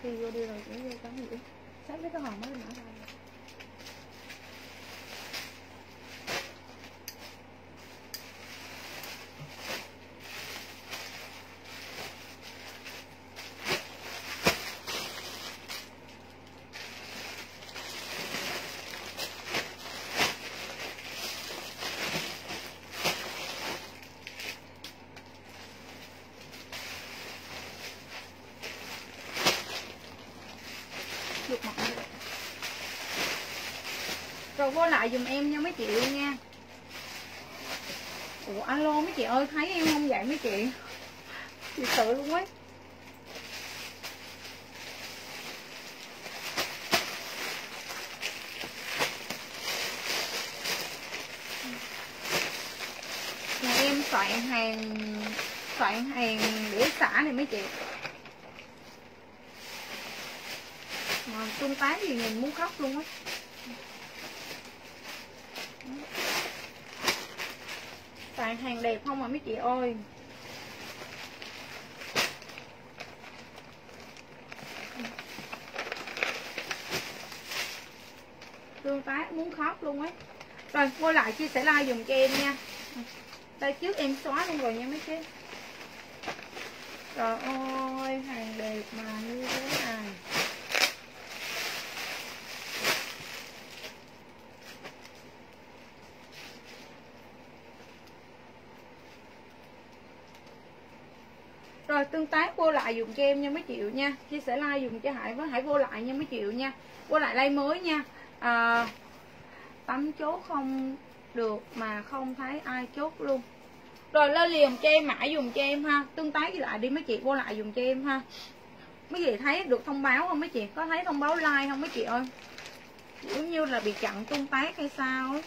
Khi vô đi rồi chỉ vô cắn gì sát với cái hòn mới mở ra. Rồi vô lại dùm em nha mấy chị nha. Ủa alo mấy chị ơi, thấy em không vậy mấy chị? Chị sợ luôn ấy. Nhà em soạn hàng để xả này mấy chị. Mà tương tác gì nhìn muốn khóc luôn á. Soạn hàng đẹp không mà mấy chị ơi. Tương tác muốn khóc luôn ấy. Rồi vô lại chia sẻ like dùm cho em nha. Đây trước em xóa luôn rồi nha mấy chị. Trời ơi hàng đẹp mà như thế này. Rồi tương tác vô lại dùng cho em nha mấy triệu nha. Chia sẻ like dùng cho Hải với Hải vô lại nha mấy triệu nha. Vô lại like mới nha. Tấm chốt không được mà không thấy ai chốt luôn. Rồi lên liền cho em mãi dùng cho em ha. Tương tác với lại đi mấy chị, vô lại dùng cho em ha. Mấy chị thấy được thông báo không mấy chị? Có thấy thông báo like không mấy chị ơi? Giống như là bị chặn tương tác hay sao ấy.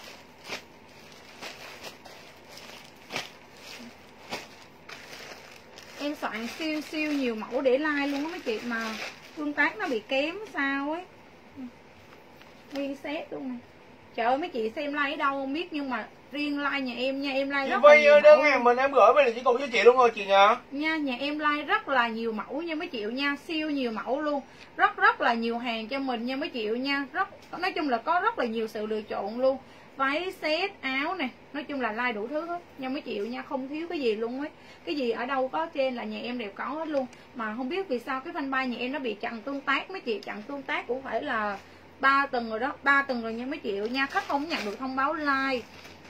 Em soạn siêu nhiều mẫu để like luôn á mấy chị mà tương tác nó bị kém sao ấy. Nguyên set luôn nè. Trời ơi mấy chị xem like ở đâu không biết nhưng mà riêng like nhà em nha, em like rất là nhiều đơn hàng mình em gửi về là chỉ cùng với chị luôn rồi chị nha. Nha, nhà em like rất là nhiều mẫu nha mấy chị nha, siêu nhiều mẫu luôn. Rất là nhiều hàng cho mình nha mấy chị nha. Nói chung là có rất là nhiều sự lựa chọn luôn. Váy, set, áo nè, nói chung là like đủ thứ hết nha mấy chị nha, không thiếu cái gì luôn ấy. Cái gì ở đâu có trên là nhà em đều có hết luôn. Mà không biết vì sao cái fanpage nhà em nó bị chặn tương tác mấy chị, chặn tương tác cũng phải là 3 tuần rồi đó, 3 tuần rồi nha mấy chị nha. Khách không nhận được thông báo like.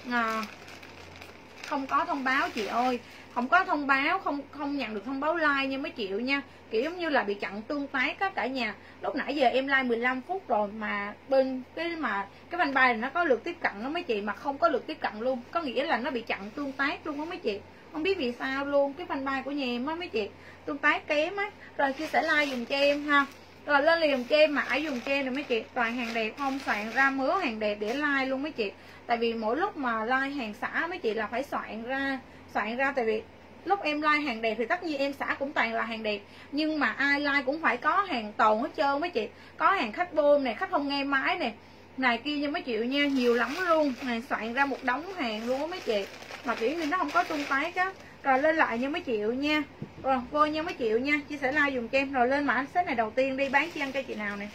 Không có thông báo chị ơi, không có thông báo, không nhận được thông báo like nha mấy chị nha. Kiểu giống như là bị chặn tương tác á cả nhà. Lúc nãy giờ em like 15 phút rồi mà bên cái fanpage này nó có lượt tiếp cận đó mấy chị, mà không có lượt tiếp cận luôn, có nghĩa là nó bị chặn tương tác luôn á mấy chị. Không biết vì sao luôn, cái fanpage của nhà em á mấy chị, tương tác kém á. Rồi chia sẻ like dùm cho em ha. Rồi lên liền cho em mãi dùng cho em rồi mấy chị. Toàn hàng đẹp không, soạn ra mớ hàng đẹp để like luôn mấy chị. Tại vì mỗi lúc mà like hàng xả mấy chị là phải soạn ra. Tại vì lúc em like hàng đẹp thì tất nhiên em xả cũng toàn là hàng đẹp, nhưng mà ai like cũng phải có hàng tồn hết trơn mấy chị. Có hàng khách bơm này, khách không nghe máy nè, này kia nha mấy chị nha, nhiều lắm luôn. Này soạn ra một đống hàng luôn á mấy chị, mà kiểu như nó không có tương tác á. Rồi lên lại nha mấy chị nha. Rồi vô nha mấy chị nha, chia sẻ like dùng cho em. Rồi lên mã set này đầu tiên đi, bán chi ăn cho chị nào nè,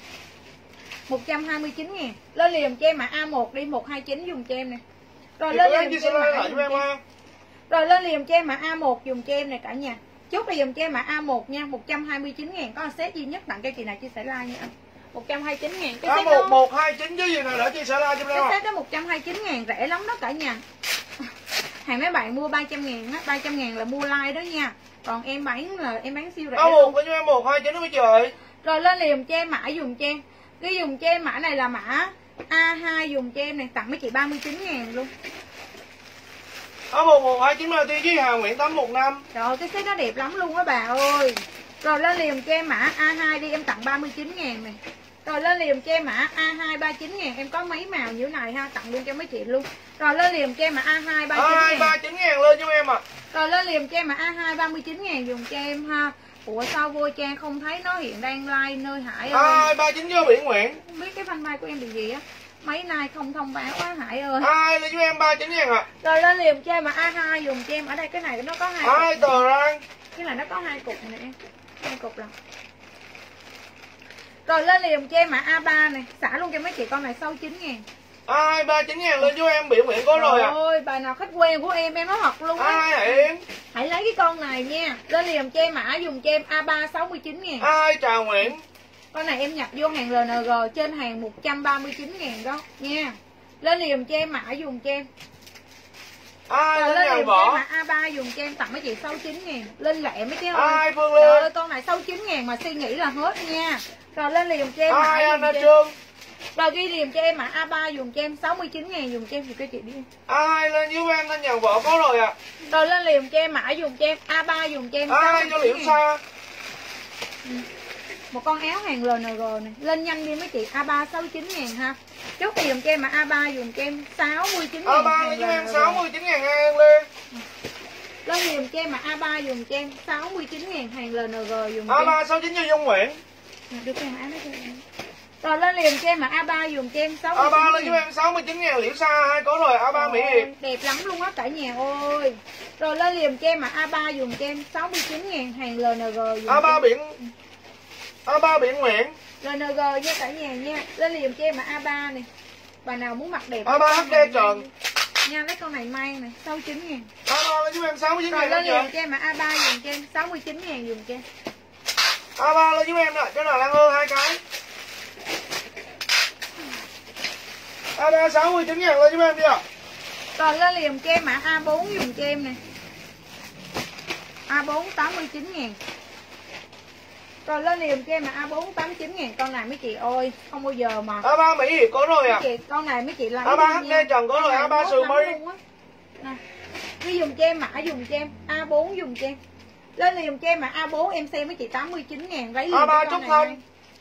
129.000. Lên liền cho em mã A1 đi, 129 dùng cho em nè. Rồi lên liền cho em Rồi lên liền cho em mã A1 dùng cho em này cả nhà. Chốt là dùng cho em mã A1 nha, 129.000. Có set duy nhất tặng cho chị nào chia sẻ like nha. 129.000 cái set đó. 129 chứ gì nào nữa chia sẻ like cho em. Cái set đó 129.000 rẻ lắm đó cả nhà. Hàng mấy bạn mua 300.000 á, 300.000 là mua like đó nha. Còn em bán là em bán siêu rẻ luôn. Có cho em 129 đó mấy chị. Rồi lên liền cho em mã dùng cho em. Cái dùng cho em mã này là mã A2 dùng cho em này, tặng mấy chị 39.000 luôn. Áo 1129 đầu tiên với hàng Nguyễn 815. Trời ơi cái set nó đẹp lắm luôn á bà ơi. Rồi lên liền cho em mã A2 đi, em tặng 39.000 này. Rồi lên liền cho em mã A2 39.000, em có mấy màu như thế này ha, tặng luôn cho mấy chị luôn. Rồi lên liền cho em mã A2 39.000. 39.000 lên cho em ạ. Rồi lên liền cho em mã A2 39.000 dùng cho em ha. Ủa sao vô trang không thấy nó hiện đang like nơi Hải ơi. 39 vô Biển Nguyễn. Không biết cái fanpage của em bị gì á, mấy nay không thông báo á Hải ơi. Lên cho em 39.000 ạ. Rồi lên liền cho em mà A2 dùng cho em. Ở đây cái này nó có hai tờ ra. cái này nó có 2 cục nè em, 2 cục là Rồi lên liền cho em mã A3 này, xả luôn cho mấy chị con này 69 ngàn. A39 ngàn lên giúp em, Biển Nguyễn có rồi ạ. Ôi, bà nào khách quen của em nói thật luôn á. Ai Hiển? Hãy lấy cái con này nha. Lên liền cho em mã dùng cho em A3 69 ngàn. Ai chào Nguyễn. Con này em nhập vô hàng LNG trên hàng 139 ngàn đó nha. Lên liền cho em mã dùng cho em. Lên liền cho em mã A3 dùng cho em tặng mấy chị 69 ngàn. Lên lẹ mấy chứ ơi. Ai Phương Lương. Trời ơi, con này 69 ngàn mà suy nghĩ là hết nha. Rồi lên liền cho em mã Ai dùng Anna cho em. Trương. Rồi ghi liền cho em mã A3 dùng cho em 69 ngàn dùng cho em cho chị đi. Ai lên giúp em thanh nhàn vợ có rồi ạ. Rồi lên liền cho em mã dùng cho em A3 dùng cho em 69 cho Liễu Sa. Một con áo hàng LNG này. Lên nhanh đi mấy chị. A3 69 ngàn ha. Chốt thì dùng cho em mà A3 dùng cho em 69 ngàn. A3 giúp em 69 ngàn hàng lên. Lên dùng cho em mà A3 dùng cho em 69 ngàn hàng LNG dùng cho A3 69 cho Dung Nguyễn. được cái áo đó cho em. Rồi lên liền cho em mà A3 dùng cho em 69 A3 lên giúp em 69 ngàn Liễu Sa, hai có rồi. A3 Mỹ Hiệp. Đẹp lắm luôn á cả nhà ơi. Rồi lên liền cho em mà A3 dùng cho em 69 ngàn hàng LNG dùng A3 Biển Nguyễn. LNG nha cả nhà nha. Lên liền cho em mà A3 này. Bà nào muốn mặc đẹp A3 HD Trần nha, lấy con này mang này 69 ngàn. A3 lên giúp em 69 Rồi ngàn. lên liền cho em mà A3 dùng cho em 69 ngàn dùng cho em. A3 lên giúp em nè, cho nào Lan Hương hai cái. A3 69 ngàn lên giúp em đi ạ. Rồi lên liền cho em mã A4 dùng cho em nè. A4 89 ngàn. Rồi lên liền cho em mà A4 89 ngàn. Con này mấy chị ơi, không bao giờ mà A3 Mỹ Hiệp có rồi ạ. Con này mấy chị lấy A3 HD Trần có rồi. A3 Sườn My. Đi dùng cho em mã dùng cho em A4 dùng cho em. Lên liền cho em mà A4 em xem mấy chị 89 ngàn. Lấy liền A3 Trúc Thanh.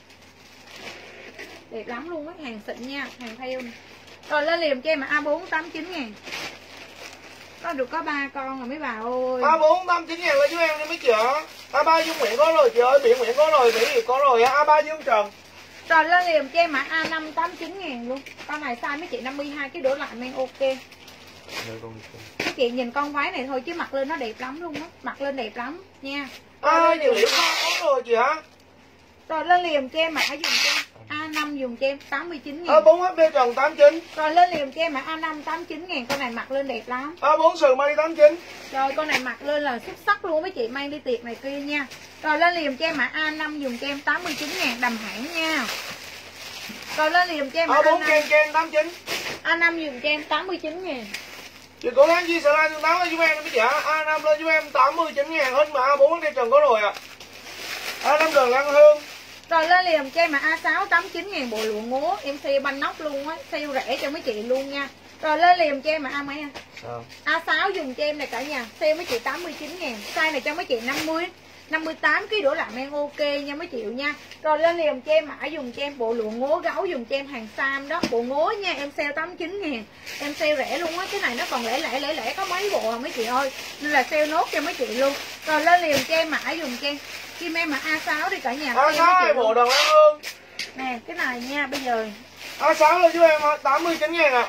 Đẹp lắm luôn á, hàng xịn nha, hàng theo nè. Rồi lên liền cho em mà A4 89 ngàn. Có được có 3 con rồi mấy bà ơi. A4 89 ngàn lên giúp em đi mấy chị ạ. A3 Dương Nguyễn có rồi chị ơi, Biển Nguyễn có rồi, Mỹ Hiệp có rồi. A3 Dương Trần. Rồi lên liền cho em mã A5 89 ngàn luôn. Con này size mấy chị 52 cái đổ lại men ok. Mấy chị nhìn con váy này thôi chứ mặc lên nó đẹp lắm luôn á. Mặc lên đẹp lắm nha. Nhiều Liễu Sa có rồi chị hả? Rồi lên liền cho em mã dùng cho em A5 dùng cho em 89 ngàn. A4 HD Trần 89. Rồi lên liền cho em mã A5 89 ngàn. Con này mặc lên đẹp lắm. A4 Sườn My 89. Rồi con này mặc lên là xuất sắc luôn mấy chị, mang đi tiệc này kia nha. Rồi lên liền cho em mã A5 dùng cho em 89 ngàn đầm hãng nha. Rồi lên liền cho em mã A4 A5 Ken 89. A5 dùng cho em 89 ngàn. Chị cố gắng chia sẻ like tương tác lên giúp em mấy chị ạ. A5 lên giúp em 89 ngàn hết mà A4 HD Trần có rồi ạ. A5 Đường Lan Hương. Rồi lên liền cho em mà A6 89 ngàn bộ lụa ngố. Em sale banh nóc luôn á, sale rẻ cho mấy chị luôn nha. Rồi lên liền cho em mà A mấy anh? A6 dùng cho em này cả nhà, sale mấy chị 89 ngàn. Size này cho mấy chị 58 kg đổ lại men ok nha mấy triệu nha. Rồi lên liền cho em mã dùng cho em bộ lụa ngố gấu dùng cho em hàng Sam đó, bộ ngố nha, em sale 89 ngàn. Em sale rẻ luôn á, cái này nó còn lẻ có mấy bộ à mấy chị ơi. Nên là sale nốt cho mấy chị luôn. Rồi lên liền cho em mã dùng cho em kim em mà A6 đi cả nhà. A6 hai bộ Đường Lan Hương. Nè, cái này nha bây giờ. A6 lên giúp em 89 ngàn ạ.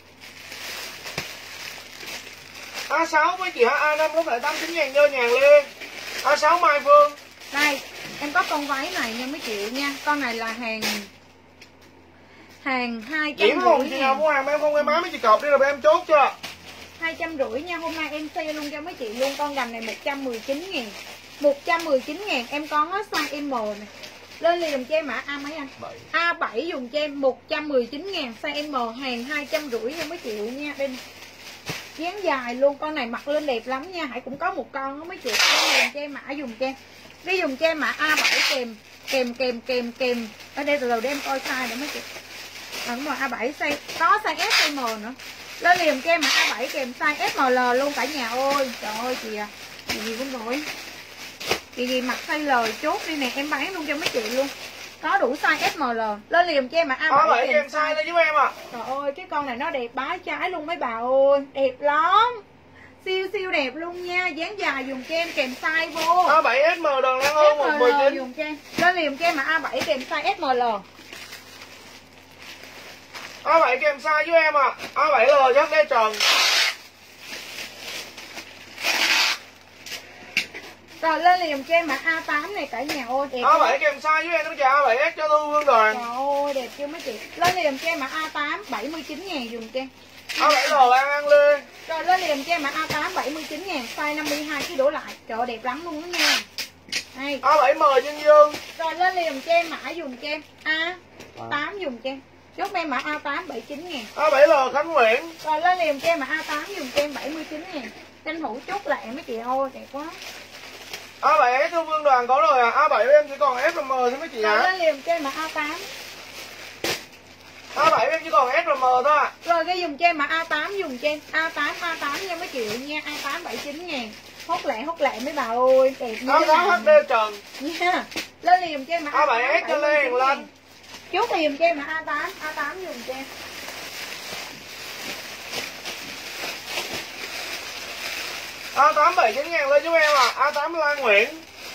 A6 mấy chị hả? A5 lúc lại 89 ngàn vô nhàn lên. A6 Mai Phương. Đây, em có con váy này nha mấy chị nha. Con này là hàng 250 chị nào mua hàng em không em má mấy chị cọp đi rồi em chốt chưa? 250 nha, hôm nay em sale luôn cho mấy chị luôn. Con gầm này 119 ngàn. 119 ngàn em có hết size M này. Lên liền cho em mã A mấy anh? A7 dùng cho em 119 ngàn, size M hàng 250 nha mấy triệu nha. Đây dáng dài luôn, con này mặc lên đẹp lắm nha. Hãy cũng có một con đó mấy chị. Lên liền cho em mã dùng cho em. Đi dùng cho em mã A7 kèm. Ở đây từ đầu để em coi size để mấy chị. Đúng rồi, A7 size có size S size M nữa. Lên liền cho em mã A7 kèm size SML luôn cả nhà ơi. Trời ơi chị à, chị gì cũng rồi. Chị gì mặc size L chốt đi nè, em bán luôn cho mấy chị luôn. Có đủ size SML. Lên liền cho em mà A7 kèm size lên giúp em ạ. Trời ơi, cái con này nó đẹp bái trái luôn mấy bà ơi. Đẹp lắm. Siêu đẹp luôn nha. Dáng dài dùng cho em kèm size vô. A7 SM Đường Lan Hương 119 dùng cho em. Lên liền cho em mà A7 kèm size SML. A7 kèm size giúp em ạ. A7L chắc đây Trần. Rồi lên liền cho em mã A8 này cả nhà ơi đẹp. A7 kèm size với em nó chào A7S cho Thu Phương Đoàn. Trời ơi đẹp chưa mấy chị. Lên liền cho em mã A8 79.000 dùng cho em. A7L An Lê. Rồi lên liền cho em mã A8 79.000 size 52 kg đổ lại. Trời ơi, đẹp lắm luôn đó nha. Đây. A7M Nhân Dương. Rồi lên liền cho em mã dùng cho em A8 dùng cho em. Chốt em mã A8 79.000. A7L Khánh Nguyễn. Rồi lên liền cho em mã A8 dùng cho em 79.000. Tranh thủ chốt lại mấy chị ơi, đẹp quá. A7S Thu Phương Đoàn có rồi à. A7 em chỉ còn S và M thôi mấy chị hả? Rồi lên liền cho em mã A8. A7 em chỉ còn S và M thôi à. Rồi cái dùng cho em mã A8 dùng cho em A8 nha mấy chị nha. A8 79.000. Hốt lẹ mấy bà ơi, đẹp như thế A8 HD Trần nha. Lên liền cho em mã A7S cho Lê Hiền Linh. Chốt liền cho em mã A8 dùng cho em. A8 79.000 lên giúp em à. A8 Lan Nguyễn.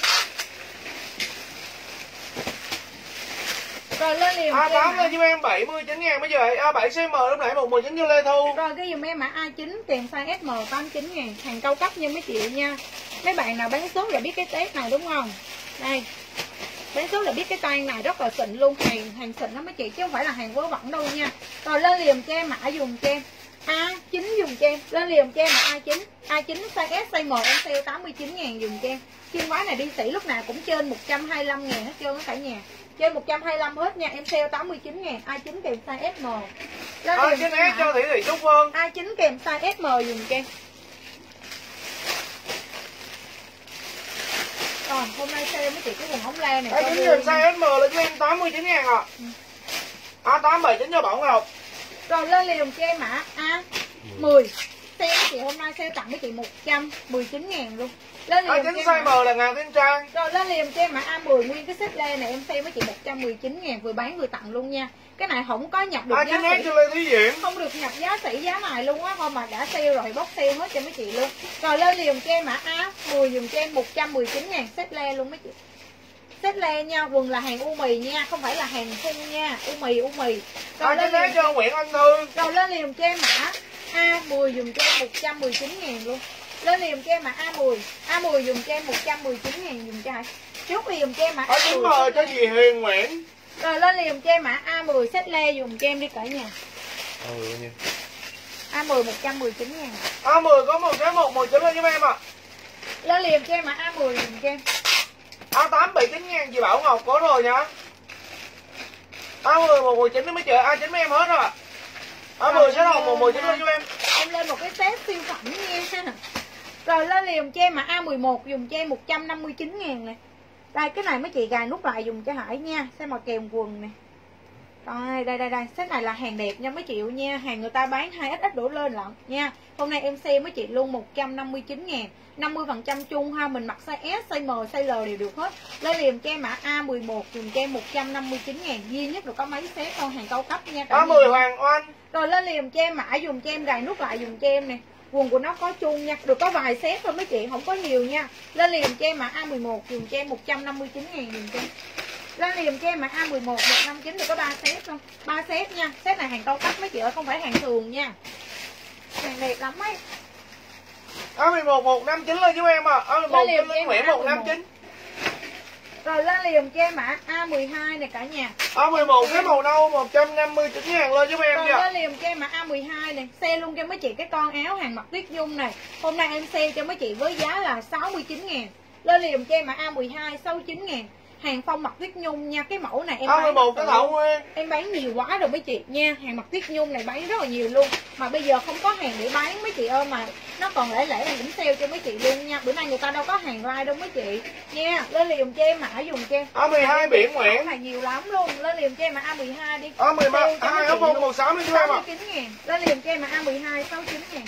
Rồi lên liền A8 lên giúp em 79.000 bây giờ. A7 CM lúc nãy 119 cho Lê Thu. Rồi cái dùm em mã A9 kèm size SM 89.000. Hàng cao cấp nha mấy chị nha. Mấy bạn nào bán số là biết cái test này đúng không? Đây. Bán số là biết cái tay này rất là xịn luôn. Hàng xịn đó mấy chị chứ không phải là hàng vớ vẩn đâu nha. Rồi lên liền cho em mã dùng cho em A9 dùng cho em. Lên liền cho em mã A9. A9 size S size M em sale 89.000 dùng cho em. Chiên váy này đi sỉ lúc nào cũng trên 125.000 hết trơn á cả nhà. Trên 125 hết nha, em sale 89.000. A9 kèm size SM. A9S cho Thị Trúc Vân. A9 kèm size SM dùng cho em. Rồi, hôm nay sale mấy chị cái quần ống le này. A9 kèm size SM là cho em 89.000 à. A8 79 cho Bảo Ngọc. Rồi lên liền cho em mã A10. Sale mấy chị hôm nay sale tặng mấy chị 119.000 luôn. Lên liền A9 size M là Ngàn Thiên Trang. Rồi lên liền cho em mã A10 nguyên cái set lê này em sale mấy chị 119.000 vừa bán vừa tặng luôn nha. Cái này không có nhập được giá A9S cho Lê Thúy Diễm. không được nhập giá sỉ giá này luôn á, thôi mà đã sale rồi bóc sale hết cho mấy chị luôn. Rồi lên liền cho em mã A10 dùng cho em 119.000 set lê luôn mấy chị. Set lê nha, quần là hàng u mì nha, không phải là hàng thun nha, u mì. Rồi lên A9S cho Nguyễn Anh Thư. Rồi lên liền cho em mã A10 dùng cho em 119.000 luôn. Lên liền cho em mã A10 dùng cho em 119.000 dùng cho ai? Trước liền cho em mã A9M cho dì Hiền Nguyễn. Rồi lên liền cho em mã A10 set lê dùng cho em đi cả nhà. A10 119.000. A10 có một cái 119 lên giúp em à. Lên liền cho em mã A10 dùng cho em. A8 79.000 chị Bảo Ngọc có rồi nha. A10 119 nó mới chờ A9 em hết rồi. A10 sẽ hồng 119 lên giúp em. Em lên một cái set siêu phẩm nha. Rồi lên liền cho em mã A11 dùng cho em 159.000 nè. Đây cái này mấy chị gài nút lại dùng cho Hải nha. Xem mà kèm quần nè. Rồi đây set này là hàng đẹp nha mấy chị nha. Hàng người ta bán 2XX đổ lên lận nha. Hôm nay em xem mấy chị luôn 159.000. 50% chung ha, mình mặc size S, size M, size L đều được hết. Lên liền cho em mã A11 dùng cho em 159.000. Duy nhất được có mấy set thôi, hàng cao cấp nha. A10 Hoàng Oanh. Rồi lên liền cho em mã dùng cho em gài nút lại dùng cho em nè. Quần của nó có chung nha, được có vài set thôi mấy chị, không có nhiều nha. Lên liền cho em mã A11 dùng cho em 159.000 dùng cho em. Lên liền cho em mã A11 159 được có 3 set thôi. 3 set nha. Set này hàng cao cấp mấy chị ơi, không phải hàng thường nha. Hàng đẹp lắm ấy. A11 159 lên giúp em à. A11 cho Linh Nguyễn 159. Rồi lên liền cho em mã A12 này cả nhà. A11 cái màu nâu 159.000 lên giúp em. Rồi lên liền cho em mã A12 này. Sale luôn cho mấy chị cái con áo hàng mặc tuyết nhung này. Hôm nay em sale cho mấy chị với giá là 69.000. Lên liền cho em mã A12 69.000. Hàng phong mặc tuyết nhung nha. Cái mẫu này em bán cái Thảo Nguyên. Em bán nhiều quá rồi mấy chị nha. Hàng mặc tuyết nhung này bán rất là nhiều luôn. Mà bây giờ không có hàng để bán mấy chị ơi, mà nó còn lẻ em cũng sale cho mấy chị luôn nha. Bữa nay người ta đâu có hàng like đâu mấy chị nha. Lên liền cho em mã dùng cho em A12 Biển Nguyễn này nhiều lắm luôn. Lên liền cho em mã A12 đi. A12 áo phông màu xám đi cho em ạ. 69.000. Lên liền cho em mã A12 69.000.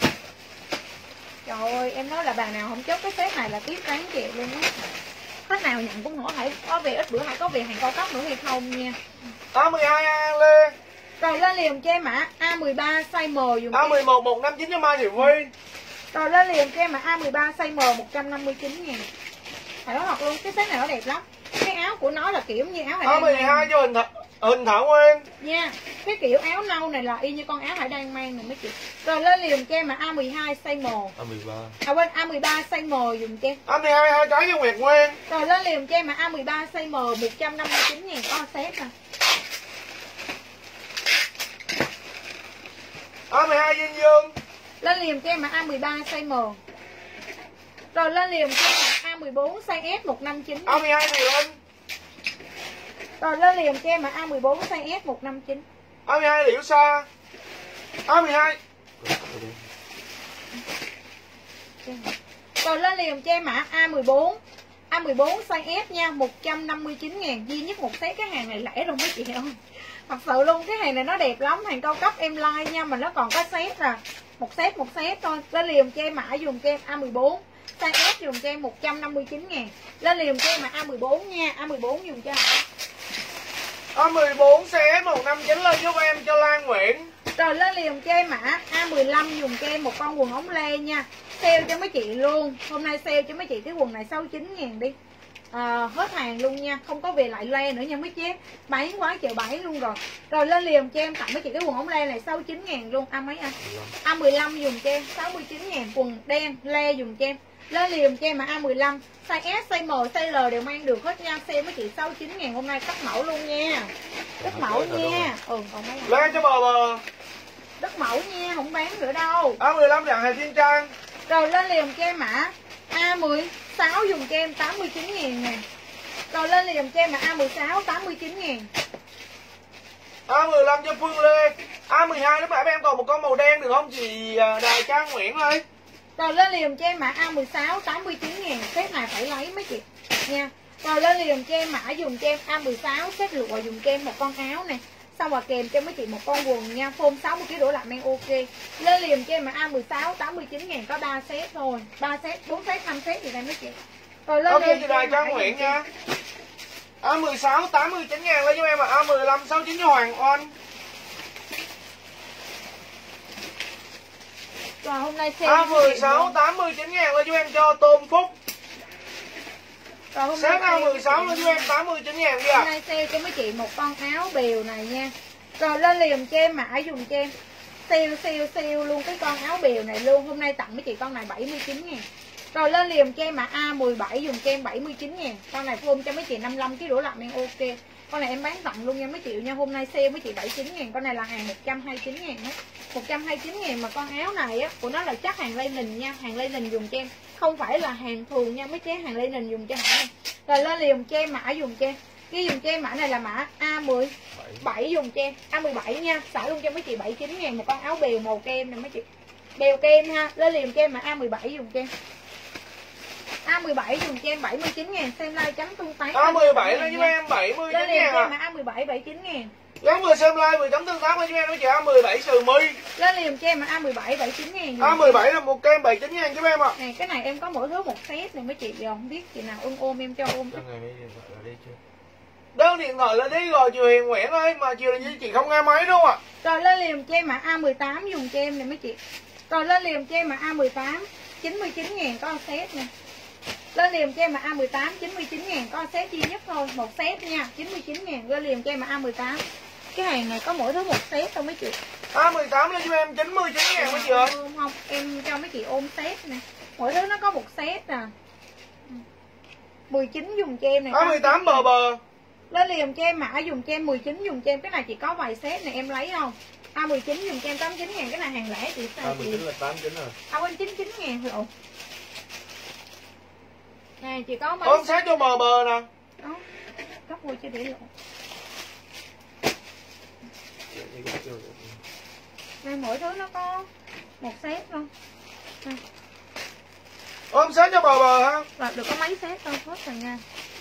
Trời ơi em nói là bà nào không chốt cái set này là tiếp bán chị luôn á. Khách nào nhận cũng hỏi hãy có về ít bữa hãy có về hàng cao cấp nữa hay không nha. A12 An Lê. Rồi lên liền cho em mã A13 size M dùng A11 159 cho Mai Thị Huy. Rồi lên liền cho em mã A13 size M 159.000. Phải nói thật luôn, cái set này nó đẹp lắm. Cái áo của nó là kiểu như áo A12 cho Huỳnh Hình Thảo Nguyên nha. Cái kiểu áo nâu này là y như con áo Hải đang mang này mấy chị. Rồi lên liền cho em mà A12 size M. A13. À quên, A13 size M dùng cho em. A12 hai cái cho Nguyệt Nguyên. Rồi lên liền cho em mà A13 size M 159.000 có set nè. A12 Dinh Dương. Lên liền cho em mà A13 size M. Rồi lên liền cho em mà A14 size S 159. A12 này lên. Rồi lên liền cho em mà A14 size S 159. A12 Liễu Sa. A12. Rồi lên liền cho em mã A14. A14 size S nha, 159.000 duy nhất một set. Cái hàng này lẻ rồi mấy chị ơi. Thật sự luôn, cái hàng này nó đẹp lắm, hàng cao cấp em like nha, mà nó còn có set à. Một set thôi. Lên liền cho em mã dùng cho em A14 size S dùng cho em 159.000. Lên liền cho em mã A14 nha, A14 dùng cho em. A14 CS 159 lên giúp em cho Lan Nguyễn. Rồi lên liền cho em mã A15 dùng cho em một con quần ống lê nha. Sale cho mấy chị luôn. Hôm nay sale cho mấy chị cái quần này 69.000 đi. Hết hàng luôn nha, không có về lại le nữa nha mấy chế. Bán quá trời bán luôn rồi. Rồi lên liền cho em tặng mấy chị cái quần ống le này 69.000 luôn. Mấy anh? A15 dùng cho em 69.000 quần đen le dùng cho em. Lên liền cho em mà A15 size S, size M, size L đều mang được hết nha. Sale mấy chị 69.000 hôm nay cắt mẫu luôn nha. Cắt mẫu nha. Còn mấy anh? Lên cho bờ. Đất mẫu nha, không bán nữa đâu. A15 dạng Hà Thiên Trang. Rồi lên liền cho em mã A16 dùng cho em 89.000 nè. Rồi lên liền cho em mã A16 89.000. A15 cho Phương Lê. A12 lúc nãy em còn một con màu đen được không chị Đài Trang Nguyễn ơi. Rồi lên liền cho em mã A16 89.000. Set này phải lấy mấy chị nha. Rồi lên liền cho em mã dùng cho em A16 set lụa dùng cho em một con áo nè. Xong rồi kèm cho mấy chị một con quần nha, phôm 60kg đổ lại men ok. Lên liền cho em mà A16 89.000 có 3 set thôi, 3 set, 4 set, 5 set gì đây mấy chị. Rồi lên liền cho Đài Trang Nguyễn nha. A16 89.000 lên giúp em, mà A15 69 cho Hoàng Oanh. Rồi hôm nay sale A16 89.000 lên giúp em cho Tôn Phúc. Sáng A16 lên giúp em 89.000 kìa. Hôm nay sale cho mấy chị một con áo bèo này nha. Rồi lên liền cho em mã dùng cho em sale luôn cái con áo bèo này luôn. Hôm nay tặng mấy chị con này 79.000. Rồi lên liền cho em mã A17 dùng cho em 79.000. Con này phôm cho mấy chị 55kg đổ lại men ok. Con này em bán tặng luôn nha mấy chị nha. Hôm nay sale mấy chị 79.000. Con này là hàng 129.000 đó. 129.000 mà con áo này á của nó là chắc hàng Linen nha, hàng Linen dùng cho em. Không phải là hàng thường nha mấy chế, hàng Linen dùng cho hãng. Rồi lên liền cho em mã dùng cho em. Cái dùng cho em mã này là mã A17 dùng cho em. A17 nha, xả luôn cho mấy chị 79.000 một con áo bèo màu kem này mấy chị. Bèo kem ha. Lên liền cho em mã A17 dùng cho em. A17 dùng cho em 79.000. Xem like chấm tương tác. A17 lên giúp em 79.000. Lên liền cho em mã A17 79.000. Gắn vừa xem like 10 chấm tương tác lên giúp em nói chị A17 sừ mi. Lên liền cho em mà A17 79.000. A17 là một kem 79.000 giúp em ạ. Này cái này em có mỗi thứ một set này mấy chị giờ không biết chị nào ôm em cho ôm. Đơn điện thoại là đi rồi chị Huyền Nguyễn ơi, mà chiều là chị không nghe máy đúng không ạ? Rồi lên liền cho em mà A18 dùng cho em này mấy chị. Rồi lên liền cho em mà A18 99.000 có set nè. Lên liền cho em mà A18 99.000 có set duy nhất thôi, một set nha, 99.000. Lên liền cho em mà A18. Cái hàng này có mỗi thứ một set thôi mấy chị. A18 lên cho em 99.000 mấy chị ơi. Không, em cho mấy chị ôm set nè. Mỗi thứ nó có một set à. 19 dùng cho em này. A18 bờ. Lên liền cho em mã dùng cho em 19 dùng cho em. Cái này chỉ có vài set này em lấy không. A19 dùng cho em 89.000. Cái này hàng lẻ chị sao chị. A19 là 89 rồi. A19 99.000 rồi. Nè chị có mấy con set cho bờ nè. Đó. Gấp vô cho để lộ. Đây mỗi thứ nó có một set luôn. Ôm set cho bờ ha. Rồi được có mấy set thôi hết rồi nha.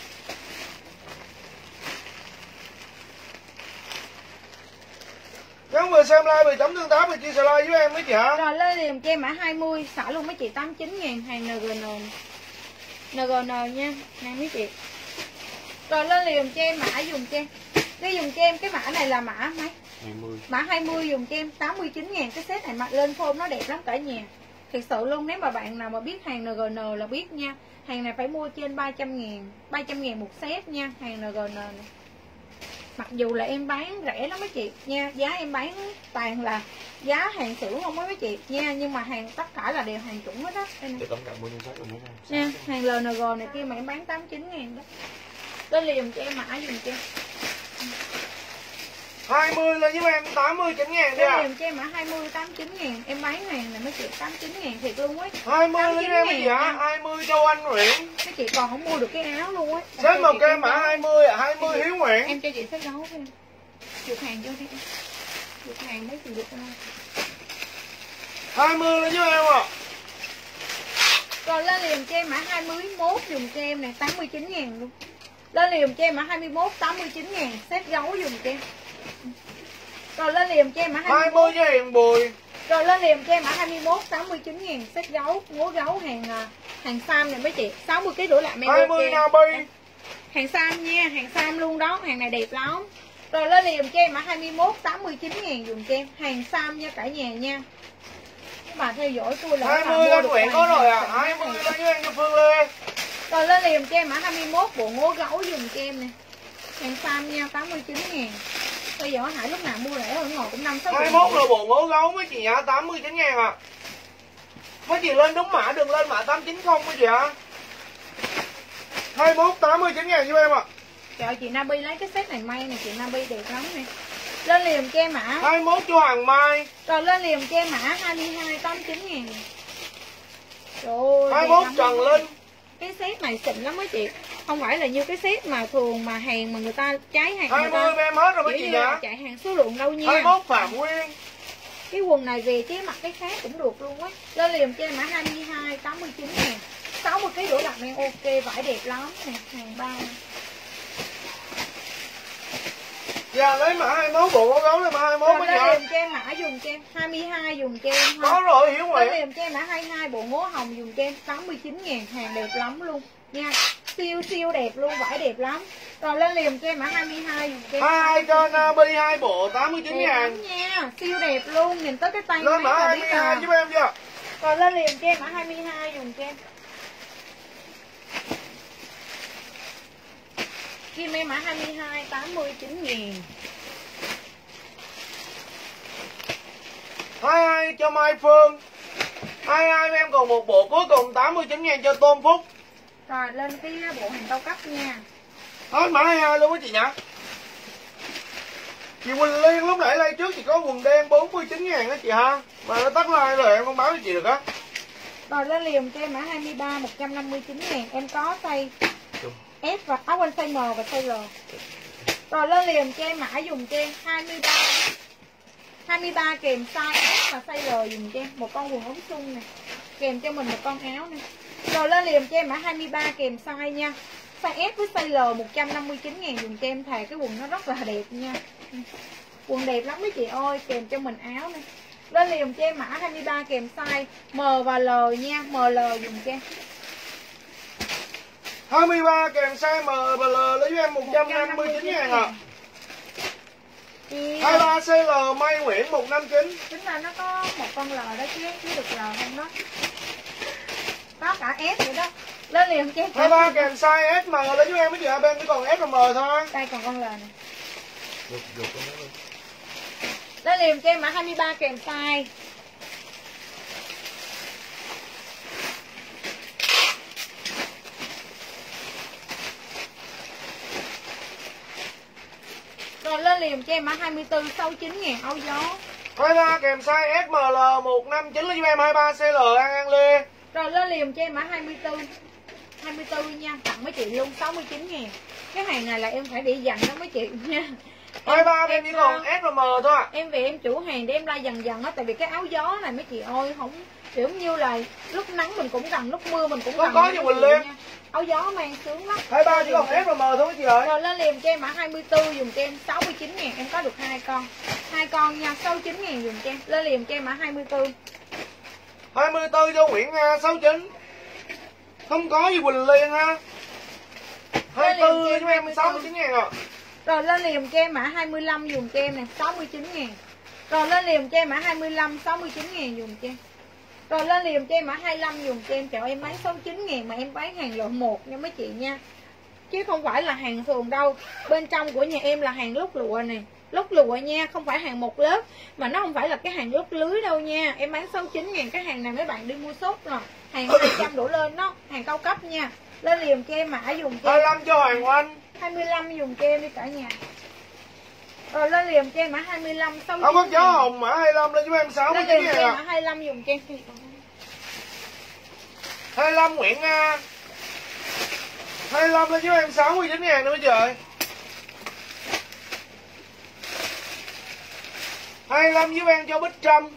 Gắn vừa xem like 10 chấm tương tác và chia sẻ like với em mấy chị hả? Rồi lên liền cho em mã 20 xả luôn mấy chị 89.000 hàng NGN nha. Nè mấy chị. Rồi lên liền cho em mã dùng cho em. Cái dùng cho em cái mã này là mã mấy? 20. Mã 20 dùng cho em 89.000. Cái set này mặc lên phôm nó đẹp lắm cả nhà. Thật sự luôn, nếu mà bạn nào mà biết hàng NGN là biết nha. Hàng này phải mua trên 300.000 một set nha, hàng NGN này. Mặc dù là em bán rẻ lắm mấy chị nha, giá em bán toàn là giá hàng xưởng không á mấy chị nha, nhưng mà hàng tất cả là đều hàng chuẩn hết á. Đây nè. Nha, hàng LNG này kia mà em bán 89.000 đó. Lên liền cho em mã dùm cho em. 20 lên giúp em 89.000 đi Lên ạ. liền cho em mã 20 89.000. Em bán hàng này mấy chị 89.000 thiệt luôn ấy. 20 lên em mấy chị ạ. 20 Châu Anh Nguyễn. Mấy chị còn không mua được cái áo luôn ấy. Xếp một cái mã 20 ạ. 20 Hiếu Nguyễn. Em cho chị xếp gấu cho em. Được hàng cho em. Được hàng mấy chị được không? 20 lên giúp em ạ. Rồi lên liền cho em mã 21 dùng cho em này 89.000 luôn. Lên liền cho em mã 21 89.000, set gấu dùng cho em. Rồi lên liền cho em mã 20 cho Hiền Bùi. Rồi lên liền cho em mã 21 89.000, set gấu, ngố gấu hàng sam này mấy chị, 60 kg đổ lại em. 20 Nabi. Hàng sam nha, hàng sam luôn đó, hàng này đẹp lắm. Rồi lên liền cho em mã 21 89.000 dùng cho em, hàng sam nha cả nhà nha. Các bạn theo dõi tôi là 20 anh Nguyễn có rồi ạ. 20 lên giúp em cho Phương Lê. Rồi lên liền cho em mã 21 bộ ngố gấu dùng cho em nè. Hàng sam nha 89.000. Bây giờ Hải lúc nào mua rẻ hơn ngồi cũng 5-6 triệu. 21 là bộ ngố gấu mấy chị ạ, 89.000 ạ. Mấy chị lên đúng mã, đừng lên mã 890 mấy chị ạ. 21 89.000 giúp em ạ. Trời chị Nabi lấy cái set này may nè, chị Nabi đẹp lắm nè. Lên liền cho em mã 21 cho Hoàng Mai. Rồi lên liền cho em mã 22 89.000. Rồi 21 Trần Linh. Cái set này xịn lắm mấy chị. Không phải là như cái set mà thường mà hàng mà người ta cháy hàng 20 người ta em hết rồi mấy chị nhá. chạy hàng số lượng đâu nha. 21 Phạm Nguyên. Cái quần này về chế mặc cái khác cũng được luôn á. Lên liền cho em mã 22 89.000. 60 kg đổ đặt men ok, vải đẹp lắm nè, hàng ba. Dạ lấy mã 21 bộ ngố gấu lên mã 21 mấy chị ạ. Lên liền cho em mã dùng cho em 22 dùng cho em. Có rồi Hiếu Lên Nguyễn. liền cho em mã 22 bộ ngố hồng dùng cho em 89.000, hàng đẹp lắm luôn nha. Siêu siêu đẹp luôn, vải đẹp lắm. Rồi lên liền cho em mã 22 dùng cho em. 22 cho Nabi 2 bộ 89.000 nha, siêu đẹp luôn, nhìn tới cái tay lên mã là biết 22 giúp em chưa. Rồi lên liền cho em mã 22 dùng cho em. Kim em mã 22 89.000. 22 cho Mai Phương. 22 em còn một bộ cuối cùng 89.000 cho Tôn Phúc. Rồi lên cái bộ hàng cao cấp nha. Hết mã 22 luôn á chị nhỉ. Chị Quỳnh Liên lúc nãy lên trước chị có quần đen 49.000 đó chị ha. Mà nó tắt like rồi em không báo cho chị được á. Rồi lên liền cho em mã 23 159.000. Em có size S và áo quên size M và size L. Rồi lên liền cho em mã dùng cho em 23 kèm size S và size L dùng cho em. Một con quần ống sung nè. Kèm cho mình một con áo nè. Rồi lên liền cho em mã 23 kèm size nha. Size S với size L 159.000 dùng cho em. Thề cái quần nó rất là đẹp nha. Quần đẹp lắm mấy chị ơi. Kèm cho mình áo nè. Lên liền cho em mã 23 kèm size M và L nha. ML dùng cho em. 23 kèm size M và L lấy cho em 159.000 ạ. 23 CL May Nguyễn 159. Tính ra nó có một con L đó chứ được L không đó. Có cả S nữa đó. Lên liền cho em 23 kèm size S M lấy cho em mấy chị ạ. Bên chỉ còn S và M thôi. đây còn con L này. Lên liền cho em mã 23 kèm size. Rồi lên liền cho em mã 24 69.000 áo gió. 23 kèm size SML 159 lấy cho em 23 CL An Lê. Rồi lên liền cho em mã 24 nha, tặng mấy chị luôn 69.000. Cái hàng này là em phải để dành đó mấy chị nha. 23 em chỉ còn S và M thôi ạ. Em về em chủ hàng để em la dần á, tại vì cái áo gió này mấy chị ơi không kiểu như là lúc nắng mình cũng cầm, lúc mưa mình cũng cầm. Có như Quỳnh Liên. Áo gió mang sướng lắm. 23 chỉ còn S và M thôi mấy chị ơi. Rồi lên liền cho em mã 24 dùng cho em 69.000, em có được 2 con. 2 con nha, 69.000 dùng cho em. Lên liền cho em mã 24. 24 cho Nguyễn Nga 69. Không có gì Quỳnh Liên ha. 24 cho em 69.000 ạ. Rồi lên liền cho em mã 25 dùng cho em nè, 69.000. Rồi lên liền cho em mã 25 69.000 dùng cho em. Rồi lên liền cho em mã 25 dùng cho em. Trời em bán 69.000 mà em bán hàng loại 1 nha mấy chị nha. chứ không phải là hàng thường đâu. Bên trong của nhà em là hàng lót lụa này, lót lụa nha, không phải hàng một lớp, mà nó không phải là cái hàng lót lưới đâu nha. Em bán 69.000 cái hàng này mấy bạn đi mua sốt rồi, hàng 200 đổ lên đó, hàng cao cấp nha. Lên liền cho em mã dùng cho 25 cho Hoàng Oanh. 25 dùng cho em đi cả nhà. Rồi lên liền cho em mã 25 69. Không có chó hồng mã 25 lên giúp em 69 lên liền cho em ngàn mã 25 dùng cho em. 25 Nguyễn Nga. 25 lên giúp em 69 ngàn nữa bây giờ. 25 giúp em cho Bích Trâm.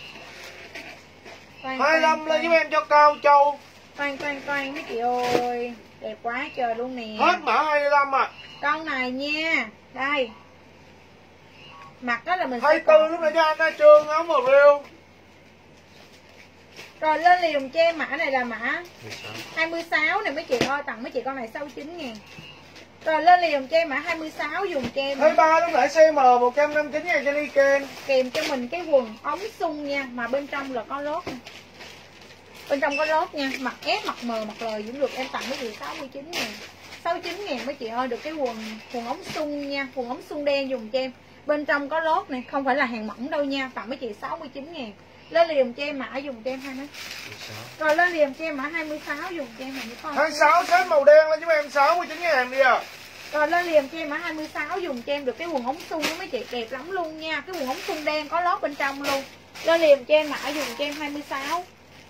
25 lên giúp em cho Cao Châu. Toàn mấy chị ơi, đẹp quá trời luôn nè. Hết mã 25 à. Con này nha, đây. Mặt đó là mình 24 lúc nãy cho anh ra trường áo màu rêu. Rồi lên liền cho em mã này là mã 26 này mấy chị ơi, tặng mấy chị con này 69 ngàn. Rồi lên liền cho em mã 26 dùng cho em. 23 lúc nãy CM 159 ngàn cho Niken. Kèm cho mình cái quần ống sung nha, mà bên trong là có lót. Bên trong có lót nha, mặt ép, mặt mờ, mặt lời cũng được, em tặng mấy chị 69 ngàn. 69 ngàn mấy chị ơi, được cái quần ống sung nha, quần ống sung đen dùng cho em. Bên trong có lót này, không phải là hàng mỏng đâu nha, tặng mấy chị 69 ngàn. Lên liền cho em mã dùng cho em 20. Rồi lên liền cho em mã 26 dùng cho em 20. 26 xếp màu đen lên giúp em 69 ngàn đi à. Rồi lên liền cho em mã 26 dùng cho em được cái quần ống sung đó mấy chị, đẹp lắm luôn nha. Cái quần ống sung đen có lót bên trong luôn. Lên liền cho em mã dùng cho em 26.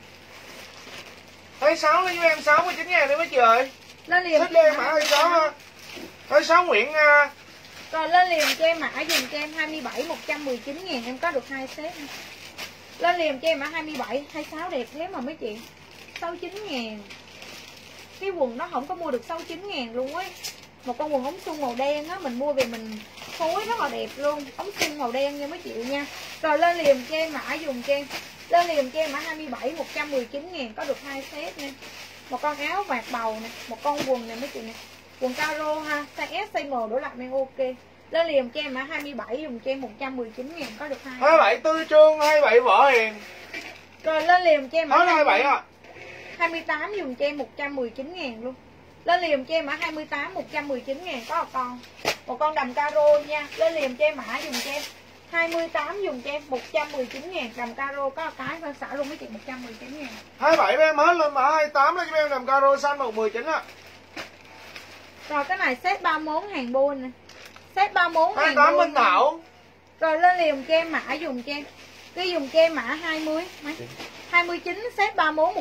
26 lên giúp em 69 ngàn đi mấy chị ơi. Lên liền xếp đen mã 26 ha. 26 Nguyễn Nga. Rồi lên liền cho em mã dùng cho em 27 119 ngàn, em có được 2 set. Lên liền cho em mã 27, 26 đẹp thế mà mấy chị. 69 ngàn. Cái quần nó không có mua được 69 ngàn luôn ấy. Một con quần ống sung màu đen á, mình mua về mình phối rất là đẹp luôn. Ống sung màu đen nha mấy chị nha. Rồi lên liền cho em mã dùng cho em. Lên liền cho em mã 27 119 ngàn, có được 2 set nha. Một con áo vạt bầu nè, một con quần này mấy chị nè. Quần caro ha, size S, size M đổ lại men ok. Lên liền cho em mã 27 dùng cho em 119 ngàn, có được 2. 27 Tư Trương, 27 Võ Hiền. Rồi lên liền cho em mã 27 à. 28 dùng cho em 119 ngàn luôn. Lên liền cho em mã 28 119 ngàn, có một con đầm caro nha. Lên liền cho em mã dùng cho em 28 dùng cho em 119 ngàn, đầm caro có cái phân xả luôn mấy chị 119 ngàn. 27 em hết lên mã 28 lên giúp em đầm caro xanh 119 á. Rồi cái này set 31 hàng buôn nè. Set 31 hàng 28 Minh Thảo. Rồi lên liền cho em mã dùng cho em. Cái dùng cho em mã 20 mấy? 29 set 31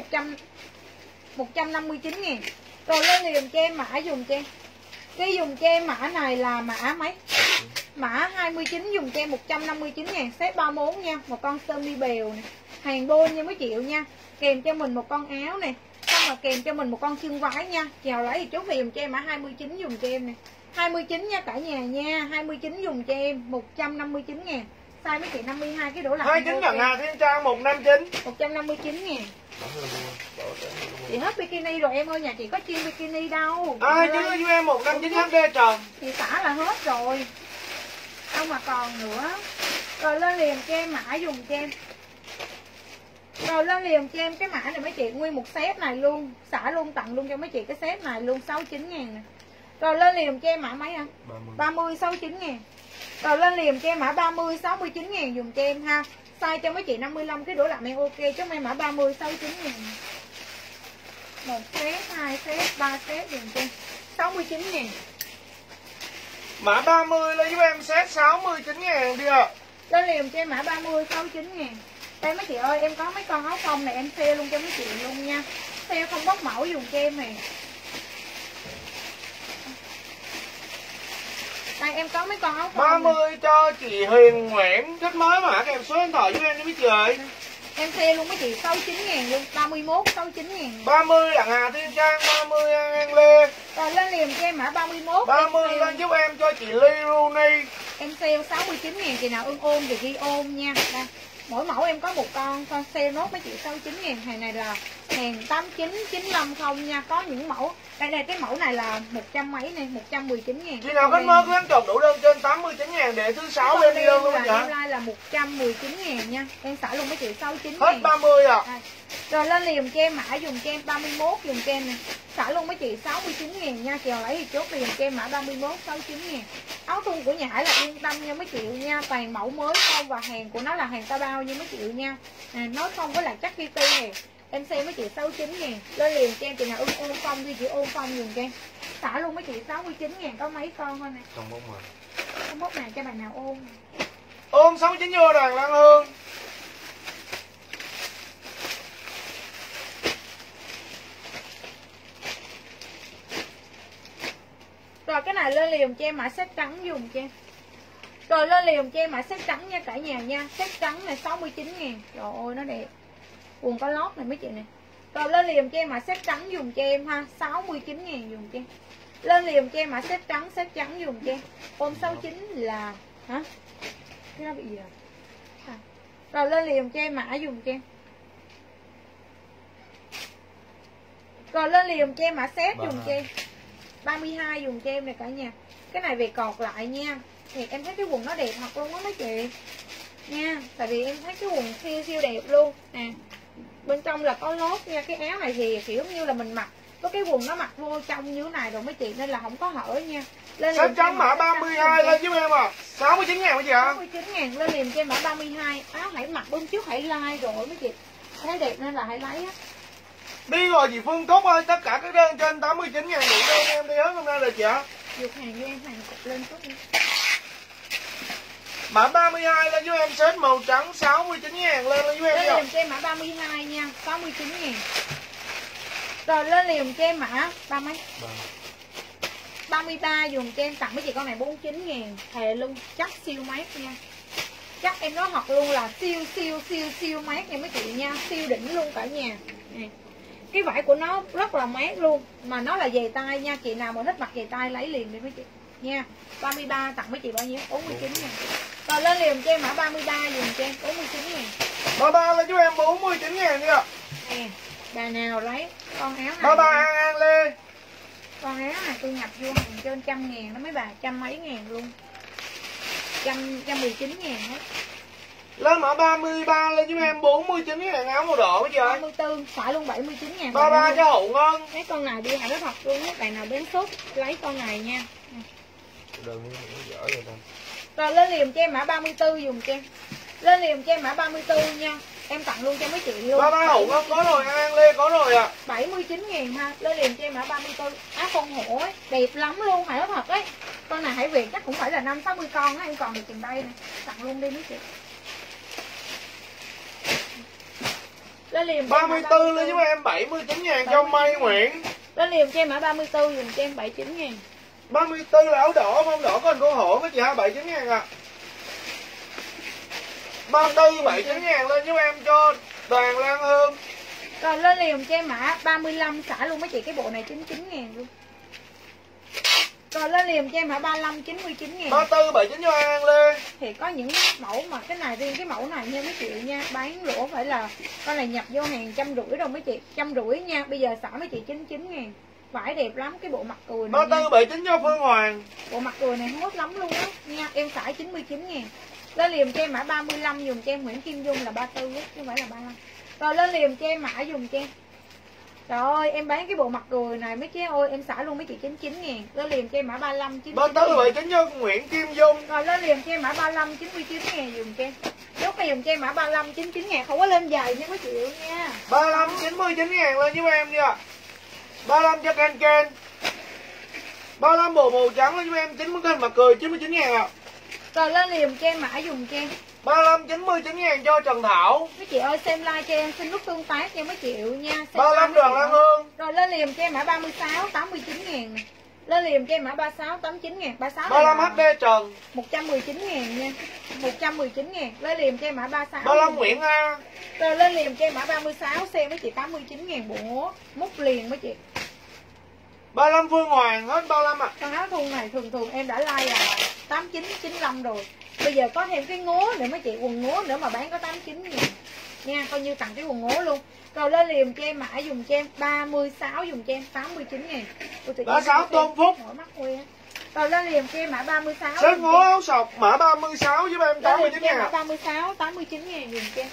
159 ngàn. Rồi lên liền cho em mã dùng cho em. Cái dùng cho em mã này là mã mấy? Mã 29 dùng cho em 159 ngàn, set 31 nha. Một con sơ mi bèo nè, hàng bôn nha mấy triệu nha. Kèm cho mình một con áo nè, xong rồi kèm cho mình một con chân váy nha. Chào lấy thì chốt về dùng cho em mã 29 dùng cho em nè. 29 nha cả nhà nha, 29 dùng cho em 159 ngàn. Size mấy chị 52 cái đổ lại. 29 là Hà Thiên Trang 159. 159 ngàn. Chị hết bikini rồi em ơi, nhà chị có chuyên bikini đâu. Ai chứ với em 159 HD tròn. Chị xả là hết rồi, đâu mà còn nữa. Rồi lên liền cho em mã dùng cho em. Rồi lên liền cho em cái mã này mấy chị, nguyên một set này luôn, xả luôn, tặng luôn cho mấy chị cái set này luôn, 69 ngàn nè. Rồi lên liền cho em mã mấy anh? 30 69 ngàn. Rồi lên liền cho em mã 30 69 ngàn dùng cho em ha. Size cho mấy chị 55 cái đổ lại em ok, chứ em mã 30 69 ngàn. 1 set, 2 set, 3 set dùng cho em 69 ngàn. Mã 30 lên giúp em set 69 ngàn đi ạ. Lên liền cho em mã 30 69 ngàn. Đây mấy chị ơi, em có mấy con áo phông này em sale luôn cho mấy chị luôn nha. Sale không bóc mẫu dùng cho em nè. Đây em có mấy con áo phông 30 này cho chị Huyền Nguyễn, thích mới mã kèm số điện thoại giúp em đi mấy chị ơi. Em sale luôn mấy chị 69 ngàn luôn, 31 69 ngàn. 30 là Hà Thiên Trang, 30 An Lê. Rồi lên liền cho em mã 31. 30 lên giúp em cho chị Ly Rooney. Em sale 69 ngàn, chị nào ôm thì ghi ôm nha. Đây, mỗi mẫu em có một con sale nốt mấy chị 69 ngàn. Hàng này là hàng 89 95 không nha. Có những mẫu đây cái mẫu này là 100 mấy này, 119.000. Khi nào khách mới có chồng đủ đơn trên 89.000 để thứ 6 lên đi đơn luôn dạ. Em like là 119.000 nha. Em xả luôn mấy chị 69.000. Hết 30 à. Rồi lên liền cho em mã dùng cho em 31 dùng cho em này. Xả luôn mấy chị 69.000 nha. Chiều lấy thì chốt liền cho em mã 31 69.000. Áo thun của nhà Hải là yên tâm nha mấy chị nha. Toàn mẫu mới không và hàng của nó là hàng tao bao nha mấy chị nha. Nói không có là chắc PT nè. Em xem mấy chị 69.000. Lên liền cho em chị nào ôn phong đi chị ôn phong dùng cho em. Xả luôn mấy chị 69.000 có mấy con thôi nè. Không bốc mà. Không bốc nào cho bạn nào ôn. Ôn 69 vô Đoàn Lan Hương. Rồi cái này lên liền cho em mã set trắng dùng cho em. Rồi lên liền cho em mã set trắng nha cả nhà nha. Set trắng này 69.000. Trời ơi nó đẹp. Quần có lót này mấy chị này. Rồi lên liền cho em mã set trắng dùng cho em ha. 69.000 dùng cho em. Lên liền cho em mã set trắng dùng cho em. Ôm 69 là hả? Cái đó bị gì rồi? Rồi lên liền cho em mã dùng cho em. Rồi lên liền cho em mã set dùng cho em. 32 dùng cho em này cả nhà. Cái này về cọt lại nha. Thì em thấy cái quần nó đẹp thật luôn á mấy chị nha. Tại vì em thấy cái quần siêu đẹp luôn nè. Bên trong là có lót nha. Cái áo này thì kiểu như là mình mặc có cái quần nó mặc vô trong như thế này rồi mấy chị, nên là không có hở nha. Lên Sách trắng mã 32 lên giúp em à. 69.000 mấy chị ạ. 69.000 lên liền cho em mã 32. Áo hãy mặc bên trước hãy like rồi mấy chị. Thấy đẹp nên là hãy lấy á. Đi rồi chị Phương Cúc ơi, tất cả các đơn trên 89.000 đủ đơn em đi hết hôm nay là chị ạ. Dược hàng cho em hàng cục lên chút đi. Mã 32 lên giúp em set màu trắng 69.000 lên giúp em. Lên liền cho em mã 32 nha, 69.000. Rồi lên liền cho em mã 33 dùng cho em tặng mấy chị con này 49.000. Thề luôn, chắc siêu mát nha. Chắc em nói thật luôn là siêu mát nha mấy chị nha, siêu đỉnh luôn cả nhà. Nè. Cái vải của nó rất là mát luôn, mà nó là dày tay nha, chị nào mà thích mặc dày tay lấy liền đi mấy chị nha. 33 tặng mấy chị bao nhiêu? 49.000. Rồi lên liền cho em mã 33 dùng cho em 49.000. 33 lên giúp em 49.000 nha. Nè, bà nào lấy con áo này. 33 An Lê. Con áo này tôi nhập vô hàng trên 100.000 đó mấy bà, trăm mấy ngàn luôn. 119.000 hết. Lên mã 33 lên giúp em 49.000 áo màu đỏ bây giờ. 34 phải luôn 79.000. 33 cho Hậu Ngân. Lấy con này đi hả, nó thật luôn á, bạn nào đến sốt lấy con này nha. Rồi lên liền cho em mã 34 dùng cho em. Lên liền cho em mã 34 nha. Em tặng luôn cho mấy chị luôn. 33 Hậu Ngân có rồi, An Lê có rồi ạ. 79.000 ha. Lên liền cho em mã 34. Áo con hổ ấy, đẹp lắm luôn, hãy nói thật ấy. Con này Hải Việt chắc cũng phải là 50-60 con á, em còn được chừng đây nè. Tặng luôn đi mấy chị. Lên liền 34 lên giúp em 79.000 cho Mai Nguyễn. Lên liền cho em mã 34 dùng cho em 79.000. 34 là áo đỏ, không đỏ có hình con hổ mấy chị ha, 79.000 à. 34 79.000 lên giúp em cho Đoàn Lan Hương. Rồi lên liền cho em mã 35 xả luôn mấy chị, cái bộ này 99.000 luôn. Rồi lên liền cho em mã 35 99.000. 34 79 cho An Lê. Thì có những mẫu mà cái này riêng cái mẫu này nha mấy chị nha, bán lỗ phải là con này nhập vô hàng 150 rồi mấy chị, 150 nha. Bây giờ xả mấy chị 99.000. Vải đẹp lắm, cái bộ mặt cười này. 34 79 cho Phương Hoàng. Bộ mặt cười này hot lắm luôn á nha, em xả 99.000. Lên liền cho em mã 35 dùng cho em Nguyễn Kim Dung là 34 á, chứ không phải là 35. Rồi lên liền cho em mã dùng cho em. Trời ơi, em bán cái bộ mặt cười này mấy chế ơi, em xả luôn mấy chị 99.000. Lên liền cho em mã 35 99. 34 79 cho Nguyễn Kim Dung. Rồi lên liền cho em mã 35 99.000 dùng cho em. Chốt cái dùng cho em mã 35 99.000, không có lên giày nha mấy chị nha. 35 99.000 lên giúp em nha. 35 cho Ken Ken. 35 bộ màu trắng lên giúp em 90 kênh mặt cười 99.000 ạ. Rồi lên liền cho em mã dùng cho em. 35 99.000 cho Trần Thảo. Mấy chị ơi xem like cho em, xin nút tương tác nha mấy triệu nha. 35 Đoàn Lan Hương. Rồi lên liền cho em mã 36 89.000 nè. Lên liền cho em mã 36 89.000. 36 35 HD Trần 119.000 nha. 119.000. Lên liền cho em mã 36. 35 Nguyễn A. Rồi lên liền cho em mã 36 xem mấy chị 89.000 bộ mút liền mấy chị. 35 Phương Hoàng hết 35 ạ. Con áo thun này thường em đã like là 89 95 rồi. Bây giờ có thêm cái ngố nữa mấy chị, quần ngố nữa mà bán có 89.000. nha, coi như tặng cái quần ngố luôn. Rồi lên liền cho em mã dùng cho em 36, dùng cho em 89.000. 36 Tôn Phúc. Mỗi mắt quê. Rồi lên liền cho em mã 36. Set ngố áo sọc mã 36 với em 89.000. Mã 36 89.000 dùng cho em.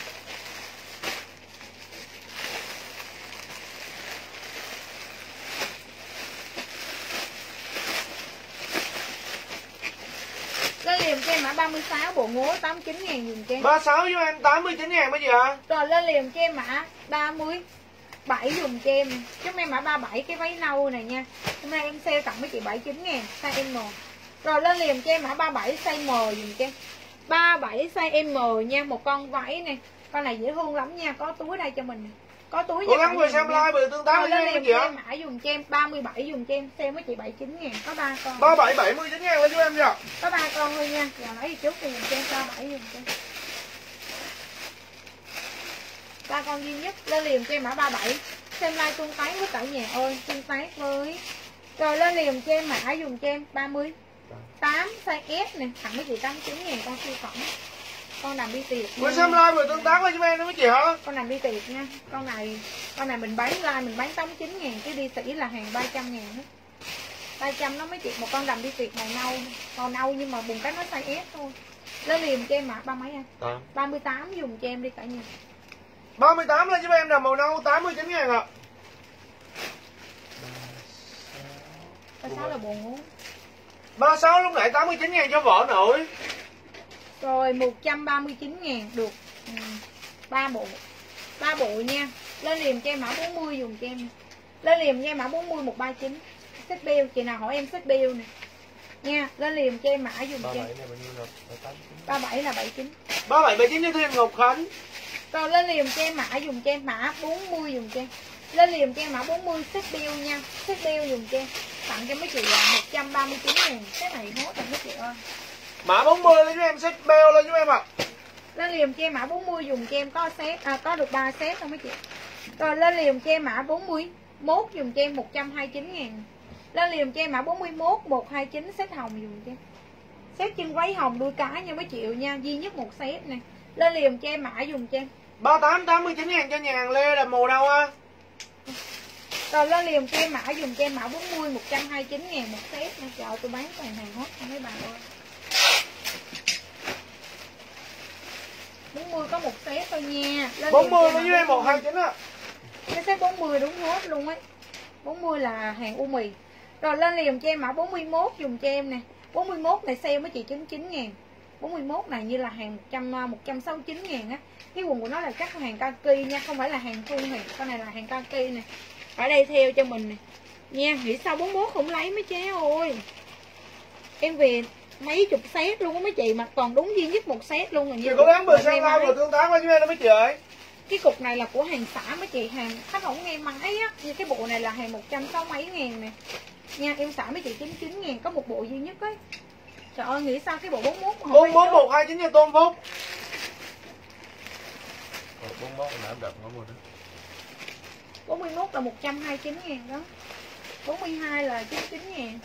Lên liền cho em mã 36 bộ ngố 89.000 dùng cho em. 36 với em 89.000 mấy gì ạ? Rồi lên liền cho em mã 37 dùng cho em. Chúng em mã 37 cái váy nâu này nha. Hôm nay em sale tặng mấy chị 79.000 size M. Rồi lên liền cho em mã 37 size M dùng cho em. 37 size M nha, một con váy này. Con này dễ thương lắm nha, có túi đây cho mình. Có túi cố gắng về xem like về tương tác với em gì ạ? Mã dùng cho em 37 dùng cho em sale mấy chị 79.000, có 3 con. 37 79.000 lên giúp em nha. Có 3 con thôi nha. Giờ lấy trước thì dùng cho em 37 dùng cho em. 3 con duy nhất. Lên liền cho em mã 37. Xem like tương tác với cả nhà ơi, tương tác với. Rồi lên liền cho em mã dùng cho em 38 size S nè, tặng mấy chị 89.000 con siêu phẩm. Con nằm đi tiệc. Về xem like về tương tác với em đó mấy chị hả? Con nằm đi tiệc nha. Con này mình bán like mình bán 89.000, chứ đi sĩ là hàng 300.000 hết. 300 nó mấy chị, một con đầm đi tiệc màu nâu. Màu nâu nhưng mà bùng cái nó size S thôi. Lên liền cho em mã ba mấy anh? 38 dùng cho em đi cả nhà. 38 lên giúp em là màu nâu 89.000 ạ. 36 là bộ ngố. 36 lúc nãy 89.000 cho vợ nội. Rồi 139.000 được 3 bộ. 3 bộ nha. Lên liền cho em mã 40 dùng cho em. Lên liền cho em mã 40 139. Set bill, chị nào hỏi em set bill nè. Nha, lên liền cho em mã dùng cho em. 37 là 79. 37 79 cho thêm Ngọc Khánh. Rồi lên liền cho em mã dùng cho em mã 40 dùng cho em. Lên liền cho em mã 40 set bill nha. Set bill dùng cho em. Tặng cho mấy chị là 139.000. Cái này hốt rồi mấy chị ơi. Mã 40 lên giúp em, set bill lên giúp em ạ. Lên liền cho em mã 40 dùng cho em có set có được 3 set không mấy chị. Rồi lên liền cho em mã 41 dùng cho em 129.000. Lên liền cho em mã 41 129 set hồng dùng cho em. Set chân váy hồng đuôi cá nha mấy triệu nha, duy nhất một set nè. Lên liền cho em mã dùng cho em 38 89.000 cho nhà hàng Lê là màu đâu á. Rồi lên liền cho em mã dùng cho em mã 40 129.000 một set nha. Trời tôi bán toàn hàng hot không mấy bà ơi. 40 có một set thôi nha. Lên 40 với em 129 á. Cái set 40 đúng hết luôn ấy. 40 là hàng u mì. Rồi lên liền cho em mã 41 dùng cho em nè. 41 này sale mấy chị 99.000. 41 này như là hàng 169.000 á. Cái quần của nó là chắc hàng kaki nha, không phải là hàng thun hàng. Con này là hàng kaki nè. Ở đây theo cho mình nè. Nha, nghĩ sao 41 không lấy mấy chế ơi. Em về mấy chục set luôn á mấy chị, mà còn đúng duy nhất một set luôn. Chị cố gắng bật xem like và tương tác với em đó mấy chị ơi. Cái cục này là của hàng xả mấy chị, hàng khách không nghe máy á. Như cái bộ này là hàng 160 mấy ngàn nè. Nha, em xả mấy chị 99.000, có một bộ duy nhất ấy. Trời ơi, nghĩ sao cái bộ 41 mà 44 129 cho Tôn Phúc. 41 là em đợt có mua đó. 41 là 129.000 đó. 42 là 99.000.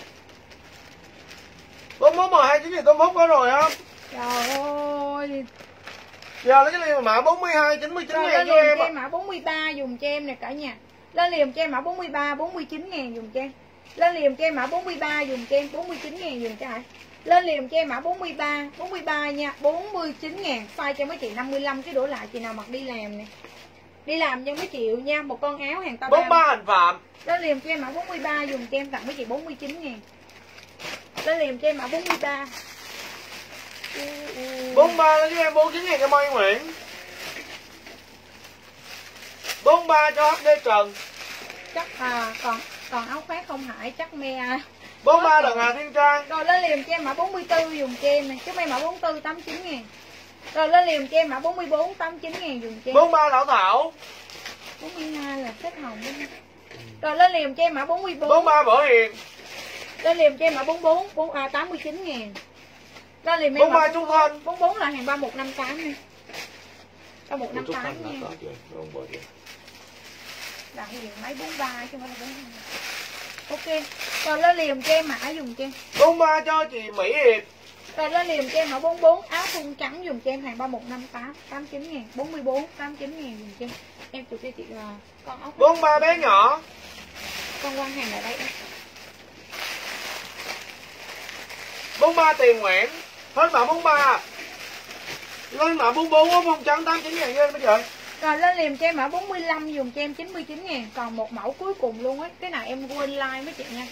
41 129 thì Tôn Phúc có rồi không? Trời ơi. Giờ lấy cái liều mã 42 99.000 cho em. Lên mã 43 dùng cho em nè cả nhà. Lên liềm cho em mã 43 49.000 dùng cho em. Lên liềm cho em mã 43 dùng cho em 49.000 dùng cho ai. Lên liềm cho em mã 43 nha, 49.000, size cho mấy chị 55 cái đổ lại chị nào mặc đi làm nè. Đi làm cho mấy triệu nha, một con áo hàng tao 43 hành phạm. Lên liềm cho em mã 43 dùng cho em tặng mấy chị 49.000. Lên liềm cho em mã 43. 43 lên cho em 49.000 cho Mai Nguyễn. 43 cho HD Trần. Chắc còn áo khoác không Hải chắc me. 43 là Hà Thiên Trang. Rồi lên liềm cho em mã 44 dùng cho em nè, chúc em mã 44 89.000. Rồi lên liềm cho em mã 44 89.000 dùng cho em. 43 Thảo Thảo. 42 là xếp hồng đúng không? Rồi lên liềm cho em mã 44. 43 Võ Hiền. Lên liềm cho em mã 44 89.000. Lên liềm em 43 Trung Thanh. 44 là hàng 3158 nè. 3158 nha. Là hiện máy 43 chứ không phải là 42. Ok. Rồi lên liềm cho em mã dùng cho em. 43 cho chị Mỹ Hiệp. Rồi lên liền cho em mã 44 áo thun trắng dùm cho em hàng 3158 89 ngàn 44 89 ngàn dùm cho em chụp cho chị là con áo 43 bé nhỏ. con quăng hàng lại đây em. 43 Tiền Nguyễn. Hết mã 43. Lên mã 44 áo thun trắng 89 ngàn cho em bây giờ. Rồi lên liền cho em mã 45 dùng cho em 99 ngàn. Còn một mẫu cuối cùng luôn á. Cái này em quên like mấy chị nha.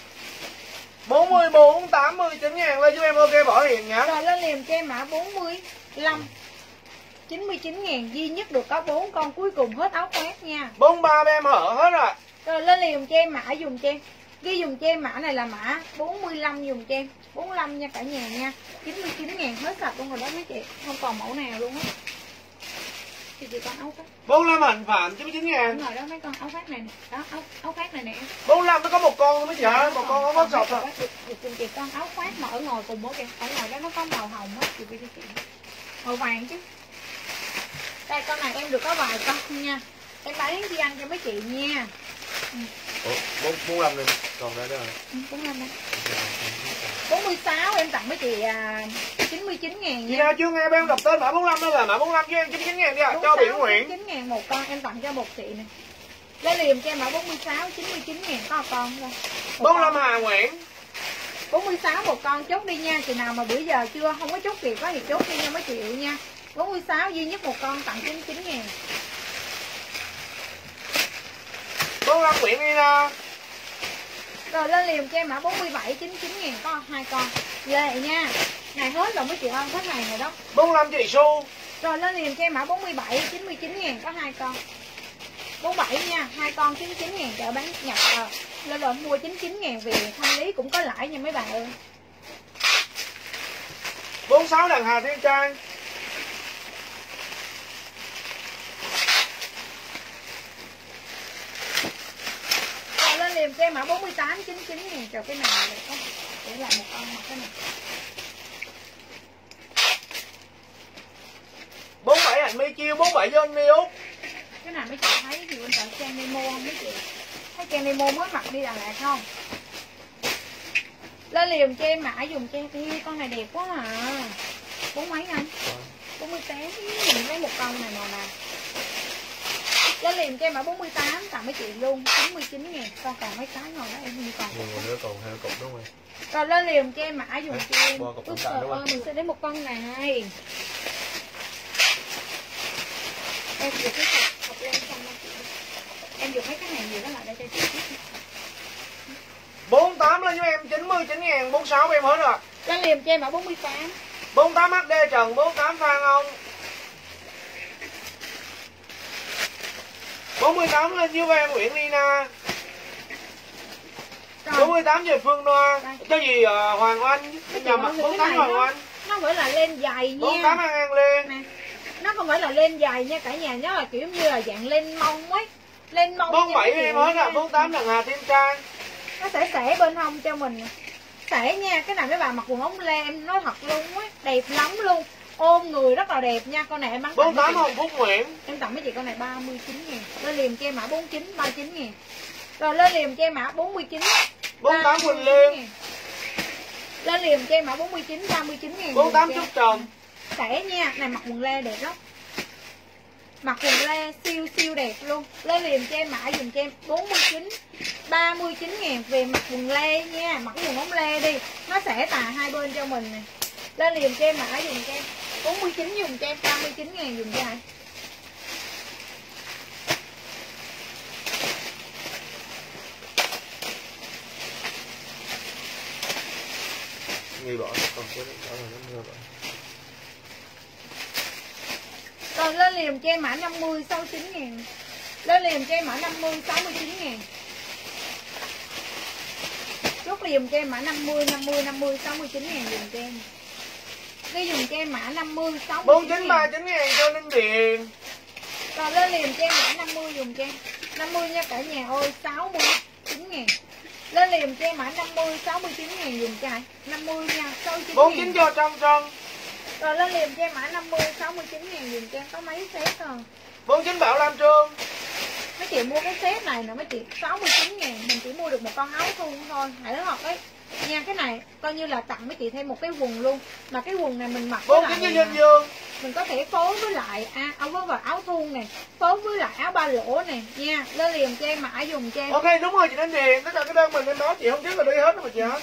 44 89 ngàn lên giúp em ok Võ Hiền nhá. Rồi lên liền cho em mã 45 99 ngàn. Duy nhất được có 4 con cuối cùng hết áo khoác nha. 43 em hở hết rồi. Rồi lên liền cho em mã dùng cho em. Ghi dùng cho em mã này là mã 45 dùng cho em 45 nha cả nhà nha. 99 ngàn hết sạch luôn rồi đó mấy chị. Không còn mẫu nào luôn á. Thì chị con áo khoác. 45 Hạnh Phạm 99 ngàn. Đúng rồi đó mấy con áo khoác này nè. Đó áo khoác này nè em. 45 nó có một con mới dạ, một con áo khoác sọc rồi. Được chị con áo khoác mà ở ngoài cùng bố kìa. Ở ngoài đó nó có màu hồng á, chị cho chị. Màu vàng chứ. Đây con này em được có vài con nha. Em bán chi ăn cho mấy chị nha. Ủa, 45 lên, còn đây đó rồi. 45 đây. 46 em tặng mấy chị 99 ngàn Chị nha. nào chưa nghe em đọc tên mã 45 đó là mã 45 cho em 99 ngàn đi ạ. Cho Biển Nguyễn. 99 ngàn một con em tặng cho một chị nè. Lấy liền cho em mã 46 99 ngàn có một con thôi. 45 Hà Nguyễn. 46 một con chốt đi nha. Chị nào mà bữa giờ chưa không có chốt kịp á thì chốt đi nha mấy triệu nha. 46 duy nhất một con tặng 99 ngàn. 45 Nguyễn Nina. Rồi lên liền cho em mã 47 99 ngàn có 2 con. Lệ nha. Này hết rồi mấy chị ơi, hết này rồi đó. 45 chị Su. Rồi lên liền cho em mã 47 99 ngàn có 2 con. 47 nha, 2 con 99 ngàn chợ bán nhập lên rồi mua 99 ngàn về thanh lý cũng có lãi nha mấy bạn ơi. 46 đàn Hà Thiên Trang. Rồi lên liền cho em mã 48 99 ngàn cho cái này này có để lại một con mặt cái này. 47 Hạnh My Chiêu, 47 Johnny Út. Cái này mấy chị thấy thì bên cạnh Trang Nemo không mấy chị? Thấy Trang Nemo mới mặc đi Đà Lạt không? Lên liền cho em mã dùng cho em. Ê, con này đẹp quá à. 4 mấy anh? 48. Mình lấy một con này màu nào. Lên liền cho em mã 48 tặng mấy chị luôn 99 ngàn. Con còn mấy cái ngồi đó em như còn. Nhiều nữa còn hai cục đúng không? Rồi lên liền cho em mã dùng cho em. Bo cục Ôi tổng trời tặng đúng ơi không? mình sẽ lấy một con này. Em được cái cục lên xong đó chị. Em được mấy cái này nhiều đó lại đây cho chị biết. 48 lên cho em 99 ngàn. 46 em hết rồi. Lên liền cho em mã 48. 48 HD Trần, 48 Phan Ông. 48 lên với em Nguyễn Nina. Rồi. 48 về Phương Noa. Cái gì Hoàng Oanh. Nhầm ạ, 48 Hoàng Oanh. Nó phải là lên giày nha. 48 An An Lê. Nè. Nó không phải là lên giày nha cả nhà, nó là kiểu như là dạng lên mông ấy. Lên mông. 47 em hết rồi, 48 đàn Hà Thiên Trang. Nó sẽ xẻ bên hông cho mình. Xẻ nha, cái này mấy bà mặc quần ống lê em nói thật luôn á, đẹp lắm luôn. Ôm người rất là đẹp nha, con này em bán 48 Hồng Phúc Nguyễn. em tặng mấy chị con này 39 ngàn. Lên liền cho em mã 49 39 ngàn. Rồi lên liền cho em mã 49 48 Quỳnh Liên. Lên liền cho em mã 49 39 ngàn. 48 Trúc Trần. Xẻ nha, này mặc quần lê đẹp lắm. Mặc quần lê siêu siêu đẹp luôn. Lên liền cho em mã dùng cho em 49 39 ngàn về mặc quần lê nha. Mặc quần ống lê đi. Nó sẽ tà hai bên cho mình nè. Lên liền cho em mã dùng cho em 49 dùng cho em 39 ngàn dùng cho ai. Nghi bỏ còn cái đó là nó mưa rồi. Rồi lên liền cho em mã 50 69 ngàn. Lên liền cho em mã 50 69 ngàn. Chốt liền cho em mã 50 69 ngàn dùng cho em. Cái dùng cho em mã 50 69 49 39 ngàn cho Ninh Điền. Rồi lên liền cho em mã 50 dùng cho em. 50 nha cả nhà ơi, 69 ngàn. Lên liền cho em mã 50 69 ngàn dùng cho ai? 50 nha, 69 49 cho Trân Trân. Rồi lên liền cho em mã 50 69 ngàn dùng cho em có mấy set rồi. 49 Bảo Lam Trương. Mấy chị mua cái set này nè mấy chị 69 ngàn. Mình chỉ mua được một con áo thun thôi. Hãy nói thật ấy. nha. Cái này coi như là tặng mấy chị thêm một cái quần luôn, mà cái quần này mình mặc với 49 lại nhân dương. mình có thể phối với lại áo với áo thun này, phối với lại áo ba lỗ này nha. Lên liền cho em mã dùng cho em. Ok đúng rồi chị Thanh Điền, tất cả cái đơn mình lên đó chị không biết là đi hết đâu mà chị hả?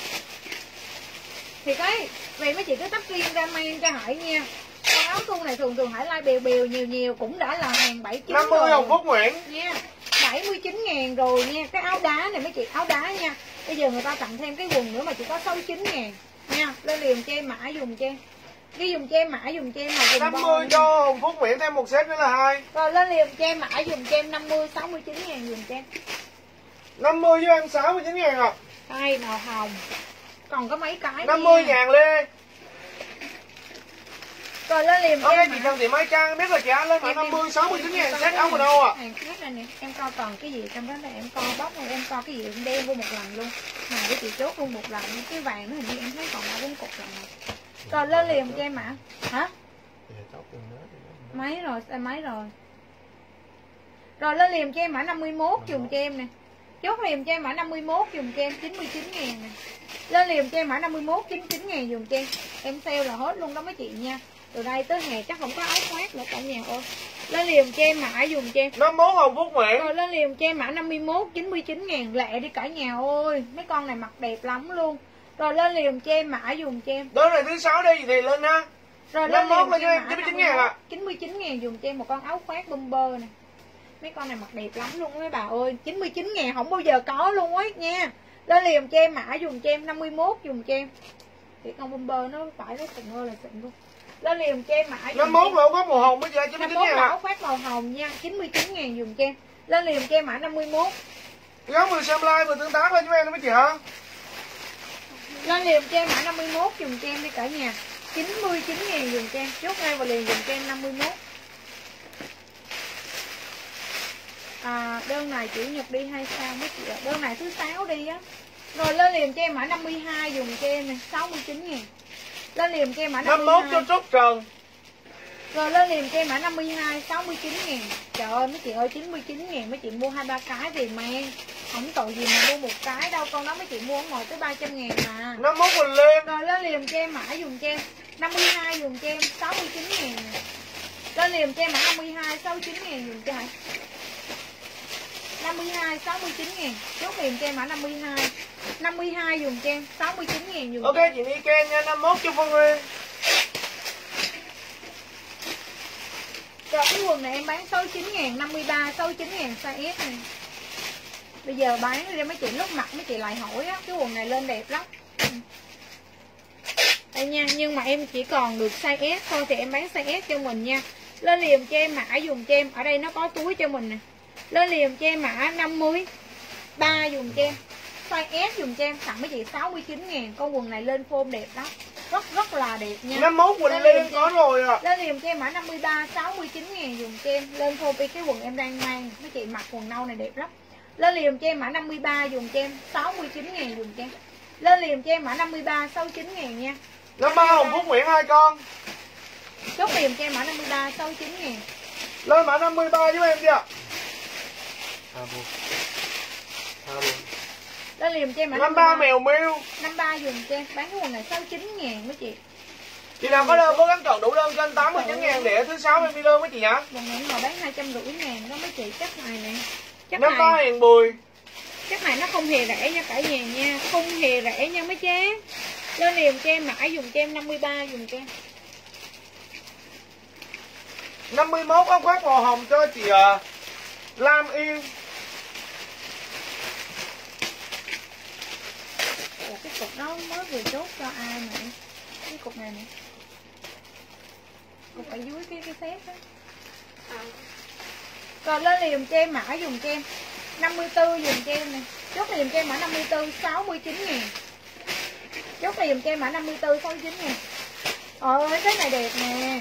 Thì cái vậy mấy chị cứ tắt riêng ra mang cho Hải nha. Con áo thun này thường Hải like bèo bèo nhiều cũng đã là hàng 79 50 rồi Hồng Phúc Nguyễn nha, 79.000 rồi nha. Cái áo đá này mấy chị, áo đá nha. Bây giờ người ta tặng thêm cái quần nữa mà chỉ có 69.000 nha. Lên liền cho em mã dùng cho em. Ghi dùng cho em mã dùng cho em là quần 50 cho Hồng Phúc Nguyễn thêm một set nữa là 2. Rồi lên liền cho em mã dùng cho em 50 69.000 dùng cho em. 50 với em 69.000 à? Đây màu hồng. Còn có mấy cái 50.000 Lê. Rồi lên liền cho Ok em chị mã. Trần Thị Mai Trang biết là chị ăn lên mã 50 69.000 set áo quần đâu à? Hàng khác này nè, em coi còn cái gì trong đó này, em coi bóc này, em coi cái gì em đem vô một lần luôn. Mà cái chị chốt luôn một lần, cái vàng nó hình như em thấy còn 3-4 cục lần này. Rồi lên liền cho em mã. Hả? Mấy rồi, xe mấy rồi. Rồi lên liền cho em mã 51 dùng cho em nè. Chốt liền cho em mã 51 dùng cho em 99.000 nè. Lên liền cho em mã 51 99.000 dùng cho em. Em sale là hết luôn đó mấy chị nha. Từ đây tới hè chắc không có áo khoác nữa cả nhà ơi. Lên liền cho em mã dùng cho em. 51 Hồng Phúc Nguyễn. Rồi lên liền cho em mã 51 99.000 lẹ đi cả nhà ơi. Mấy con này mặc đẹp lắm luôn. Rồi lên liền cho em mã dùng cho em. Đơn này thứ 6 đi thì lên ha. Rồi lên 51 liền cho em là mã 99.000 ạ. 99.000 dùng cho em một con áo khoác bomber này. Mấy con này mặc đẹp lắm luôn mấy bà ơi. 99.000 không bao giờ có luôn ấy nha. Lên liền cho em mã dùng cho em 51 dùng cho em. Thì con bomber nó phải nó xịn ơi là xịn luôn. Lên liền cho em mã 51 là có màu hồng bây giờ 51 99.000 là ạ. áo khoác màu hồng nha, 99.000 dùng cho em. Lên liền cho em mã 51. Nhớ 10 xem like 10 tương tác lên cho em đó mấy chị hả? Lên liền cho em mã 51 dùng cho em đi cả nhà. 99.000 dùng cho em. Chốt ngay và liền dùng cho em 51. Đơn này chủ nhật đi hay sao mấy chị ạ? Đơn này thứ 6 đi á. Rồi lên liền cho em mã 52 dùng cho em này, 69.000. Lên liền cho em mã 51 52. cho Trúc Trần. Rồi lên liền cho em mã 52 69.000. Trời ơi mấy chị ơi 99.000 mấy chị mua 2-3 cái thì mang. Không tội gì mà mua một cái đâu, con đó mấy chị mua ngồi tới 300.000 mà. 51 Quỳnh Liên. Rồi lên liền cho em mã dùng cho em 52 dùng cho em 69.000. Lên liền cho em mã 52 69.000 dùng cho hả? 52 69.000. Chốt liền cho em mã 52. 52 dùng cho em 69.000 dùng. Ok cho em. chị Niken nha, 51 cho Phương Nguyên. Rồi cái quần này em bán 69.000, 53 69.000 size S này. Bây giờ bán ra mấy chị lúc mặt mấy chị lại hỏi á, cái quần này lên đẹp lắm. Đây nha, nhưng mà em chỉ còn được size S thôi thì em bán size S cho mình nha. Lên liền cho em mã dùng cho em, ở đây nó có túi cho mình nè. Lên liền cho em mã 53 dùng cho em. Size S dùng cho em tặng mấy chị 69.000. Con quần này lên form đẹp lắm. Rất là đẹp nha. 51 Quỳnh Liên có rồi à. Lên liền cho em mã 53 69.000 dùng cho em. Lên form cái quần em đang mang. Mấy chị mặc quần nâu này đẹp lắm. Lên liền cho em mã 53 dùng cho em 69.000 dùng cho em. Lên liền cho em mã 53 69.000 nha. 53 Hồng Phúc Nguyễn 2 con. Chốt liền cho em mã 53 69.000. Lên mã 53 giúp em chưa? Lên liền cho em mã 53 mèo miêu. 53 dùng cho em. Bán cái quần này 69.000 mấy chị. Chị nào có đơn cố gắng chọn đủ đơn trên 89.000 để thứ 6 em đi đơn mấy chị nhá. Quần này mà bán 250.000 đó mấy chị. Chắc này nè. Chắc 53 này, Hiền Bùi. chắc này nó không hề rẻ nha cả nhà nha. Không hề rẻ nha mấy chế. Lên liền cho em mã dùng cho em 53 dùng cho em. 51 áo khoác màu hồng cho chị Lam Yên. Ủa, cái cục đó mới vừa chốt cho ai mà cái cục này nè, cục ở dưới cái xếp đó. Rồi lên liền cho em mã dùng cho em 54 dùng cho em nè. Chốt liền cho em mã 54 69.000. Chốt liền cho em mã 54 69.000. Ơi cái này đẹp nè.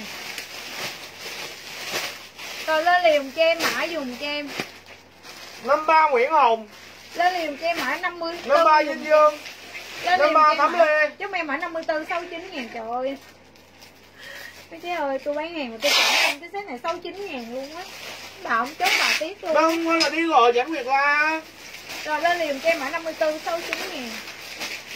Rồi lên liền cho em mã dùng cho em 53 Nguyễn Hồng. lên liền cho em mã 54 53 Vinh Dương. lên liền 53 cho Thẩm em mã Lê. chúc em mã 54 69.000. Trời ơi mấy chế ơi, tôi bán hàng mà tôi trả không cái set này 69.000 luôn á. Bà không chốt bà tiếc luôn. Đông là đi gọi Giảng Việt La. Rồi lên liền cho em mã 54 69.000.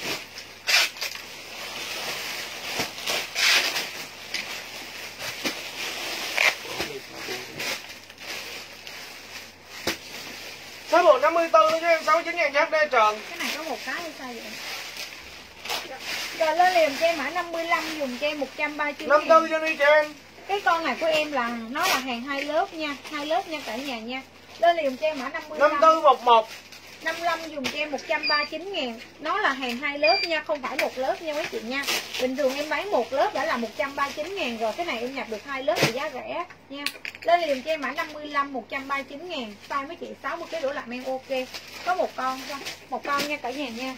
Cái bộ 54 cho em 69.000 HD trần. Cái này có một cái hay sao vậy? Rồi lên liền cho em mã 55 dùng cho em 139.000. 54 cho đi cho em. Cái con này của em là nó là hàng 2 lớp nha, 2 lớp nha cả nhà nha. Lên liền cho em mã 55. 5411. 55 dùng cho em 139.000. Nó là hàng 2 lớp nha, không phải một lớp nha mấy chị nha. Bình thường em bán một lớp đã là 139.000 rồi, cái này em nhập được 2 lớp thì giá rẻ nha. Lên liền cho em mã 55 139.000. Size mấy chị 60 kg đổ lại men ok. Có một con thôi, một con nha cả nhà nha.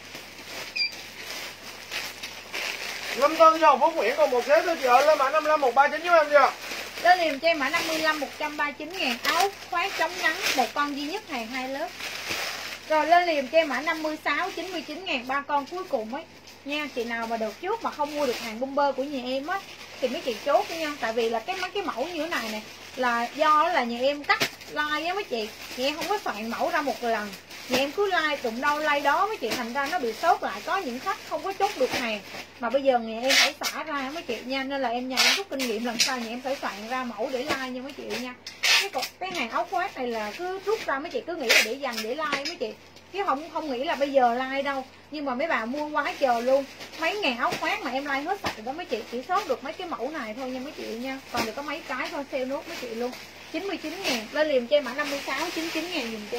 54 cho Hồng Phúc Nguyễn còn một xếp thôi chị ơi, lên mã 55 139 giúp em chưa? Lên liền cho em mã 55 139.000. Áo khoác chống nắng, một con duy nhất hàng 2 lớp. Rồi lên liền cho em mã 56 99.000, ba con cuối cùng ấy nha. Chị nào mà đợt trước mà không mua được hàng bomber của nhà em á thì mấy chị chốt nha, tại vì là mấy cái mẫu như thế này nè là do là nhà em cắt like á mấy chị, nhà em không có soạn mẫu ra một lần, nhà em cứ like đụng đâu like đó mấy chị, thành ra nó bị sốt lại, có những khách không có chốt được hàng mà bây giờ nhà em phải xả ra mấy chị nha, nên là em rút kinh nghiệm lần sau nhà em phải soạn ra mẫu để like nha mấy chị nha. Cái hàng áo khoác này là cứ rút ra mấy chị cứ nghĩ là để dành để like mấy chị, chứ không nghĩ là bây giờ like đâu, nhưng mà mấy bà mua quá trời luôn, mấy ngàn áo khoác mà em like hết sạch rồi đó mấy chị, chỉ sót được mấy cái mẫu này thôi nha mấy chị nha, còn được có mấy cái thôi, sale nốt mấy chị luôn. 99.000. Lên liền cho em mã 56 99.000 dùm cho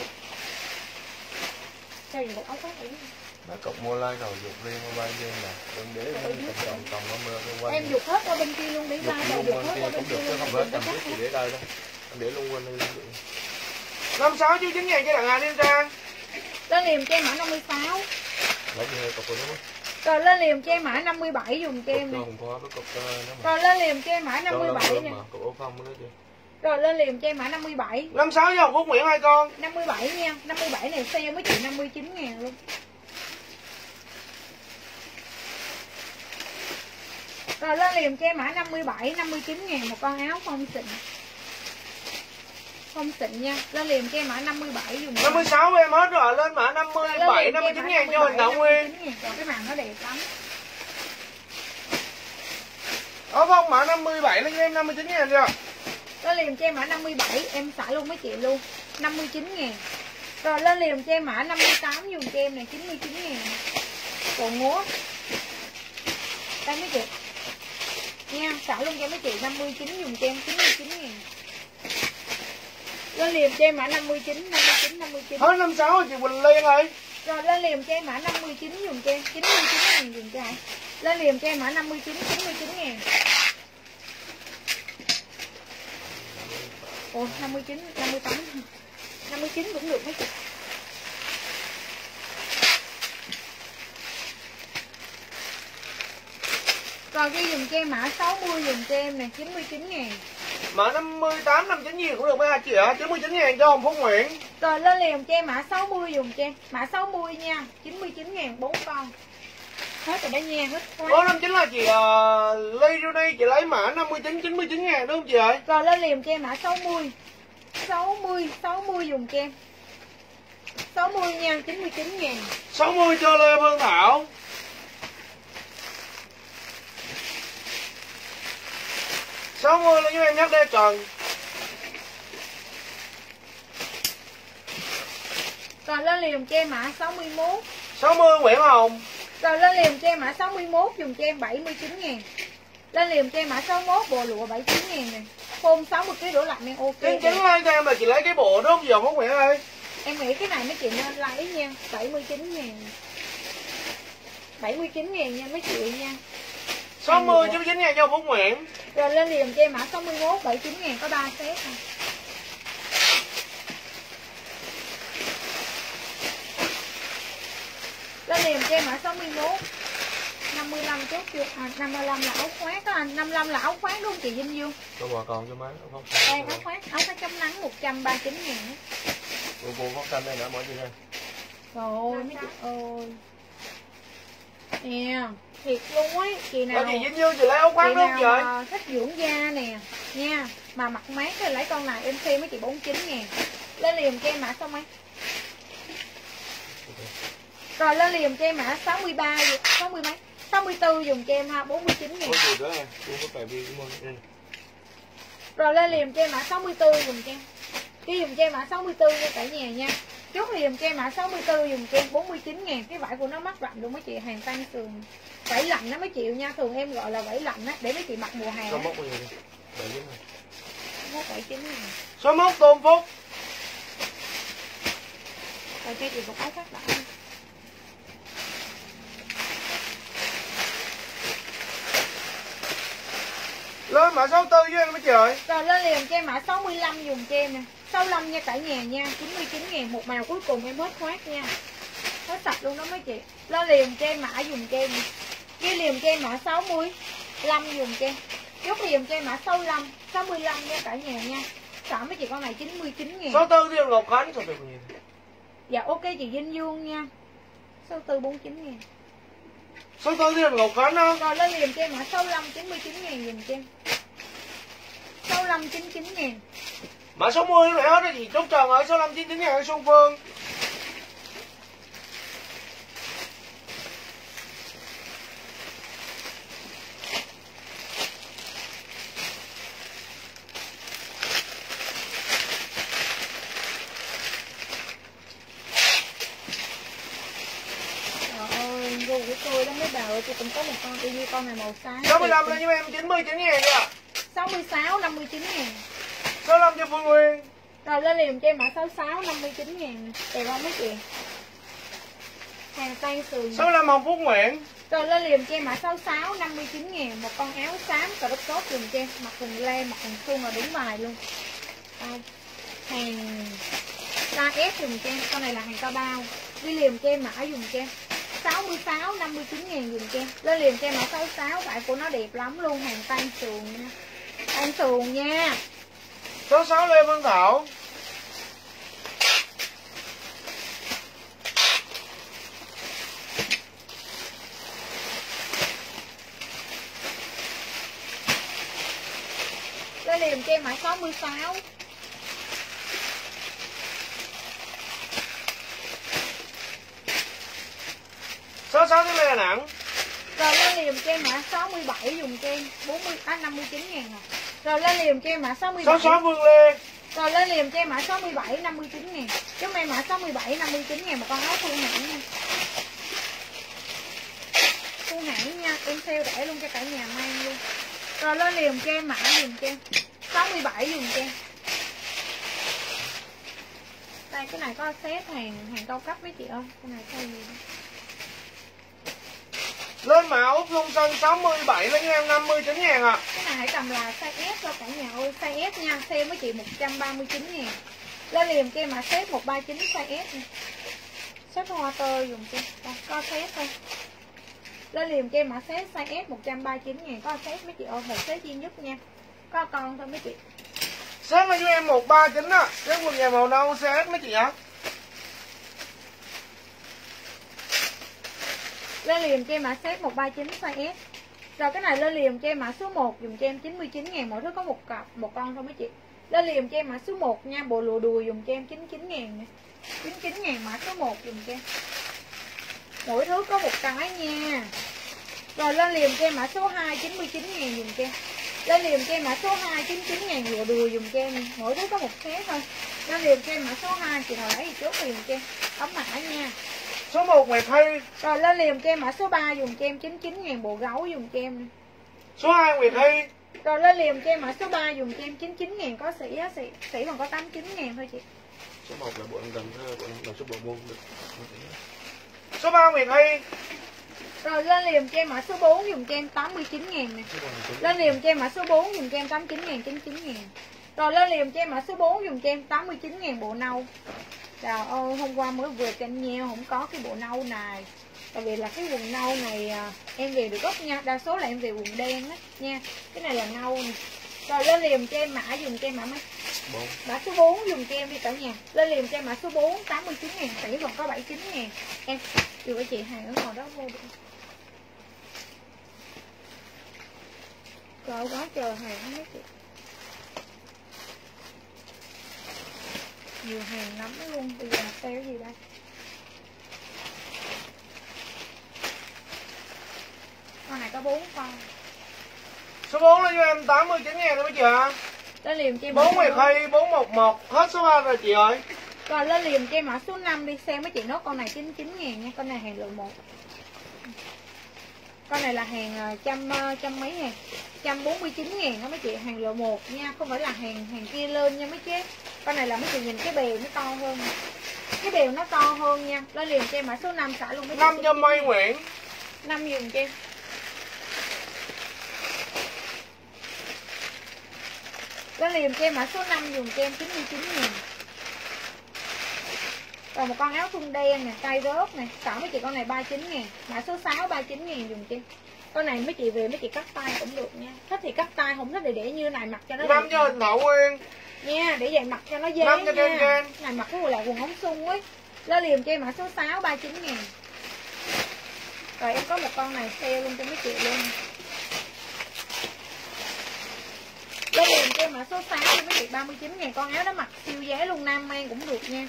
sao dùng một áo khoác này. Nó cục mua like rồi dục riêng qua bay riêng nè, đừng để còn nó mưa cái quanh. Em dục hết qua bên kia luôn để like rồi, dục hết qua bên kia luôn. Không hết cần thiết gì để đây đâu, em để luôn quên đi. 56 chứ 9.000 cho đặng Hà Liên Trang. Lên liền cho em mã 56. Lấy gì cục rồi đúng không? Rồi lên liền cho em mã 57 dùng cho em nè. Rồi lên liền cho em mã 57 nè. Rồi lên liền cho em mã 57. 56 cho Hồng Phúc Nguyễn hai con. 57 nha, 57 này sale mấy chị 59.000 luôn. Rồi lên liền cho em mã 57 59.000 một con áo phong xịn. Phong xịn nha. Lên liền cho em mã 57 dùng. 56 em hết rồi, lên mã 57 59.000 cho Huỳnh Đạo Nguyên. Còn cái màn nó đẹp lắm. Ở không mã 57 lên cho em 59.000 chưa? Lên liền cho em mã 57, em xả luôn mấy chị luôn. 59.000. Rồi lên liền cho em mã 58 dùng cho em này 99.000. Còn ngố. Đây mấy chị. Nha, xả luôn cho mấy chị 59 dùng cho em 99.000. Lên liền cho em mã 59. Hết 56 rồi chị Quỳnh Liên ơi. Rồi lên liền cho em mã 59 dùng cho em 99.000 dùng cho hả? Lên liền cho em mã 59 99.000. Ồ 59 58 59 cũng được mấy chị. Rồi ghi dùm cho em mã 60 dùm cho em nè 99.000. Mã 58 59.000 cũng được mấy chị ạ, 99.000 cho Hồng Phúc Nguyễn. Rồi lên liền cho em mã 60 dùm cho em. Mã 60 nha, 99.000 4 con. Hết rồi đó nha, hết quá. Ủa 59 là chị Ly Rudy chị lấy mã 59 99.000 đúng không chị ơi? Rồi lên liền cho em mã 60 dùng cho em 60 nha, 99.000. 60 cho Lê Phương Thảo. 60 là giúp em nhắc Lê Trần. Rồi lên liền cho em mã 61. 60 Nguyễn Hồng. Rồi lên liền cho em mã 61 dùng cho em 79.000. Lên liền cho em mã 61 bộ lụa 79.000 nè. Khôn 60 kg đổ lạnh em ok. Em chính lên cho em là chị lấy cái bộ đó không giờ Phúc Nguyễn ơi. Em nghĩ cái này mấy chị nên lấy nha, 79.000. 79.000 nha mấy chị nha. 60 99.000 cho Phúc Nguyễn. Rồi lên liền cho em mã 61 79.000 có 3 set thôi. Lên liền cho em mã 61 55 chốt chưa? À 55 là áo khoác đó anh, 55 là áo khoác đúng không chị Vinh Dương? Cho bà còn cho mấy không? Đây áo khoác chống nắng 139.000. Cô phát xanh đây nữa mỗi chị ơi. Trời ơi mấy chị ơi. Nè, thiệt luôn ấy, chị nào chị Vinh Dương chị lấy áo khoác đúng không chị ơi? thích dưỡng da nè nha, mà mặt mát thì lấy con này em xem mấy chị 49.000. Lên liền cho em mã xong mấy. Rồi lên liền cho em mã 63 60 mấy 64 dùng cho em ha 49.000. Có gì đó à? Cô có bài vi của mình. Rồi lên liền cho em mã 64 dùng cho em. Cái dùng cho em mã 64 cho cả nhà nha. Chốt liền cho em mã 64 dùm cho em 49.000. Cái vải của nó mắc lạnh luôn mấy chị, hàng tăng sườn. Vải lạnh nó mấy chịu nha, thường em gọi là vải lạnh á, để mấy chị mặc mùa hè. Số mốc bao nhiêu đi? 79 này. Mốt 79 ngàn. Số mốc Tôn Phúc. Rồi cho chị một áo khác đã. Lên mã 64 với em mấy chị ơi. Rồi lên liền cho em mã 65 dùng cho em nè. 65 nha cả nhà nha, 99.000 một màu cuối cùng em hết khoát nha. Hết sạch luôn đó mấy chị. Lên liền cho em mã dùng cho em. Ghi liền cho em mã 65 dùng cho em. Chốt liền cho em mã 65 nha cả nhà nha. Sợ mấy chị con này 99.000. 64 Thiên Ngọc Khánh sao được nhiều. Dạ ok chị Vinh Dương nha. 64 49.000. 64 Thiên Ngọc Khánh đó. Rồi lên liền cho em mã 65 99.000 dùng cho em. 65 99.000. Mã 60 lại hết đó chị. Chốt tròn ở 65 99.000 ở Xuân Phương. Gu của tôi đó mấy bà ơi, tôi cũng có một con y như con này màu xám. 65 lên với em 99.000 nha. 66 59.000. 65 cho Phương Nguyên. Rồi lên liền cho em mã 66 59.000. Đẹp không mấy chị? Hàng tan sườn. 65 Hồng Phúc Nguyễn. Rồi lên liền cho em mã 66 59.000. Một con áo xám cà rốt tốt dùm cho em. Mặc quần le, mặc quần suông là đúng bài luôn. Hàng size S dùm cho em. Con này là hàng cao bao. Đi liền cho em mã dùm cho em 66 59.000 dùm cho em. Lên liền cho em mã 66. Vải của nó đẹp lắm luôn. Hàng tan sườn nha. Tan sườn nha. 66 Lê Văn Thảo. Lên liền cho em mã 66. Số 6 Lê Đà Nẵng. Rồi lên liền cho em mã 67 dùng cho em 59.000 rồi. Rồi lên liền cho em mã 67. 66 Vương Lê. Rồi lên liền cho em mã 67 59.000. Chúng em mã 67 59.000 một con áo thun hãng nha. Thun hãng nha, em sale rẻ luôn cho cả nhà mang luôn. Rồi lên liền cho em mã dùng cho em 67 dùng cho em. Đây cái này có set hàng cao cấp mấy chị ơi. Cái này size gì đó. Lên mã Úc Long Sơn 67 lên em 59.000 à. Cái này hãy cầm là size S cho cả nhà ơi. Size S nha, sale với chị 139.000. Lên liền cho em mã set 139 size S nha. Set hoa tơ dùng cho đây, có set thôi. Lên liền cho em mã set size S 139.000. Có set mấy chị ơi, một set duy nhất nha. Có con thôi mấy chị. Set lên cho em 139 á. Cái quần dài màu nâu set mấy chị hả? Lên liền cho em mã set 139 size S. Rồi cái này lên liền cho em mã số 1 dùng cho em 99.000, mỗi thứ có một cặp, một con thôi mấy chị. Lên liền cho em mã số 1 nha, bộ lụa đùi dùng cho em 99.000 nè. 99.000 mã số 1 dùng cho em. Mỗi thứ có một cái nha. Rồi lên liền cho em mã số 2 99.000 dùng cho em. Lên liền cho em mã số 2 99.000 lụa đùi dùng cho em, mỗi thứ có một set thôi. Lên liền cho em mã số 2, chị nào lấy thì chốt liền cho em. Tấm mã nha. Số 1 Nguyệt Hy. Rồi lên liền cho em mã số 3 dùng cho em 99.000 bộ gấu dùng cho em. Số 2 Nguyệt Hy. Rồi lên liền cho em mã số 3 dùng cho em 99.000, có sỉ á, sỉ còn có 89.000 thôi chị. Số 1 là bộ anh Cần, bộ anh số bộ môn được. Số 3 Nguyệt Hy. Rồi lên liền cho em mã số 4 dùng cho em 89.000 nè. Lên liền cho em mã số 4 dùng cho em 89.000 99.000. Rồi lên liền cho em mã số 4 dùng cho em 89.000 bộ nâu. Trời ơi, hôm qua mới vừa cho anh nhau không có cái bộ nâu này. Tại vì là cái quần nâu này em về được gốc nha, đa số là em về quần đen á nha. Cái này là nâu nè. Rồi lên liền cho em mã dùng cho em mã mấy? Mã số 4 dùng cho em đi cả nhà. Lên liền cho em mã số 4 89.000, tỷ còn có 79.000. Em chưa có chị hàng ở ngoài đó vô được. Trời quá trời hàng mấy chị. Nhiều hàng lắm luôn. Bây giờ sale cái gì đây? Con này có 4 con. Số 4 lên cho em 89.000 thôi mấy chị ạ. Lên liền cho em 4 Nguyệt Hy 411. Hết số 3 rồi chị ơi. Rồi lên liền cho em mã số 5 đi, xem mấy chị nốt con này 99 ngàn nha. Con này hàng lượng 1. Con này là hàng trăm mấy ngàn, 149 ngàn đó mấy chị, hàng lượng 1 nha, không phải là hàng kia lên nha mấy chị. Con này là mấy chị nhìn cái bèo nó to hơn, cái bèo nó to hơn nha. Lên liền cho em mã số 5 xả luôn mấy chị. 5 cho Mai Nguyễn. 5 dùm cho em. Lên liền cho em mã số 5 dùm cho em 99 ngàn. Rồi một con áo thun đen nè, tay rớt nè, xả mấy chị con này 39 ngàn. Mã số 6 39 ngàn dùm cho em. Con này mấy chị về mấy chị cắt tay cũng được nha. Thích thì cắt tay, không thích thì để như này mặc cho nó 5 cho Hình Hậu Nguyên. nha, để vậy mặc cho nó dễ 5 cho nha. Ken. Này mặc cái là quần ống sung ấy. Lên liền cho em mã số 6 39 ngàn. Rồi em có một con này sale luôn cho mấy chị luôn. Lên liền cho em mã số 6 cho mấy chị 39 ngàn. Con áo đó mặc siêu giá luôn, nam mang cũng được nha.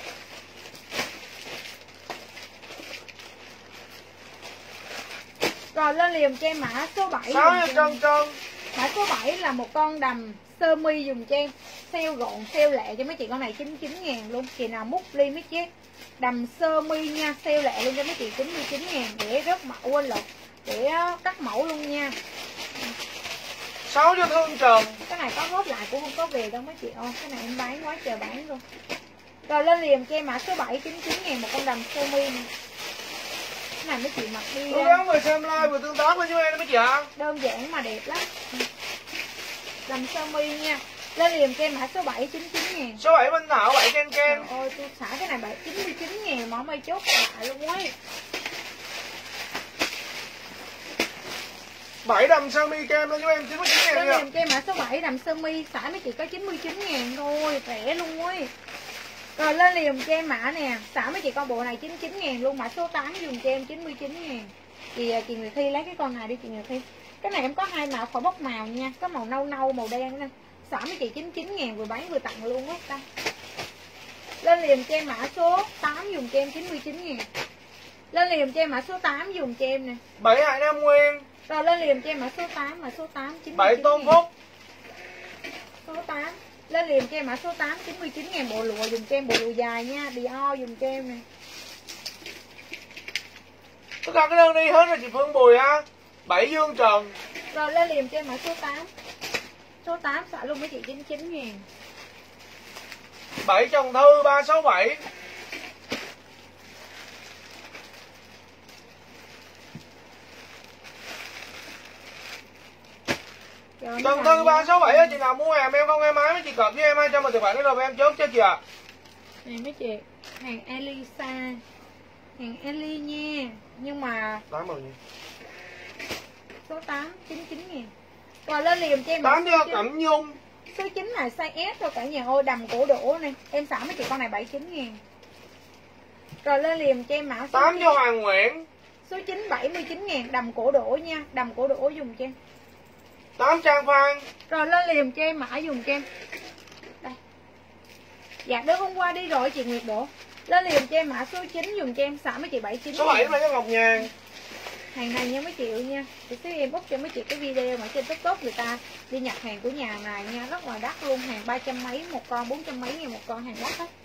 Rồi lên liền cho em mã số 7. 6 cho Trân. Mã số 7 là một con đầm sơ mi dùm cho em. Sale gọn, sale lẹ cho mấy chị, con này 99 ngàn luôn. Chị nào múc ly mấy chị. Đầm sơ mi nha, sale lẹ luôn cho mấy chị 99 ngàn. Để rớt mẫu quên lột, để cắt mẫu luôn nha. 6 cho Thương Trần. Cái này có góp lại cũng không có về đâu mấy chị ơi. Cái này em bán quá trời bán luôn. Rồi lên liền cho em mã số 7 99 ngàn một con đầm sơ mi nè. Cái này mấy chị mặc đi Cố gắng vừa xem like vừa tương tác với chúng em đó mấy chị ạ. đơn giản mà đẹp lắm. Đầm sơ mi nha. Lên liền cho em mã số 7 99 ngàn. Số 7 Minh Thảo 7 Ken. Trời ơi tôi xả cái này 99 ngàn mà mày chốt lại luôn ấy. 7 đầm sơ mi kem lên cho em 99 ngàn Lên nha. liền cho em mã số 7 đầm sơ mi xả mấy chị có 99 ngàn thôi, rẻ luôn ấy. Rồi lên liền cho em mã nè, xả mấy chị con bộ này 99 ngàn luôn. Mã số 8 dùng cho em 99 ngàn. Chị Nguyệt Thi lấy cái con này đi chị Nguyệt Thi. Cái này em có hai màu khỏi bóc màu nha. Có màu nâu nâu, màu đen nè. Xả mấy chị 99 ngàn vừa bán vừa tặng luôn á. Lên liền cho em mã số 8 dùng cho em 99 ngàn. Lên liền cho em mã số 8 dùng cho em nè. 7 Hải Nam Nguyên. Rồi lên liền cho em mã số 8, mã số 8 99 7 Tôn ngàn. Phúc. Số 8. Lên liền cho em mã số 8 99 ngàn bộ lụa dùng cho em, bộ lụa dài nha, Dior dùng cho em nè. Tất cả cái đơn đi hết rồi chị Phương Bùi á. 7 Dương Trần. Rồi lên liền cho em mã số 8. Số 8 xả luôn mấy chị 99 ngàn. 7 Trần Thư 367. Trần Thư 367 á, chị nào mua hàng em không em ái mấy chị cọp với em 200 mà tài khoản rồi em chốt cho chị ạ. Này mấy chị, hàng Elisa. Hàng Eli nha. Nhưng mà 80 nha. số 8 99 ngàn. Rồi lên liền cho em 8 số cho 9. Cẩm Nhung. Số 9 là size S thôi cả nhà ơi, đầm cổ đổ này. Em xả mấy chị con này 79 ngàn. Rồi lên liền cho em mã số 8 9. cho Hoàng Nguyễn. Số 9 79 ngàn, đầm cổ đổ nha. Đầm cổ đổ dùng cho em. 8 Trang Phan. Rồi lên liền cho em mã dùng cho em. Đây. Dạ đứa hôm qua đi rồi chị Nguyệt Đỗ. Lên liền cho em mã số 9 dùng cho em, xả mấy chị 79 Số 7 là cho Ngọc Nhàn. hàng này nha mấy chị nha. Thì xíu em up cho mấy chị cái video mà trên TikTok người ta đi nhập hàng của nhà này nha, rất là đắt luôn, hàng 300 mấy một con, 400 mấy ngàn một con, hàng đắt hết.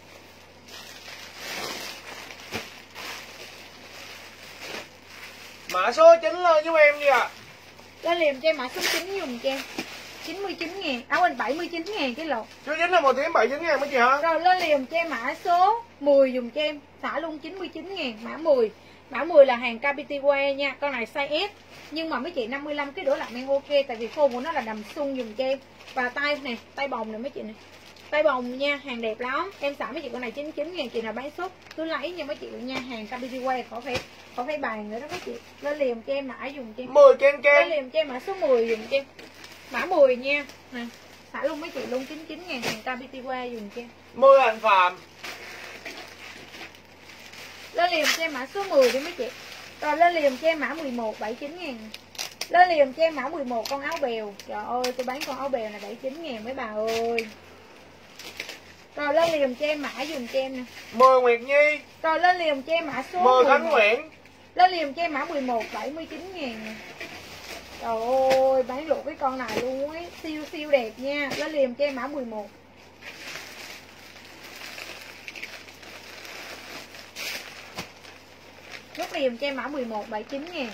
Mã số 9 lên giúp em đi ạ. Lên liền cho em mã số 9 dùng cho em 99 ngàn, quên 79 ngàn cái lột. Số 9 là màu tím 79 ngàn mấy chị hả? Rồi lên liền cho em mã số 10 dùng cho em, xả luôn 99 ngàn, mã 10. Mã 10 là hàng Capiti Wear nha, con này size S. Nhưng mà mấy chị 55 cái đổ lại men ok, tại vì phô của nó là đầm sung dùng cho em. Và tay này, tay bồng này mấy chị này. Tay bồng nha, hàng đẹp lắm. Em xả mấy chị con này 99 ngàn, chị nào bán sốt cứ lấy nha mấy chị nha, hàng Capiti Wear khỏi phải bàn nữa đó mấy chị. Lên liền cho em mã dùng cho em. 10 Ken Lên Ken. liền cho em mã số 10 dùng cho em. Mã 10 nha. Nè, xả luôn mấy chị luôn 99 ngàn, hàng Capiti Wear dùng cho em. 10 Hành Phạm. Lên liền cho em mã số 10 đi mấy chị. Rồi lên liền cho em mã 11 79 ngàn. Lên liền cho em mã 11 con áo bèo. Trời ơi tôi bán con áo bèo này 79 ngàn mấy bà ơi. Rồi lên liền cho em mã dùng cho em nè. 10 Nguyệt Nhi. Rồi lên liền cho em mã số 10 Khánh 11. Nguyễn. Lên liền cho em mã 11 79 ngàn nè. Trời ơi bán lụa cái con này luôn ấy. Siêu siêu đẹp nha. Lên liền cho em mã 11. Chốt liềm cho em mã 11 79 ngàn.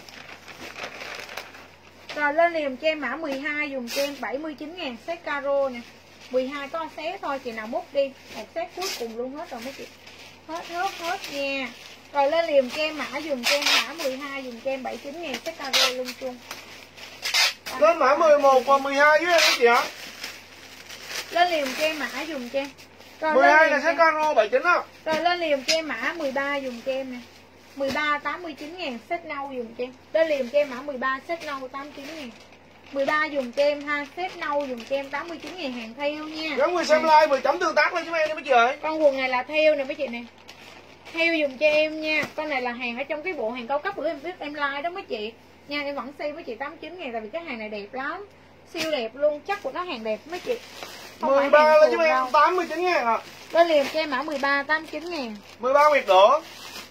Rồi lên liềm cho em mã 12 dùng cho em 79 ngàn. Set caro nè. 12 có set thôi, chị nào múc đi. Một set cuối cùng luôn hết rồi mấy chị. Hết nha. Rồi lên liềm cho em mã dùng cho em mã 12 dùng cho em 79 ngàn. Set caro luôn chung. Lên mã 11 và 12 với em đó chị hả? Lên liềm cho em mã dùng cho em. Rồi 12 là set caro 79 á. Rồi lên liềm cho em mã 13 dùng cho em nè. 13 89 ngàn set nâu dùng cho em. Lên liềm cho em mã 13 set nâu 89 ngàn. 13 dùng cho em ha, set nâu dùng cho em 89 ngàn hàng theo nha. Gắn người xem like 10 chấm tương tác lên với em mấy chị ơi. Con quần này là theo nè mấy chị nè. Theo dùng cho em nha. Con này là hàng ở trong cái bộ hàng cao cấp bữa em viết em like đó mấy chị. Nha em vẫn xem mấy chị 89 ngàn tại vì cái hàng này đẹp lắm. Siêu đẹp luôn, chắc của nó hàng đẹp mấy chị. Không 13 lên với em 89 ngàn ạ. Lên liềm cho em mã 13 89 ngàn. 13 Nguyệt Lửa.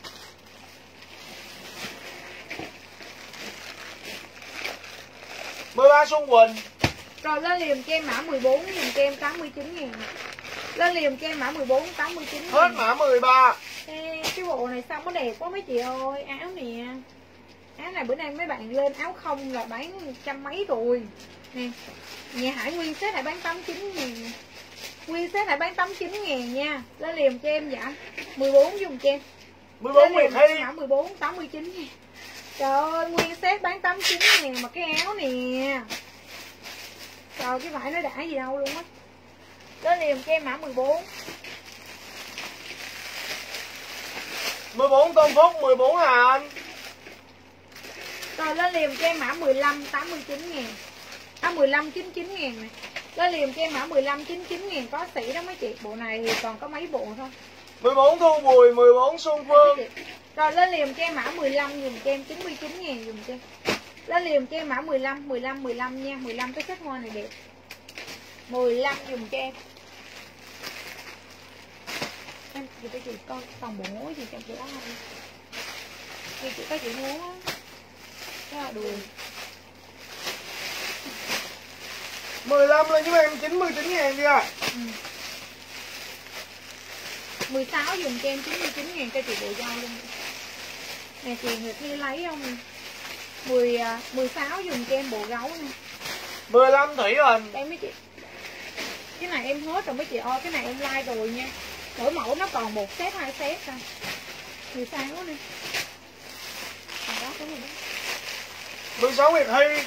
13 Xuân Quỳnh. Rồi lên liềm cho em mã 14 dùng cho em 89 ngàn. Lên liềm cho em mã 14 89 ngàn. Hết mã 13. Cái bộ này sao có đẹp quá mấy chị ơi. Áo nè. Áo này bữa nay mấy bạn lên áo không là bán trăm mấy rồi. Nè. Nhà Hải nguyên set lại bán 89 ngàn. Nguyên set lại bán 89 ngàn nha. Lên liềm cho em dạ 14 dùng cho em. 14 Nguyệt Thi. Mã 14 89 ngàn. Trời ơi nguyên set bán 89 ngàn mà cái áo nè. Trời cái vải nó đã gì đâu luôn á. Lên liềm cho em mã 14. 14 Tôn Phúc, 14 Hà Anh. Rồi lên liềm cho em mã 15 89 ngàn. 15 99 ngàn này. Lên liềm cho em mã 15 99 ngàn có sỉ đó mấy chị. Bộ này thì còn có mấy bộ thôi. 14 Thu Bùi, 14 Xuân Phương. Rồi lên liềm cho em mã 15 dùng cho em 99 ngàn dùng cho em. Lên liềm cho em mã 15 nha. 15 cái set hoa này đẹp. 15 dùng cho em. Em chị có chị con còn bộ mối gì trong chỗ đó không? Chị có chị muốn á. Rất là đùi. 15 lên với em 99 ngàn đi ạ. 16 dùng cho em 99 ngàn cho chị bộ dâu luôn. Nè chị Nguyệt Thi lấy không? 16 dùng cho em bộ gấu nè. 15 Thủy Hình. Đây mấy chị. Cái này em hết rồi mấy chị ơi, cái này em like rồi nha. Mỗi mẫu nó còn một set 2 set thôi. 16 nè. Đó cái này đó. 16 Nguyệt Thi.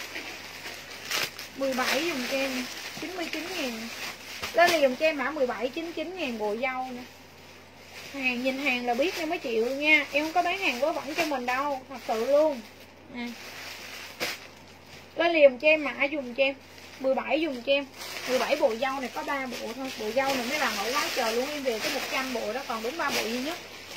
17 dùng cho em 99 ngàn. Lên liềm cho em mã 17 99 ngàn bộ dâu nè. Hàng nhìn hàng là biết nha mấy chị luôn nha. Em không có bán hàng vớ vẩn cho mình đâu. Thật sự luôn nè. Lên liềm cho em mã dùng cho em 17 dùng cho em 17 bộ dâu này có 3 bộ thôi. Bộ dâu này mấy bà mẫu quá trời luôn. Em về cái 100 bộ đó còn đúng 3 bộ duy nhất.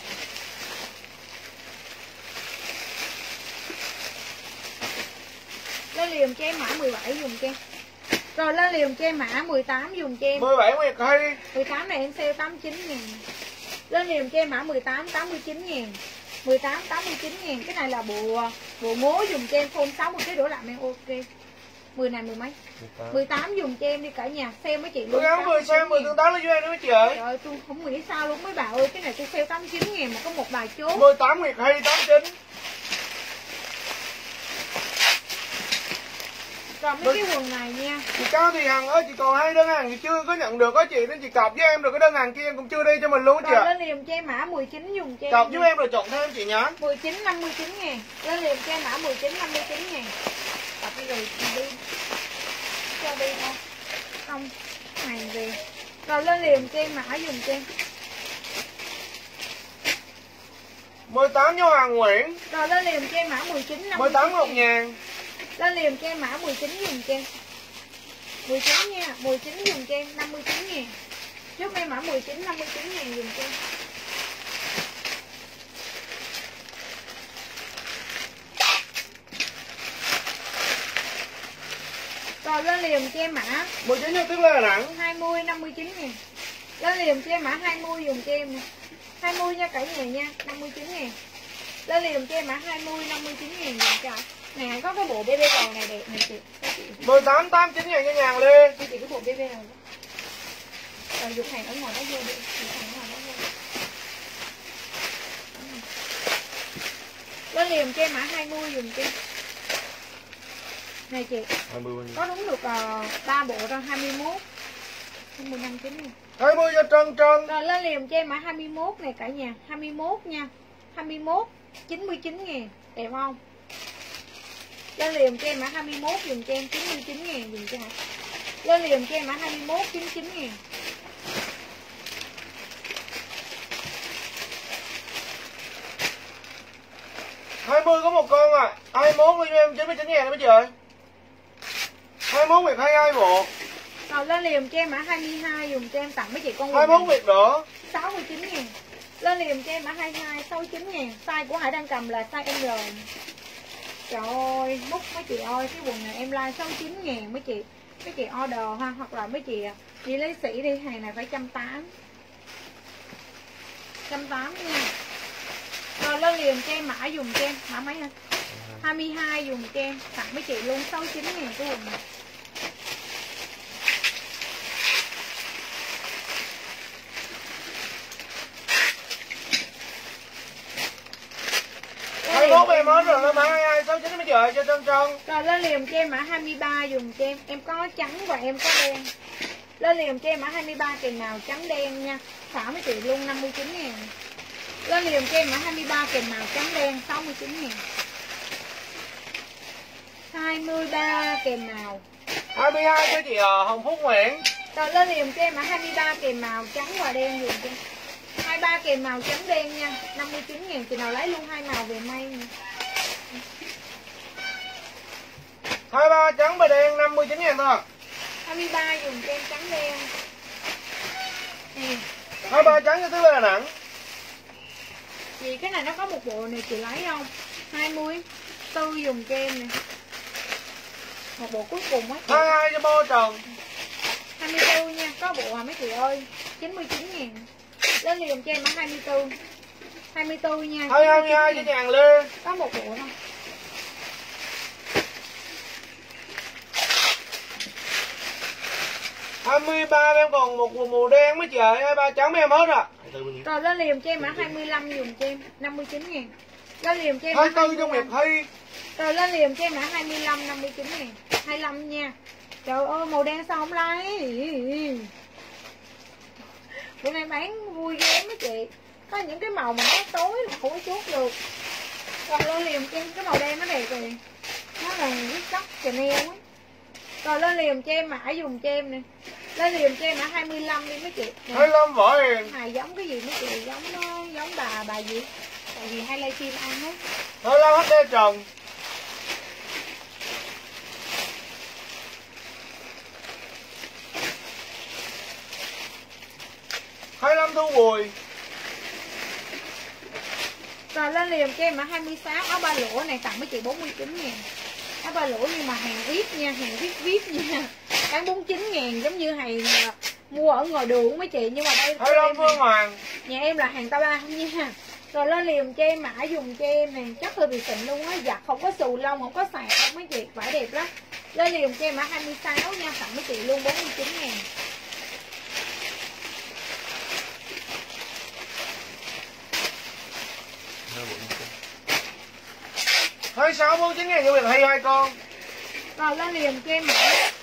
Lên liềm cho em mã 17 dùng cho em. Rồi lên liềm cho em mã 18 dùng cho em. 17 Nguyệt Thi. 18 này em sale 89 ngàn. Lên liềm cho em mã 18 89 ngàn. 18 89 ngàn. Cái này là bộ mố dùng cho em phôn 60 cái đổ làm em ok. 10 này 10 mấy 18 dùng cho em đi cả nhà xem mấy chị luôn. Tôi gắn 10 xem 10 tương tác lên với em nữa mấy chị ơi. Trời ơi tôi không nghĩ sao luôn mấy bà ơi. Cái này tôi sale 89 ngàn mà có một bài chốt. 18 Nguyệt Thi 89. Rồi mấy cái quần này nha. Chị Cao Thị Hằng ơi, chị còn 2 đơn hàng thì chưa có nhận được á chị, nên chị cọc với em rồi cái đơn hàng kia em cũng chưa đi cho mình luôn á chị Rồi ạ. lên liềm cho em mã 19 dùng cho em. Cọc với em rồi chọn thêm chị nhá. 19 59 ngàn. Lên liềm cho em mã 19 59 ngàn. Cọc đi rồi đi. Cho đi thôi. Không hàng về. Rồi lên liềm cho em mã dùng cho em. 18 cho Hoàng Nguyễn. Rồi lên liềm cho em mã 19 59 18 Ngọc Nhàn. Lên liềm cho em mã 19 dùng cho em. 19 nha, 19 dùng cho em 59 ngàn. Trước em mã 19 59 ngàn dùng cho em. Rồi lên liềm cho em mã 19 cho Tuyết Lê Đà Nẵng. 20 59 ngàn. Lên liềm cho em mã 20 dùng cho em nè. 20 nha cả nhà nha, 59 ngàn. Lên liềm cho em mã 20 59 ngàn dùng cho. Nè có cái bộ BBL này đẹp nè chị. 18 89 ngàn cho Nhàn Lê. Chị cái bộ BBL đó. Rồi dục hàng ở ngoài đó vô đi. Dục hàng ở ngoài đó vô. liền cho em mã 20 dùm cho em. Này chị, 20 bao nhiêu? có đúng được 3 bộ rồi, 21 15 9 này. 20 cho Trân. Rồi lên liền cho em mã 21 này cả nhà, 21 nha. 21 99 ngàn, đẹp không? Lên liền cho em mã 21 dùm cho em 99 ngàn dùm cho hả? Lên liền cho em mã 21 99 ngàn. Hai mươi có một con à. 21 đi cho em 99 ngàn mấy chị ơi. 21 Việt 22 bộ. Rồi lên liền cho em mã 22 dùng cho em tặng mấy chị con 21 Việt nữa 69 ngàn. Lên liền cho em mã 22 69 ngàn. Size của Hải đang cầm là size M. Trời ơi, múc mấy chị ơi, cái quần này em like 69 ngàn mấy chị. Mấy chị order ha, hoặc là mấy chị đi lấy sỉ đi, hàng này phải 180. 180 nha. Rồi lên liền cho em mã dùng cho em, mã mấy hả? 22 dùng cho em, tặng mấy chị luôn 69 ngàn cái quần này. Hai mốt em hết rồi, lên mã 22 69 mấy chị ơi cho Trân. Rồi lên liền cho em mã 23 dùng cho em có trắng và em có đen. Lên liền cho em mã 23 kèm màu trắng đen nha. Xả mấy chị luôn 59 ngàn. Lên liền cho em mã 23 kèm màu trắng đen 69 ngàn. 23 kèm màu 22 cho chị Hồng Phúc Nguyễn. Rồi lên liền cho em mã 23 kèm màu trắng và đen dùng cho em. 23 kèm màu trắng đen nha, 59 ngàn. Chị nào lấy luôn hai màu về may nha. 23 trắng và đen 59 ngàn thôi. 23 dùng cho em trắng đen. Nè, 23 trắng cho Tứ Lê Đà Nẵng. chị cái này nó có một bộ này chị lấy không? 24 dùng cho em nè. Một bộ cuối cùng á. 22 cho Bô Trần. 24 nha, có bộ mấy chị ơi. 99 ngàn. Lên liền cho em mã 24. 24 nha. 22 cho Nhàn Lê. Có một bộ thôi. Hai mươi ba em còn một màu đen mấy chị ơi, 23 trắng mấy em hết rồi. Rồi lên liền cho em mã 25 dùng cho em 59 ngàn. Lên liền cho em mã 24 trong Việt Thi. Rồi lên liền cho em mã 25 59 ngàn. 25 nha. Trời ơi màu đen sao không lấy. Bữa nay bán vui ghê mấy chị. Có những cái màu mà nó tối là không có chốt được. Rồi lên liền cho em cái màu đen nó đẹp rồi. Nó là cái chất Chanel á. Rồi lên liền cho em mã dùng cho em nè. Lên liền cho em mã 25 đi mấy chị. Nè. 25 Võ Hiền. Hài giống cái gì mấy chị, giống nó giống bà gì? Tại vì hay livestream ăn hết. 25 hết đê Trần. Hai năm Thu Bùi. Rồi lên liền cho em mã 26 áo ba lỗ này tặng mấy chị 49 ngàn. Áo ba lỗ nhưng mà hàng ít nha, hàng VIP nha. Bán 49 ngàn giống như hàng mua ở ngoài đường mấy chị, nhưng mà đây 25 Phương Hoàng. nhà em là hàng ta ba nha. Rồi lên liền cho em mã dùng cho em này, chắc hơi bị xịn luôn á, giặt không có xù lông, không có sạc đâu mấy chị, vải đẹp lắm. Lên liền cho em mã 26 nha, tặng mấy chị luôn 49 ngàn. 26 49 ngàn cho Việt Thi 2 con. Rồi lên liền cho em mã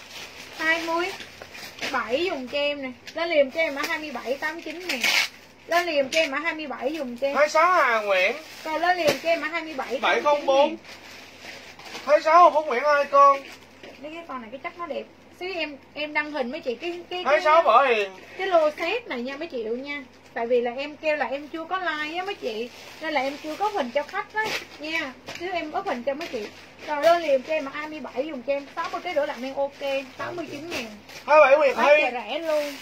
27 dùng cho em nè. Lên liền cho em mã 27 89 ngàn. Lên liền cho em mã 27 dùng cho em. 26 Hà Nguyễn. Rồi lên liền cho em mã 27 704. 26 Hồng Phúc Nguyễn 2 con. Cái con này cái chất nó đẹp. Xíu em đăng hình mấy chị cái 26 Võ Hiền. cái lô set này nha mấy chị nha. Tại vì là em kêu là em chưa có like á mấy chị, nên là em chưa có hình cho khách đó nha. Xíu em có hình cho mấy chị. Rồi lên liền cho em mà 27 dùng cho em 60 cái đổ lạnh đang ok 69 ngàn. 27 Việt Thi. Rẻ luôn.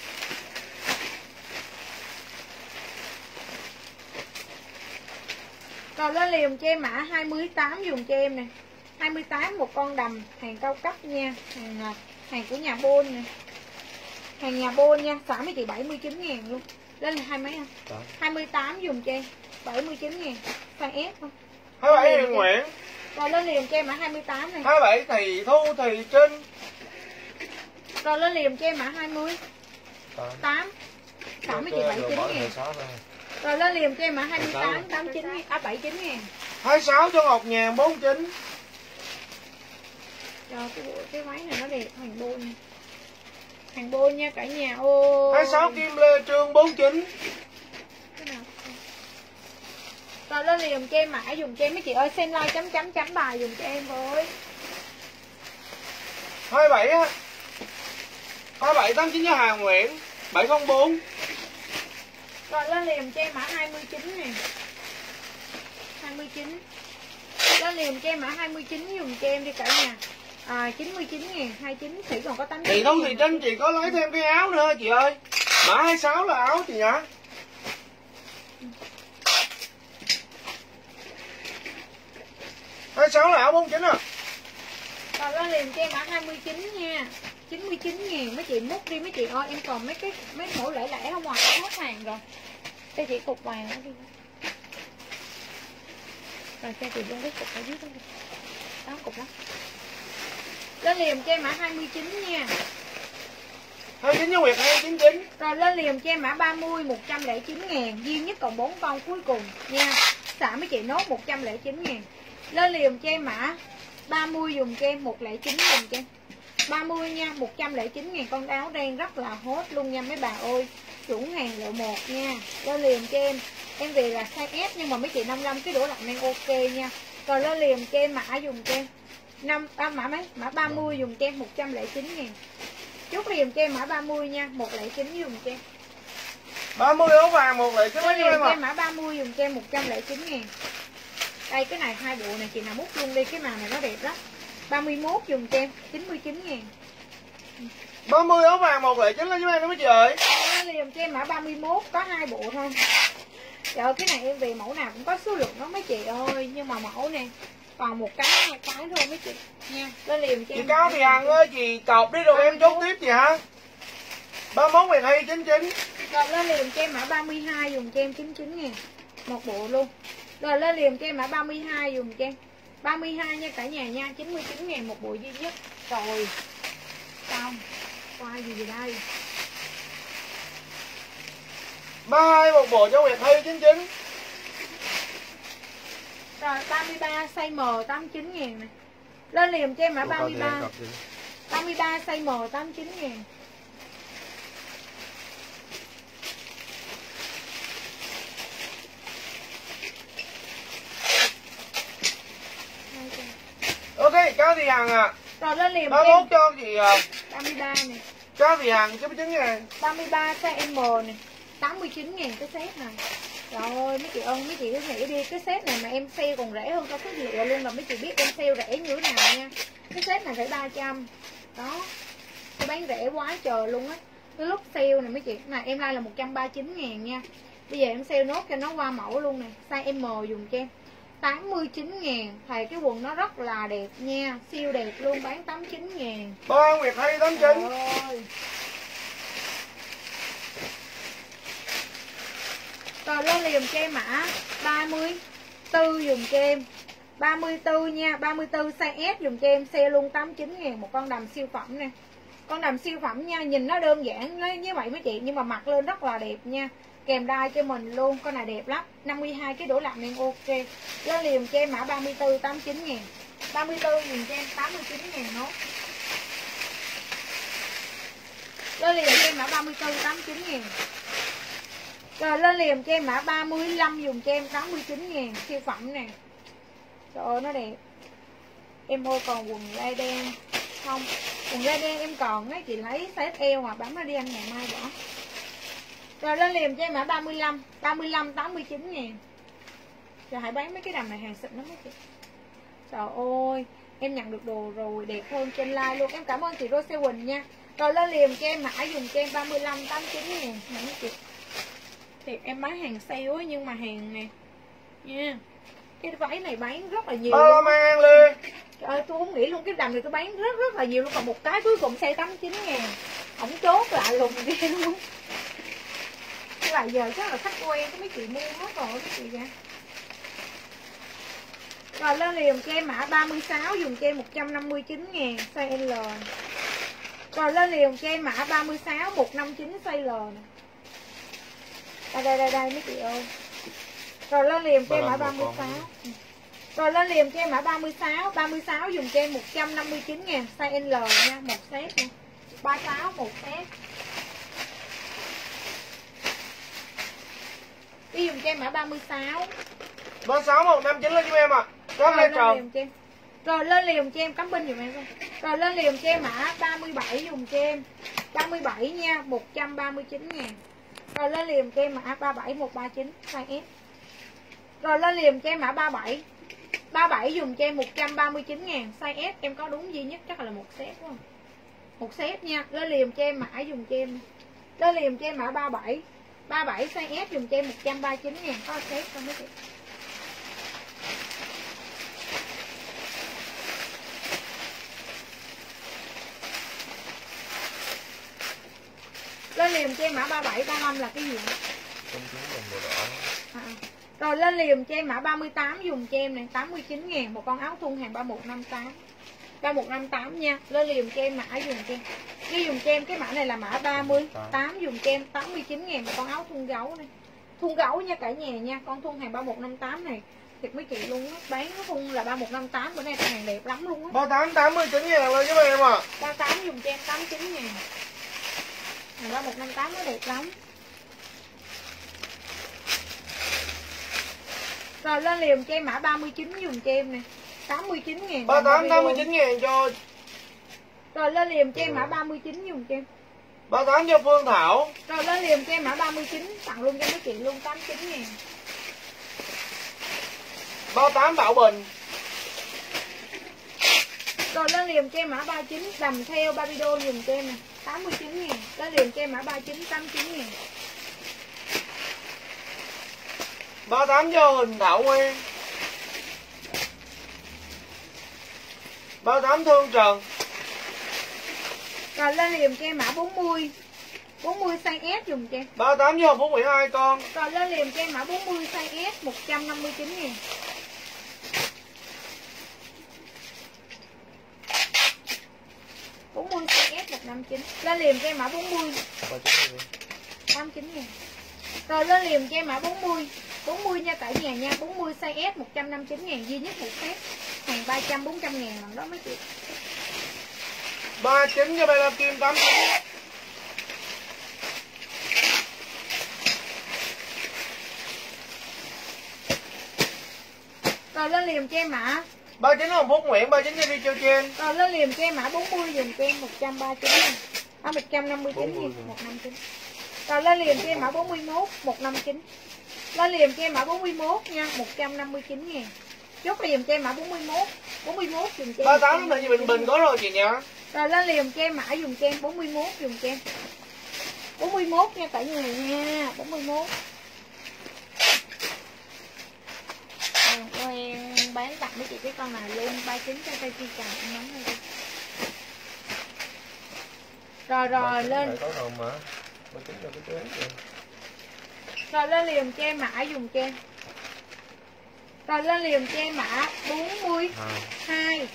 Rồi lên liền cho em mã 28 dùng cho em nè. 28 một con đầm hàng cao cấp nha, hàng của nhà Bôn nè. Hàng nhà Bôn nha, xả mấy chị 79 ngàn luôn. Lên là hai mấy không? 28 dùng cho em 79 ngàn. Size S không? 27 Hiền Nguyễn. Rồi lên liền cho em mã 28 này. 27 Thị Thu Thị Trinh. Rồi lên liền cho em mã 20 8 xả mấy chị 79 ngàn. Rồi lên liền cho em mã 28 89 79 ngàn. 26 cho Ngọc Nhàn 49. Trời, cái váy này nó đẹp, hàng bôn. Hàng bôn nha cả nhà. Ô 26 Kim Lê Trương 49. cái nào? Rồi lên liền dùm cho em mã dùm cho em mấy chị ơi, xem like chấm bài dùm cho em với. 27 á. 2789 cho Hà Nguyễn 704. Rồi lên liền cho em mã 29 nè. 29. Lên liền cho em mã 29 dùm cho em đi cả nhà. 99.000, 29 Thủy còn có 89. Chị Thông Thị Trinh chị có lấy thêm cái áo nữa chị ơi. Mã 26 là áo chị nhá. Hai sáu là áo 49 à. Rồi lên liền cho em mã 29 nha. 99.000 mấy chị múc đi mấy chị ơi, em còn mấy mẫu lẻ lẻ không ngoài hết hàng rồi. Cho chị cục vàng đó đi. Rồi cho chị luôn cái cục ở dưới đó đi. Đó cục đó. Lên liền cho em mã 29 nha. 29 cho Nguyệt 299. Rồi lên liền cho em mã 30 109.000, duy nhất còn 4 con cuối cùng nha. Xả mấy chị nốt 109.000. Lên liền cho em mã 30 dùng cho em 109 dùng cho em. 30 nha, 109.000 con áo đen rất là hot luôn nha mấy bà ơi. Chuẩn hàng loại 1 nha. Lên liền cho em về là size S nhưng mà mấy chị 55 cái đổ lạnh đang ok nha. Rồi lên liền cho em mã dùng cho em mã 30 dùng cho em 109.000. Chốt liền cho em mã 30 nha, 109 dùng cho em. 30 áo vàng 109 Lên liền em cho à. em mã 30 dùng cho em 109.000. Đây cái này hai bộ này chị nào múc luôn đi, cái màu này nó đẹp lắm. 31 dùng cho em 99.000. 30 áo vàng 109 lên giúp em đó mấy chị ơi. Lên liền cho em mã 31 có 2 bộ thôi. Trời ơi, cái này em về mẫu nào cũng có số lượng đó mấy chị ơi, nhưng mà mẫu này còn một cái hai cái thôi mấy chị nha. Lên liền cho Chị em. Cao Thị Hằng ơi, chị cọc đi rồi em chốt tiếp chị hả? 31 Nguyệt 299. Rồi lên liền cho em mã 32 dùng cho em 99.000 một bộ luôn. Rồi lên liền cho em mã 32 dùng cho em 32 nha cả nhà nha, 99.000 một bộ duy nhất. Rồi xong qua gì vậy đây? 32 một bộ cho Nguyệt 299. Rồi 33 size M 89.000 này. Lên liền cho em mã 33. 33 size M 89.000. Ok, Cao Thị Hằng à. Rồi lên liền 31 cho chị 33 này. Cao Thị Hằng 99.000. 33 size M này. 89.000 cái set này. Trời ơi mấy chị ơi, mấy chị cứ nghĩ đi, cái set này mà em sale còn rẻ hơn cho cái lựa luôn, là mấy chị biết em sale rẻ như thế nào nha. Cái set này phải 300. Đó. Tôi bán rẻ quá trời luôn á. Cái lúc sale này mấy chị, này em like là 139.000 nha. Bây giờ em sale nốt cho nó qua mẫu luôn nè, size M dùng cho em. 89.000, thầy cái quần nó rất là đẹp nha, siêu đẹp luôn, bán 89.000. 3 Nguyệt 289. Rồi. Rồi lên liền cho em mã 34 dùng cho em 34 nha, 34 size S dùng cho em, xe luôn 89.000 một con đầm siêu phẩm nè. Con đầm siêu phẩm nha, nhìn nó đơn giản như vậy mấy chị, nhưng mà mặc lên rất là đẹp nha. Kèm đai cho mình luôn, con này đẹp lắm. 52 cái đổ lạnh nên ok. Lên liền cho em mã 34 89.000. 34 dùng cho em 89.000 nốt. Lên liền cho em mã 34 89.000. Rồi lên liền cho em mã 35 dùng cho em 89.000, siêu phẩm nè. Trời ơi nó đẹp. Em ơi còn quần gai đen không? Quần gai đen em còn ấy, chị lấy size eo mà bấm nó đi ăn ngày mai bỏ. Rồi lên liền cho em mã 35 89.000. Rồi hãy bán mấy cái đầm này hàng xịn lắm mấy chị. Trời ơi em nhận được đồ rồi, đẹp hơn trên like luôn. Em cảm ơn chị Rose Quỳnh nha. Rồi lên liền cho em mã dùng cho em 35 89.000 mấy chị. Thì em bán hàng sale ấy, nhưng mà hàng nè nha. Cái váy này bán rất là nhiều. Mang Lê. Trời ơi tôi không nghĩ luôn, cái đầm này tôi bán rất là nhiều luôn. Còn một cái cuối cùng xe 89.000. Không chốt lại lùng ghê luôn. Cái là giờ chắc là khách quen cái mấy chị mua hết rồi mấy chị kìa. Rồi lên liền cho em mã 36 dùng cho em 159.000 size L. Rồi lên liền cho em mã 36 159 size L nè. Đây mấy chị ơi. Rồi lên liền cho em mã 36. Rồi lên liền cho em mã 36 dùng cho em 159.000 size L nha, một set nha. 36 một set. Đi dùng cho em mã 36. 36 159 lên giúp em ạ. Chốt lên tròn. Rồi lên liền cho em cắm binh dùm em coi. Rồi lên liền cho em mã 37 dùng cho em 37 nha, 139.000. Rồi lên liền cho em mã 37 139 size S. Rồi lên liền cho em mã 37 dùng cho em 139.000 size S. Em có đúng duy nhất chắc là một set đúng không? Một set nha. Lên liền cho em mã dùng cho em. Lên liền cho em mã 37 size S dùng cho em 139.000 có set không mấy chị? Lên liền cho em mã 37 35 là cái gì nữa? Công chúng mình màu đỏ. Rồi lên liền cho em mã 38 dùng cho em này 89.000 một con áo thun hàng 3158. 3158 nha. Lên liền cho em mã dùng cho em. Đi dùng cho em cái mã này là mã 38 dùng cho em 89.000 một con áo thun gấu này. Thun gấu nha cả nhà nha, con thun hàng 3158 này. Thiệt mấy chị luôn á, bán cái thun là 3158 bữa nay hàng đẹp lắm luôn á. 38 89.000 lên giúp em ạ. 38 dùng cho em 89.000. Hàng 3158 nó đẹp lắm. Rồi lên liền cho em mã 39 dùng cho em nè 89.000. 38 89.000 cho. Rồi lên liền cho em mã 39 dùng cho em 38 cho Phương Thảo. Rồi lên liền cho em mã 39 tặng luôn cho mấy chị luôn 89.000. 38 Bảo Bình. Rồi lên liền cho em mã 39 đầm theo Babido dùng cho em nè 89.000. Lên liền cho em mã 39 89.000. 38 cho Huỳnh Thảo Nguyên. 38 Thương Trần. Rồi lên liền cho em mã 40 size S dùng cho em 38 cho Phú Mỹ 2 con. Rồi lên liền cho em mã 40 size S 159.000. 40 size S 159. Lên liền cho em mã 40 89.000. Rồi lên liền cho em mã 40 nha cả nhà nha, 40 size S 159.000 duy nhất một set. Hàng 300 400.000 lần đó mấy chị. 39 cho Bella Kim 89. Rồi lên liền cho em mã 39 Hồng Phúc Nguyễn, 39 cho đi chơi trên. Rồi lên liền cho em mã 40 dùng cho em 139.000. 159.000 159. Rồi lên liền cho em mã 41 159. Lên liền cho em mã 41 nha, 159.000. Chốt liền cho em mã 41 dùng cho em 38 là gì Bình Bình có rồi chị nha. Rồi lên liền cho em mã dùng cho em 41 dùng cho em 41 nha cả nhà nha, 41. Em bán tặng mấy chị cái con này luôn 39 cho cây chi càng em nắm lên đi. Rồi lên Có đâu mà 39 cho cái trán kìa. Rồi lên liền cho em mã dùng cho em. Rồi lên liền cho em mã 42.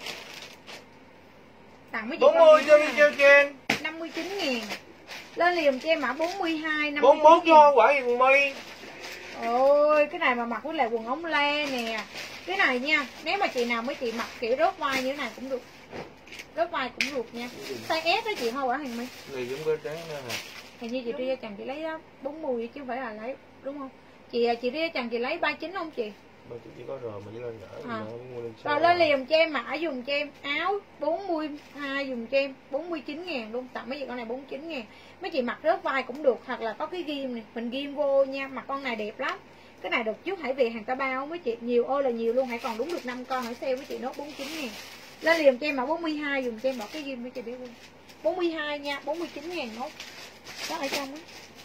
Tặng mấy chị 40 cho đi chơi trên. 59.000. Lên liền cho em mã 42 41 cho quả hiền mi. Ôi cái này mà mặc với lại quần ống le nè. Cái này nha, nếu mà chị nào mấy chị mặc kiểu rớt vai như thế này cũng được. Rớt vai cũng được nha. Size S đó chị hoa quả hiền mi. Này giống cái trán đó nè. Hình như chị đi ra chồng chị lấy 40 vậy chứ không phải là lấy đúng không? Chị đi ra chồng chị lấy 39 không chị? 39 chỉ có rồi mà chỉ lên gỡ À. mua lên Rồi lên liền cho em mã dùng cho em áo 42 dùng cho em 49.000 luôn, tặng mấy chị con này 49.000. Mấy chị mặc rớt vai cũng được hoặc là có cái ghim này, mình ghim vô nha, mặc con này đẹp lắm. Cái này đợt trước hãy về hàng ta bao mấy chị, nhiều ơi là nhiều luôn, hãy còn đúng được 5 con hãy sale với chị nốt 49.000. Lên liền cho em mã 42 dùng cho em bỏ cái ghim với chị biết luôn. 42 nha, 49.000 nốt. Đó ở trong á.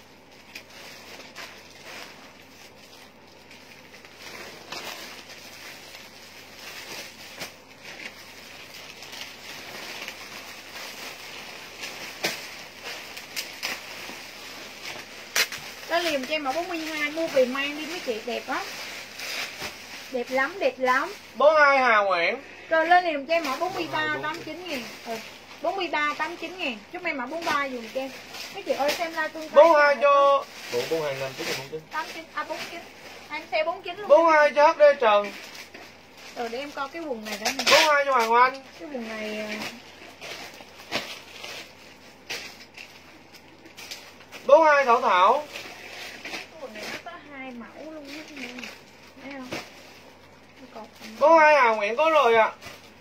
Đó liền cho em mã 42 mua về mang đi mấy chị, đẹp lắm. Đẹp lắm, đẹp lắm. 42 Hà Nguyễn. Rồi lên liền cho em mã 43 89.000. 43 89.000. Chúc em mã 43 dùng cho em. Mấy chị ơi xem like tương tác. 42 cho 42 5 49. 89 49. Em xe 49 luôn. 42 cho HD Trần. Rồi để em coi cái quần này đã nè. 42 cho Hoàng Anh. Cái quần này 42 Thảo Thảo. cái quần này nó có 2 mẫu luôn á, thấy không? Còn 42 Hà Nguyễn có rồi ạ.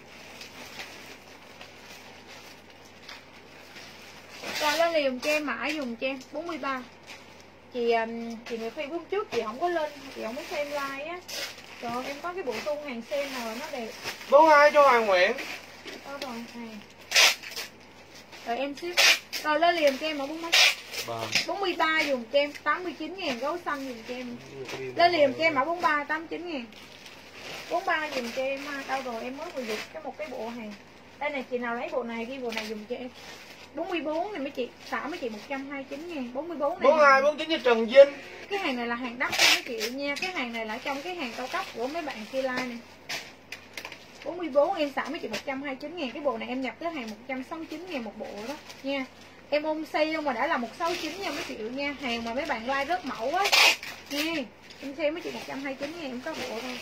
Rồi lên liền cho em mã dùng cho em 43. Chị người Phi bước trước chị không có lên, chị không có xem like á. Trời ơi, em có cái bộ thun hàng sen nào nó đẹp. 42 cho Hoàng Nguyễn. Có rồi này. Rồi em xíu. Rồi lên liền cho em mã 43 dùng cho em 89.000, gấu xanh dùng cho em. Lên liền cho em mã 43 89.000. 43 dùng cho em ha. Đâu rồi em mới vừa dục cái bộ hàng. Đây này, chị nào lấy bộ này ghi bộ này dùng cho em. 44 này mấy chị, xả mấy chị 129.000. 44 này. 42 49 cho Trần Vinh. Cái hàng này là hàng đắt cho mấy chị nha. Cái hàng này là trong cái hàng cao cấp của mấy bạn kia like này. 44 em xả mấy chị 129.000. Cái bộ này em nhập tới hàng 169.000 một bộ đó nha. Em ôm xây luôn mà đã là 169 nha mấy chị nha. Hàng mà mấy bạn like rớt mẫu á nha. Em xây mấy chị 129.000 em có bộ thôi.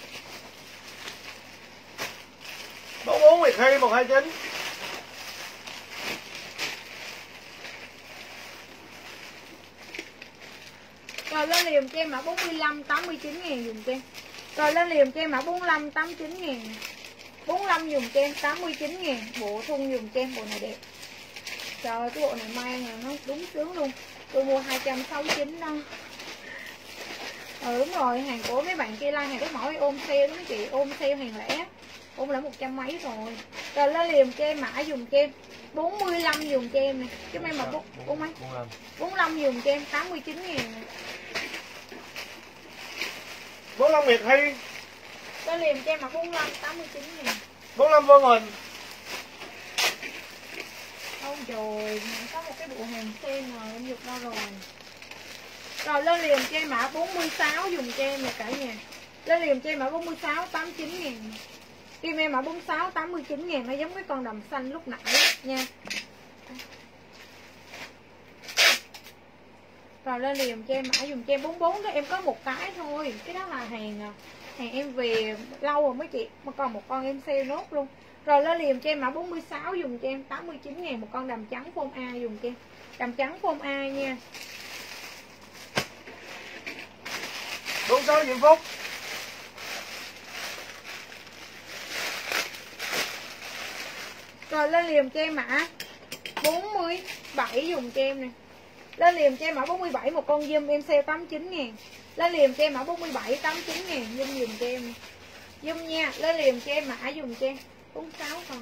44 Nguyệt Hy 129. Rồi lên liềm cho em mã 45 89.000 dùng cho em. Rồi lên liềm cho em mã 45 89.000. 45 dùng cho em 89.000. Bộ thun dùng cho em, bộ này đẹp. Trời ơi, cái bộ này mang là nó đúng sướng luôn. Tôi mua 269 đâu. Đúng rồi, hàng của mấy bạn kia like hàng cái mẫu ôm sale đó mấy chị, ôm sale hàng lẻ. Ôm là 100 mấy rồi. Rồi lên liềm cho em mã dùng cho em 45 dùng cho em nè. Chứ em mà 45 dùng cho em 89.000 nè. 45 Nguyệt Hy. Lên liềm cho em mã 45 89.000. 45 Vân Huỳnh. Ôi trời, có một cái bộ hàng sen rồi, em dục đâu rồi. Rồi lên liềm cho em mã 46 dùng cho em nè cả nhà. Lên liềm cho em mã 46 89.000. Kim em mã 46 89.000, nó giống cái con đầm xanh lúc nãy nha. Rồi lên liềm cho em mã dùng cho em 44 đó, em có một cái thôi. Cái đó là hàng em về lâu rồi mấy chị, mà còn một con em sale nốt luôn. Rồi lên liềm cho em mã 46 dùng cho em 89.000 một con đầm trắng form A dùng cho em. Đầm trắng form A nha. 46 Diễm Phúc. Rồi lên liềm cho em mã 47 dùng cho em nè. Lên liềm cho em mã 47 một con zoom em sale 89.000. Lên liềm cho em mã 47 89.000 zoom dùng cho em. Zoom nha, lên liềm cho em mã dùng cho em 46 còn.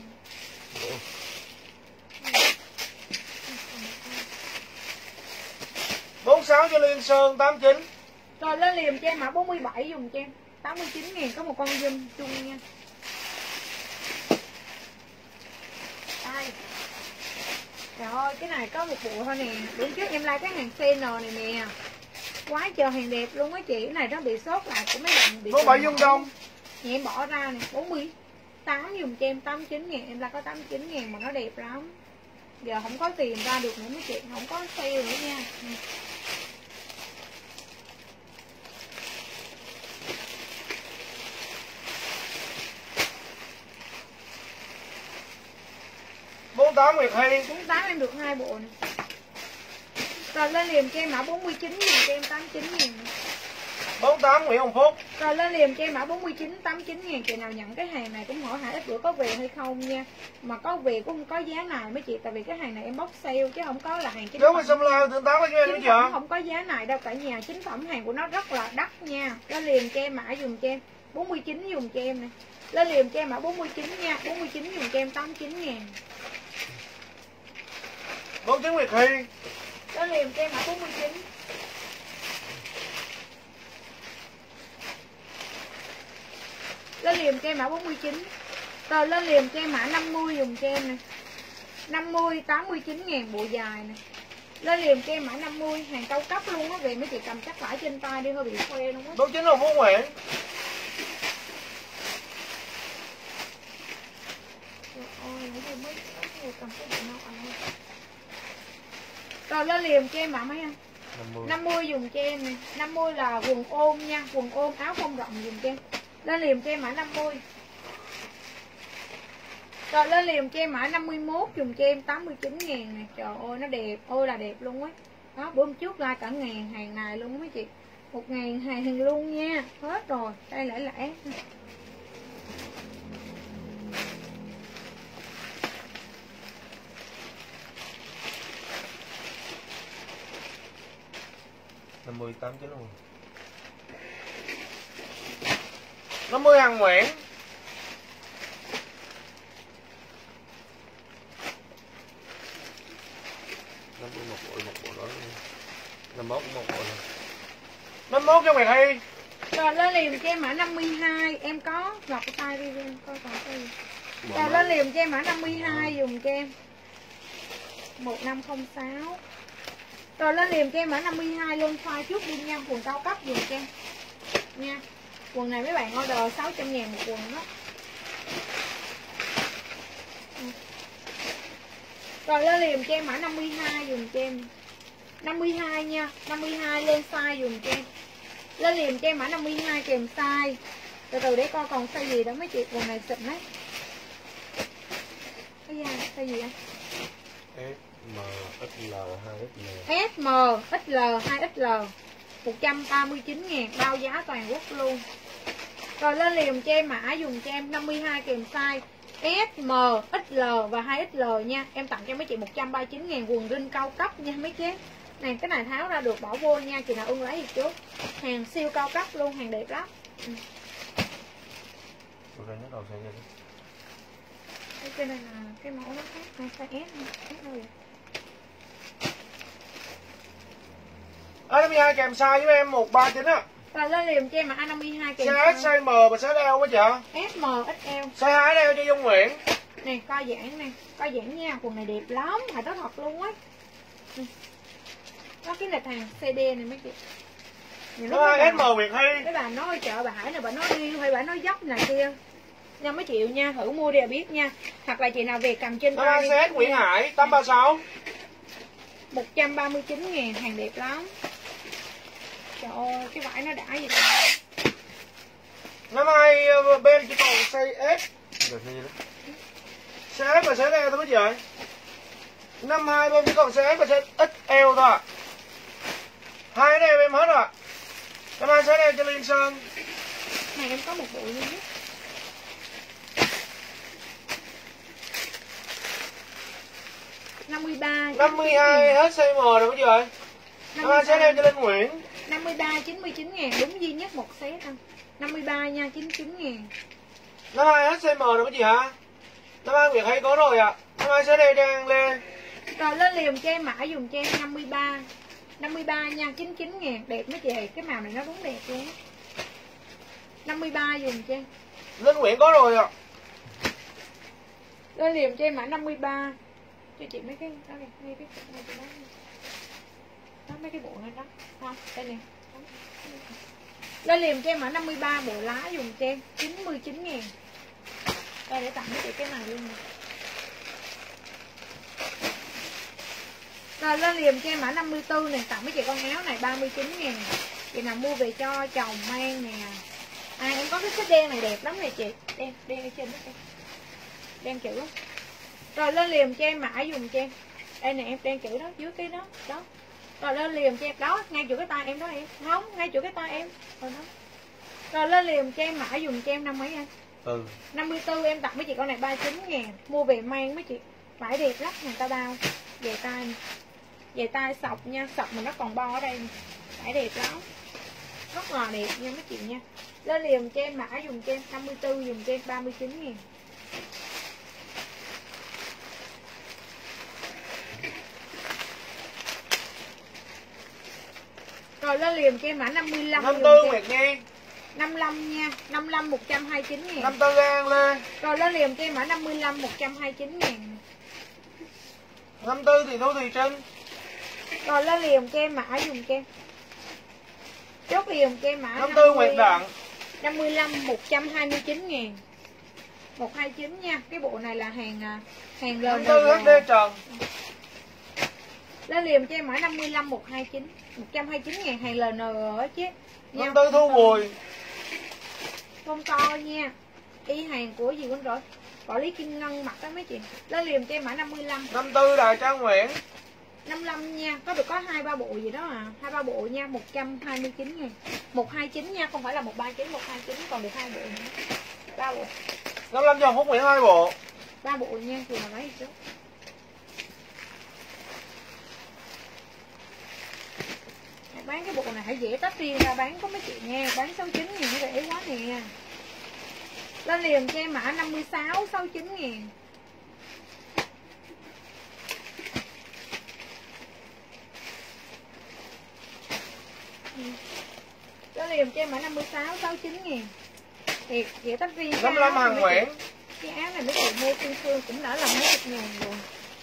46 cho Liên Sơn 89. Rồi lên liềm cho em mã 47 dùng cho em 89.000 có một con zoom chung nha. Đây. Trời ơi, cái này có một bộ thôi nè. Bữa trước em like cái hàng CN này nè. Quá trời hàng đẹp luôn á chị. Cái này nó bị sốt lại của mấy bạn bị 47 Dung Đông. Nhà em bỏ ra nè, 48 dùng cho em 89.000, em là có 89.000 mà nó đẹp lắm. Giờ không có tiền ra được nữa mấy chị, không có sale nữa nha. bốn tám Nguyệt Hy. 48 em được 2 bộ nè. Rồi lên liềm cho em mã 49 dùng cho em 89.000. 48 Nguyễn Hồng Phúc. Rồi lên liềm cho em mã 49 89.000. Chị nào nhận cái hàng này cũng hỏi hả ít bữa có về hay không nha. Mà có về cũng không có giá này mấy chị, tại vì cái hàng này em bóc sale chứ không có là hàng chính Nếu phẩm. mà xâm lao tương tác với em Chính nữa phẩm chị. không có giá này đâu cả nhà, chính phẩm hàng của nó rất là đắt nha. Lên liềm cho em mã dùng cho em 49 dùng cho em nè. Lên liềm cho em mã 49 nha, 49 dùng cho em 89.000. 49 Nguyệt Hy. Lên liềm cho em mã 49. Lên liềm cho em mã 49. Rồi lên liềm cho em mã 50 dùng cho em nè. 50 89.000 bộ dài nè. Lên liềm cho em mã 50, hàng cao cấp luôn á, về mấy chị cầm chắc phải trên tay đi hơi bị khoe luôn á. 49 Hồng Phúc Nguyễn. Trời ơi, mới cầm cái bộ nào anh. Rồi lên liềm cho em mã mấy anh? 50 dùng cho em nè. 50 là quần ôm nha, quần ôm áo phông rộng dùng cho em. Lên liềm cho em mã 50. Rồi lên liền cho em mã 51 dùng cho em 89 ngàn nè. Trời ơi nó đẹp, ôi là đẹp luôn á. Đó bữa hôm trước like cả ngàn hàng này luôn mấy chị. 1.000 hàng luôn nha. Hết rồi, đây lẻ lẻ. Năm 18 chứ luôn. 50 hàng Nguyễn. Năm một bộ đó. 51 một bộ này. 51 cho Nguyệt Hy. Rồi lên liền cho em mã 52. Em có lọc cái tay đi em coi còn cái gì. Rồi lên liền cho em mã 52 dùng cho em 1506. Rồi lên liền cho em mã 52 luôn file trước đi nha. Quần cao cấp dùng cho em nha. Quần này mấy bạn order 600 ngàn một quần đó. Rồi lên liền cho em mã 52 dùng cho em 52 nha. 52 lên size dùng cho em. Lên liền cho em mã 52 kèm size. Từ từ để coi còn size gì đó mấy chị. Quần này xịn đấy. Cái da size gì vậy? SM XL 2XL. SM XL 2XL 139 ngàn, bao giá toàn quốc luôn. Rồi lên liền cho em mã dùng cho em 52 kèm size SM, XL và 2XL nha. Em tặng cho mấy chị 139 ngàn, quần rin cao cấp nha mấy chế. Này cái này tháo ra được bỏ vô nha, chị nào ưng lấy gì trước. Hàng siêu cao cấp luôn, hàng đẹp lắm. Cái này là cái mẫu nó khác, này size S khác đâu vậy? 52 kèm size với em 139 á. Rồi lên liền cho em mà A52 kèm size S, size M và size L mấy chị ạ? SM, XL. Size 2 đeo cho Dung Nguyễn. Nè, coi giãn nè, coi giãn nha, quần này đẹp lắm, phải nói thật luôn á. Nó cái lịch hàng CD này mấy chị. SM Nguyệt Hy. Cái bà nói chợ bà Hải này bà nói điêu hay bà nói dốc này kia. Nha mấy triệu nha, thử mua đi là biết nha. Hoặc là chị nào về cầm trên tay đi. CS Nguyễn Hải 836. 139 ngàn, hàng đẹp lắm. Trời ơi, cái vải nó đã gì đâu. Năm nay bên chỉ còn size S. Size S và size L thôi mấy chị ơi. Năm 2 bên chỉ còn size S và size XL thôi. Hai cái em hết rồi. Năm 2 size L cho Liên Sơn. Này em có một bộ luôn á. năm 52 hết size M rồi mấy chị ơi. Năm 2 size L cho Linh Nguyễn. 53 99 ngàn, đúng duy nhất một set anh. 53 nha, 99 ngàn. Năm 2 hết size M rồi mấy chị hả? Năm 2 Nguyệt Hy có rồi ạ. Năm 2 size L đang lên. Rồi lên liền cho em mã dùng cho em 53. 53 nha, 99 ngàn, đẹp mấy chị. Cái màu này nó đúng đẹp luôn á. 53 dùng cho em. Linh Nguyễn có rồi ạ. Lên liền cho em mã 53. Cho chị mấy cái đó này, ngay cái đó. Đó mấy cái bộ này đó. Không, đây nè. Lên liền cho em mã 53 bộ lá dùng cho em 99 ngàn. Đây để tặng mấy chị cái này luôn nè. Rồi lên liền cho em mã 54 này, tặng mấy chị con áo này 39 ngàn. Chị nào mua về cho chồng mang nè. Em có cái xích đen này đẹp lắm nè chị. Đen ở trên đó em. Đen chữ lắm. Rồi lên liền cho em mã dùng cho em. Đây nè em, đen chữ đó, dưới cái đó. Đó. Rồi lên liền cho em, đó, ngay chỗ cái tay em đó em. Không, ngay chỗ cái tay em. Rồi đó. Rồi lên liền cho em mã dùng cho em năm mấy anh? 54 em tặng mấy chị con này 39 ngàn. Mua về mang mấy chị. Vải đẹp lắm, người ta bao. Về tay. Về tay sọc nha, sọc mà nó còn bo ở đây. Vải đẹp lắm. Rất là đẹp nha mấy chị nha. Lên liền cho em mã dùng cho em 54 dùng cho em 39 ngàn. Rồi lên liền cho em mã 55. 54 Nguyệt Nhi. 55 nha, 55 129 ngàn. 54 An Lê. Rồi lên liền cho em mã 55 129 ngàn. 54 thì Thu Thùy Trinh. Rồi lên liền cho em mã dùng cho em. Chốt liền cho em mã 54 Nguyệt Đặng. 55 129 ngàn. 129 nha, cái bộ này là hàng LN. 54 HD Trần. Lên liền cho em mã 55 129 129 ngàn, hàng LN ở chứ. 54 Thu Bùi. Không to nha. Y hàng của gì cũng rồi. Võ Lý Kim Ngân mặc đó mấy chị. Lên liền cho em mã 55. 54 Đài Trang Nguyễn. 55 nha, có 2-3 bộ gì đó à. 2-3 bộ nha, 129 ngàn. 129 nha, không phải là 139, 129 còn được 2 bộ nữa. 3 bộ. 55 cho Phúc Nguyễn 2 bộ. 3 bộ nha, chị nào lấy chút. Bán cái bộ này hãy dễ tách riêng ra bán có mấy chị nha, bán 69 ngàn nó rẻ quá nè. Lên liền cho em mã 56 69 ngàn. Lên liền cho em mã 56 69 ngàn. Thiệt dễ tách riêng. 55 Hàng Nguyễn. Cái áo này mấy chị mua Phương Phương cũng đã là mấy chục ngàn rồi.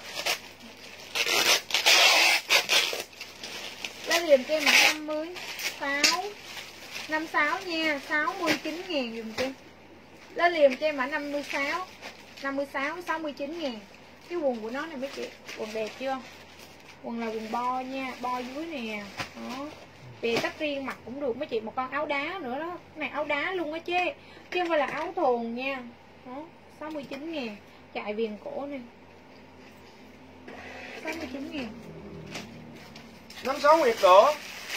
Lên liền cho em mã 56 56 nha, 69 ngàn dùm cho em. Lên liền cho em mã 56 69 ngàn. Cái quần của nó này mấy chị, quần đẹp chưa? Quần là quần bo nha, bo dưới nè. Đó. Về tách riêng mặc cũng được mấy chị. Một con áo đá nữa đó. Cái này áo đá luôn á chứ không phải là áo thồn nha. Đó, 69 ngàn. Chạy viền cổ nè, 69 ngàn. 56 Nguyệt Đỗ.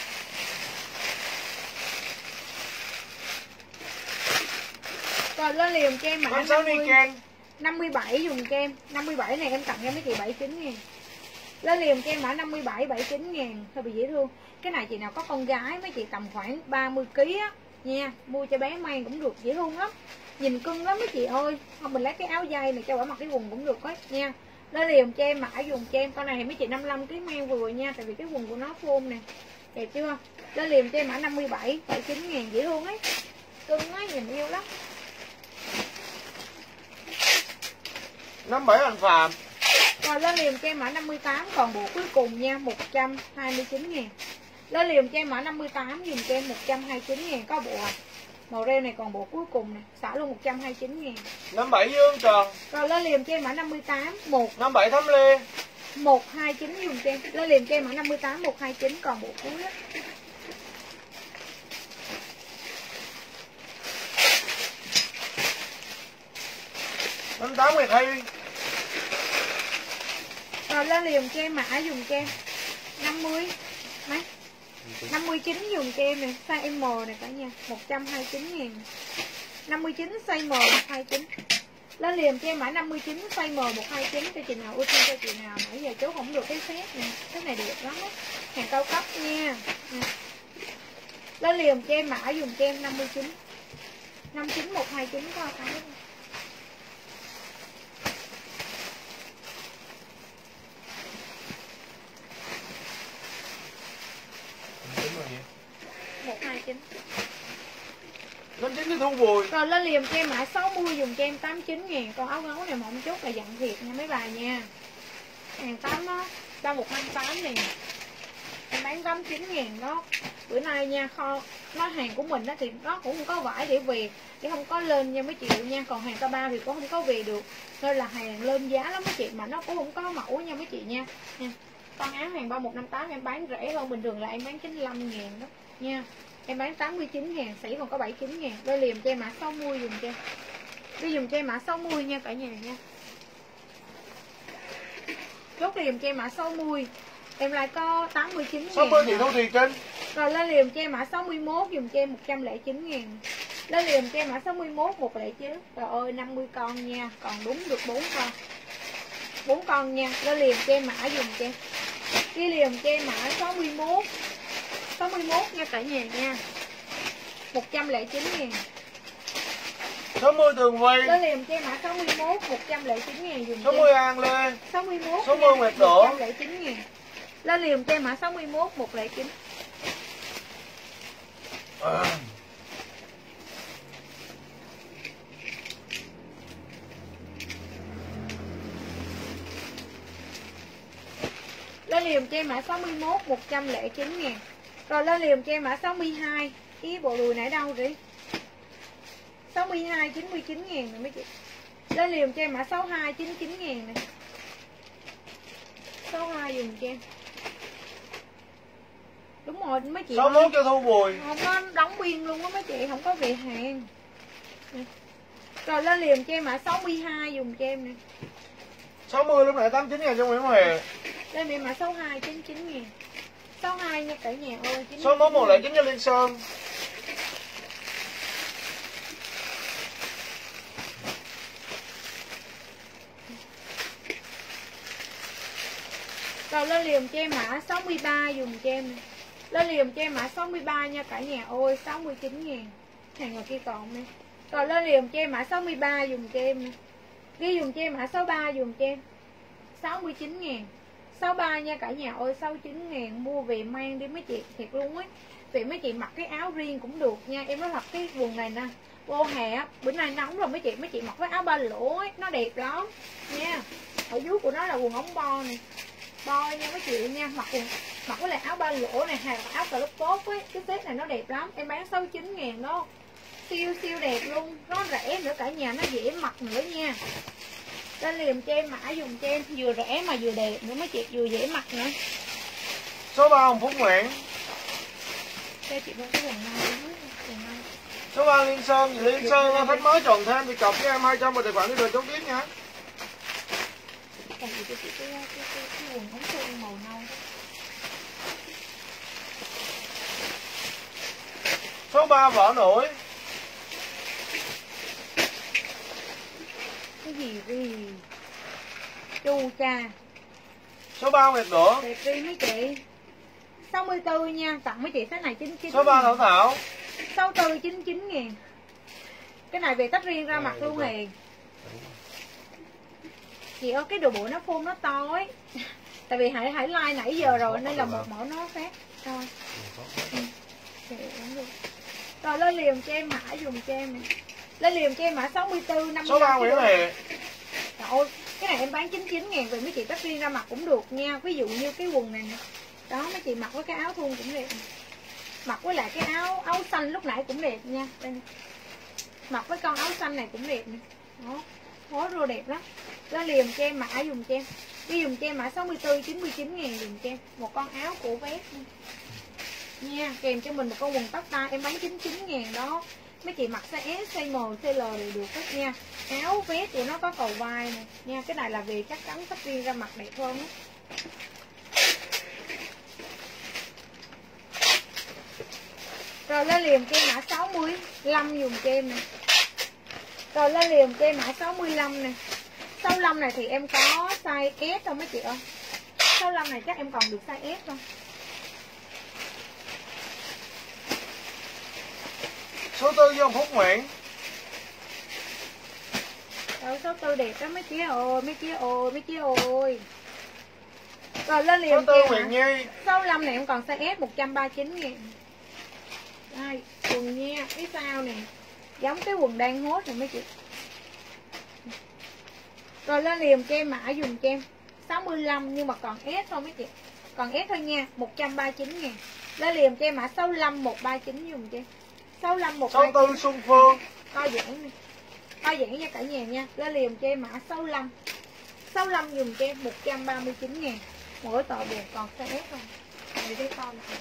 Rồi lên liền cho em mã 56 Niken. 57 dùng cho em. 57 này em tặng cho mấy chị 79 ngàn. Lên liền cho em mã 57 79 ngàn. Hơi bị dễ thương. Cái này chị nào có con gái mấy chị tầm khoảng 30 kg á nha, mua cho bé mang cũng được, dễ thương lắm. Nhìn cưng lắm mấy chị ơi. Không mình lấy cái áo dây này cho bà mặc cái quần cũng được hết nha. Lên liền cho em mã dùng cho em. Con này thì mấy chị 55 kg mang vừa nha, tại vì cái quần của nó phôn nè. Đẹp chưa? Lên liền cho em mã 57 79 ngàn, dễ thương ấy. Cưng ấy, nhìn yêu lắm. 57 Anh Phạm. Rồi lên liền cho em mã 58 còn bộ cuối cùng nha, 129 ngàn. Lên liền cho em mã 58 dùm cho em 129 ngàn có bộ à. Màu rêu này còn bộ cuối cùng nè, xả luôn 129 ngàn. 57 Dương Trần. Rồi lên liền cho em mã 58 57 Thấm Lê. 129 dùm cho em. Lên liền cho em mã 58 129 còn bộ cuối á. Năm 8 Nguyệt Hy. Rồi lên liền cho em mã dùng cho em 50 mấy 59 dùng cho em nè, size M này cả nhà, 129 ngàn. 59 size M 129. Lên liền cho em mã 59 size M 129 cho chị nào ưu tiên cho chị nào. Nãy giờ chú không được cái set nè, cái này đẹp lắm á. Hàng cao cấp nha. Lên liền cho em mã dùng cho em 59 59 129 có cái. Đúng rồi vậy. 129. 59 Thu Bùi. Rồi lên liền cho em mã 60 dùng cho em 89 ngàn. Con áo gấu này mỏng chút là dặn thiệt nha mấy bà nha. Hàng 8 đó 3158 nè. Em bán 89 ngàn đó. Bữa nay nha, kho nó hàng của mình đó thì nó cũng không có vải để về, chứ không có lên nha mấy chị nha. Còn hàng K3 thì cũng không có về được, nên là hàng lên giá lắm mấy chị, mà nó cũng không có mẫu nha mấy chị nha. Con áo hàng 3158 em bán rẻ hơn bình thường là em bán 95 ngàn đó nha. Em bán 89 ngàn, sỉ còn có 79 ngàn. Đây liền cho em mã 60 dùng cho em. Đi dùng cho em mã 60 nha cả nhà nha. Chốt liền cho em mã 60. Em lại có 89 ngàn. 60 chị Thu Thùy Trinh. Rồi lên liền cho em mã 61 dùng cho em 109 ngàn. Lên liền cho em mã 61 109. Trời ơi 50 con nha, còn đúng được 4 con. 4 con nha. Lên liền cho em mã dùng cho em. Đi liền cho em mã 61 nha cả nhà nha, 109 ngàn. 60 Tường Vy. Lên liền cho em mã 61 109 ngàn dùng cho 60 em. An Lê. 61 60 Nguyệt Đỗ. 109 ngàn. Lên liền cho em mã 61 109. Lên liền cho em mã 61 109 ngàn. Rồi lên liền cho em mã 62. Cái bộ đùi nãy đâu rồi? 62 99 ngàn này mấy chị. Lên liền cho em mã 62 99 ngàn này. 62 dùng cho em. Đúng rồi mấy chị. 61 cho Thu Bùi. Không có đóng biên luôn á mấy chị, không có về hàng. Rồi lên liền cho em mã 62 dùng cho em nè. 60 lúc nãy 89 ngàn cho Nguyễn Huệ. Lên em mã 62 99 ngàn. 62 nha cả nhà ơi. Số 1109 cho Liên Sơn. Rồi lên liền cho em mã 63 dùng cho em nè. Lên liền cho em mã 63 nha cả nhà ơi. 69 ngàn. Hàng ngoài kia còn nè. Rồi lên liền cho em mã 63 dùng cho em nè. Ghi dùng cho em mã 63 dùng cho em 69 ngàn. 63 nha cả nhà ơi. 69 ngàn. Mua về mang đi mấy chị. Thiệt luôn ấy. Vì mấy chị mặc cái áo riêng cũng được nha. Em nói thật cái quần này nè, vô hè bữa nay nóng rồi mấy chị mặc cái áo ba lỗ ấy, nó đẹp lắm nha. Ở dưới của nó là quần ống bo nè, bo nha mấy chị nha. Mặc với lại áo ba lỗ này hay là áo cà lốt tốt ấy, cái set này nó đẹp lắm. Em bán 69 ngàn đó, siêu siêu đẹp luôn. Nó rẻ nữa cả nhà, nó dễ mặc nữa nha. Lên liền cho em mã dùng cho em, vừa rẻ mà vừa đẹp nữa mấy chị, vừa dễ mặc nữa. Số 3 Hồng Phúc Nguyễn. Cho chị bên cái quần này. Số 3 Liên Sơn. Liên Sơn khách mới chọn thêm thì cọc cho em 200 vào tài khoản đi rồi chốt tiếp nha. Còn gì cho chị cái quần ống thun màu nâu. Số 3 Võ Nổi. Cái gì gì chu cha. Số 3 Nguyệt Đỗ. Đẹp đi mấy chị. 64 nha, tặng mấy chị cái này 99. Số 3 Thảo Thảo. 64 99 ngàn. Cái này về tách riêng ra mặt luôn Hiền. Chị ơi cái đồ bộ nó phun nó to ấy. Tại vì Hải like nãy giờ rồi nên là một mẫu nó phát. Rồi. Rồi lên liềm cho em mã dùng cho em này. Lên liềm cho em mã 64 55. Số 3 Nguyễn Huệ. Trời ơi, cái này em bán 99 ngàn về mấy chị tách riêng ra mặt cũng được nha. Ví dụ như cái quần này nè. Đó mấy chị mặc với cái áo thun cũng đẹp. Mặc với lại cái áo xanh lúc nãy cũng đẹp nha. Đây nè. Mặc với con áo xanh này cũng đẹp nè. Đó, phối rô đẹp lắm. Lên liềm cho em mã dùng cho em. Đi dùng cho em mã 64 99 ngàn dùng cho em. Một con áo của vest nha. Kèm cho mình một con quần tóc ta em bán 99 ngàn đó. Mấy chị mặc size S, size M, size L đều được hết nha. Áo vest của nó có cầu vai nè nha. Cái này là về chắc chắn tách riêng ra mặt đẹp hơn á. Rồi lên liềm cho em mã 65 dùng cho em nè. Rồi lên liềm cho em mã 65 nè. 65 này thì em có size S không mấy chị ơi. 65 này chắc em còn được size S không. Số 4 Hồng Phúc Nguyễn. Rồi số 4 đẹp đó mấy chị ơi, mấy chị ơi, mấy chị ơi. Rồi lên liềm số 4 Nguyễn Nhi. 65 này em còn size S 139 ngàn. Đây, quần nha, cái sao nè. Giống cái quần đang hot này mấy chị. Rồi lên liềm cho em mã dùng cho em 65 nhưng mà còn S thôi mấy chị. Còn S thôi nha, 139 ngàn. Lên liềm cho em mã 65 139 dùng cho em. 65 139. Số 4 Xuân Phương. Co giãn nè. Co giãn nha cả nhà nha. Lên liềm cho em mã 65. 65 dùng cho em 139 ngàn. Mỗi tờ buồn còn size S không. Để cái con này.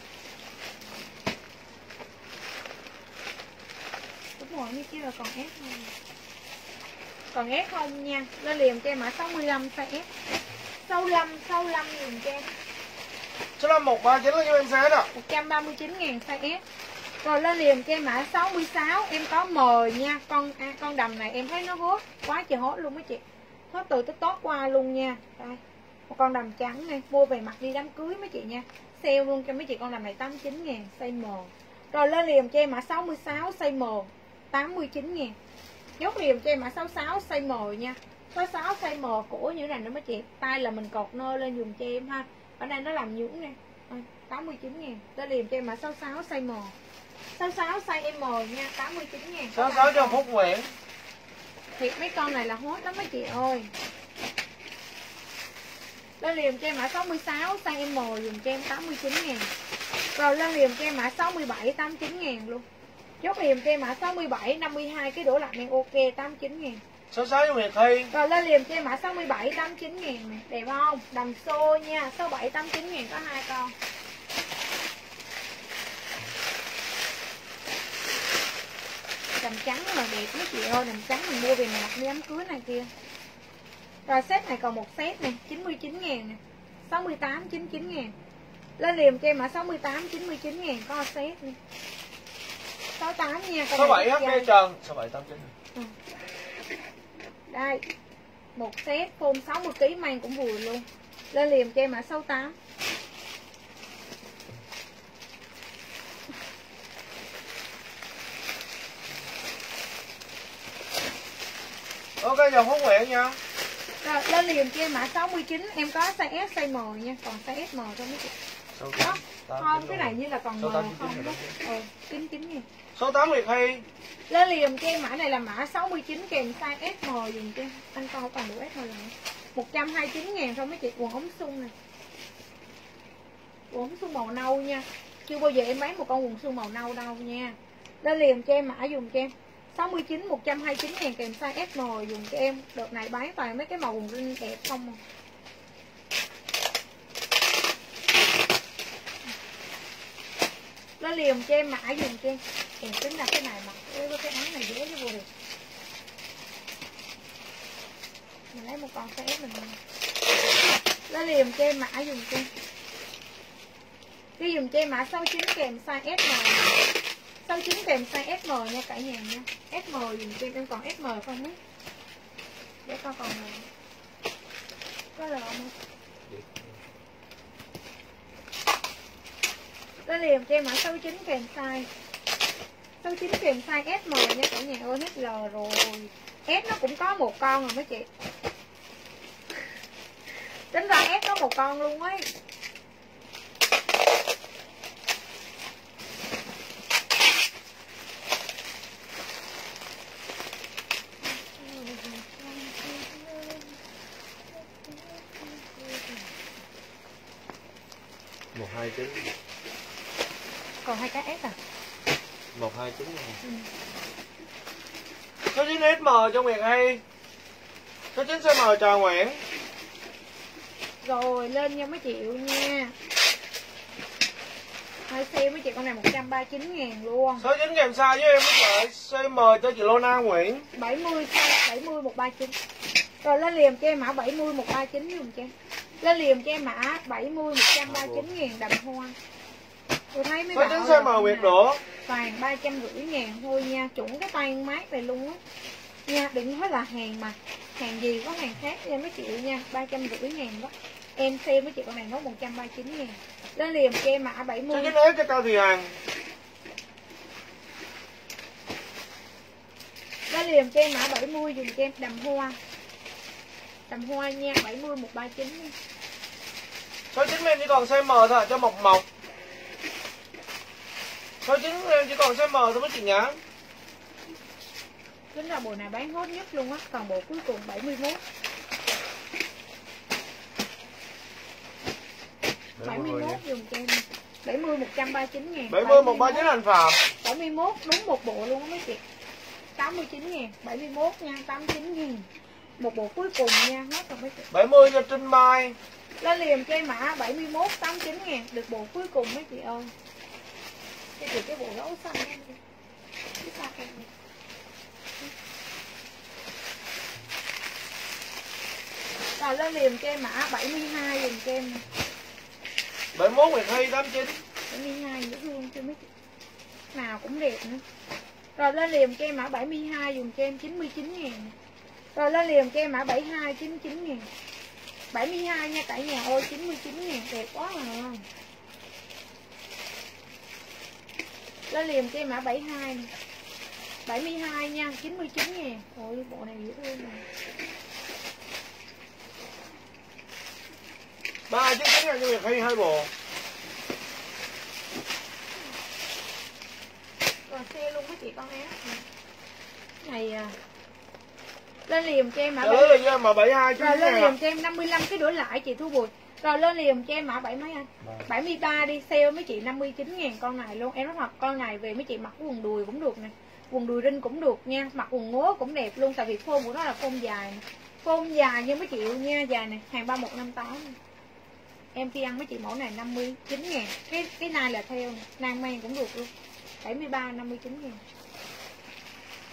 Đúng rồi, như kia là còn S không. Còn S không nha. Lên liềm cho em mã 65 size S. 65 dùng cho em. Số 5 139 là cho em xé đó. 139 ngàn size S. Rồi lên liềm cho em mã 66. Em có M nha. Con đầm này em thấy nó hốt. Quá trời hốt luôn mấy chị. Hốt từ TikTok qua luôn nha. Đây. Một con đầm trắng này. Mua về mặc đi đám cưới mấy chị nha. Sale luôn cho mấy chị con đầm này 89 ngàn size M. Rồi lên liềm cho em mã 66 size M 89 ngàn. Nhốt liềm cho em mã 66 size M nha. 66 size M cổ như thế này nữa mấy chị. Tay là mình cột nơ lên dùng cho em ha. Ở đây nó làm nhũng nè. 89 ngàn. Lên liềm cho em mã 66 size M. 66 size M nha. 89 ngàn. 66 cho Phúc Nguyễn. Thiệt mấy con này là hot lắm mấy chị ơi. Lên liềm cho em mã 66 size M dùng cho em 89 ngàn. Rồi lên liềm cho em mã 67 89 ngàn luôn. Chốt liềm cho em mã 67 52 cái đổ lạnh này ok 89 ngàn. 66 cho Nguyệt Thi. Rồi lên liềm cho em mã 67 89 ngàn này. Đẹp không? Đầm xô nha. 67 89 ngàn có 2 con. đầm trắng mà đẹp mấy chị ơi, đầm trắng mình mua về mình mặc đi đám cưới này kia. Rồi set này còn một set này 99.000 nè, 68 99.000. Lên liền cho em mã 68 99.000 có set nè. 68 nha. 67 HP Trần. 6789. Ừ. Đây. Một set phôn 60 kg mang cũng vừa luôn. Lên liền cho em mã 68. Ok dòng Phú Nguyễn nha. Rồi lên liền cho em mã 69, em có size S size M nha, còn size SM thôi mấy chị. Đó. Không, cái này như là còn M không đó. 99 nha. Số 8 Nguyệt Hy. Lên liền cho em mã này là mã 69 kèm size SM dùm cho em. Anh coi còn đủ SM rồi. 129.000 thôi mấy chị, quần ống sung này. Quần ống sung màu nâu nha. Chưa bao giờ em bán một con quần sung màu nâu đâu nha. Lên liền cho em mã dùm cho em 69 129.000 kèm size SM dùng cho em. Đợt này bán toàn mấy cái màu quần rin đẹp không à. Nó liền cho em mã dùng cho em. Em tính là cái này mặc với cái áo này dễ cho vô được. Mình lấy một con size S mình. Nó liền cho em mã dùng cho em. Đi dùng cho em mã 69 kèm size SM. 69 kèm size SM nha cả nhà nha. SM dùng cho em còn SM không ấy. Để con còn có lợn không? Nó liền cho em mã 69 kèm size. 69 kèm size SM nha cả nhà ơi, hết L rồi. S nó cũng có một con rồi mấy chị. Tính ra S có một con luôn ấy. Một hai chín. Còn hai cái S à? 129 Ừ. Số 9 SM cho Nguyệt Hy. Số 9 CM Trà Nguyễn. Rồi lên nha mấy triệu nha. Hai xe mấy chị con này 139.000 luôn. Số 9 kèm size với em với lại CM cho chị Lona Nguyễn. 70 size 70 139. Rồi lên liền cho em mã 70 139 dùng cho em. Lên liền cho em mã 70 139.000 đầm hoa. Tôi thấy mấy Số bạn 9 ơi, CM Nguyệt Đỗ. toàn 350.000 thôi nha, chuẩn cái tay mát này luôn á. Nha, đừng nói là hàng mà. Hàng gì có hàng khác nha mấy chị nha, 350.000 đó. Em xem mấy chị con này nó 139.000. Lên liền cho em mã 70. Số 9 S cho Cao Thùy Hằng. Lên liền cho em mã 70 dùng cho em đầm hoa. Đầm hoa nha, 70 139 nha. Số 9 em chỉ còn size M thôi cho Mộc Mộc. Số 9 em chỉ còn size M thôi mấy chị nhá. Tính là bộ này bán hot nhất luôn á, còn bộ cuối cùng 71. 71 dùng cho em 70 139.000. 70 139 Hành Phạm. 71 đúng một bộ luôn á mấy chị. 89.000, 71 nha, 89.000. Một bộ cuối cùng nha, hết rồi mấy chị. 70 cho Trinh Mai. Lên liền cho em mã 71 89.000 được bộ cuối cùng mấy chị ơi. Cái bộ gấu xanh đó. Cái sao này. Rồi lên liền cho em mã 72 dùng cho em. 71 Nguyệt Hy 89. 72 dễ thương cho mấy chị. Nào cũng đẹp nữa. Rồi lên liền cho em mã 72 dùng cho em 99.000. Rồi lên liền cho em mã 72 99.000. 72 nha cả nhà ơi, 99.000 đẹp quá à. Lên liền cho em mã 72 này. 72 nha, 99.000. Ôi bộ này dễ thương nè. 399 cho Nguyệt Hy 2 bộ. Rồi xe luôn với chị con áo này à. Lên liền cho em mã 72 rồi lên liền cho em 55 cái đuổi lại chị Thu Bùi. Rồi lên liền cho em mã 7 mấy anh? 73 đi, sale mấy chị 59.000 con này luôn. Em nói thật con này về mấy chị mặc quần đùi cũng được nè. Quần đùi rin cũng được nha, mặc quần ngố cũng đẹp luôn, tại vì phôn của nó là phôn dài nè. Phôn dài như mấy chị nha, dài này, hàng 3158. Em khi ăn mấy chị mẫu này 59.000. Cái này là theo nang men cũng được luôn. 73 59.000.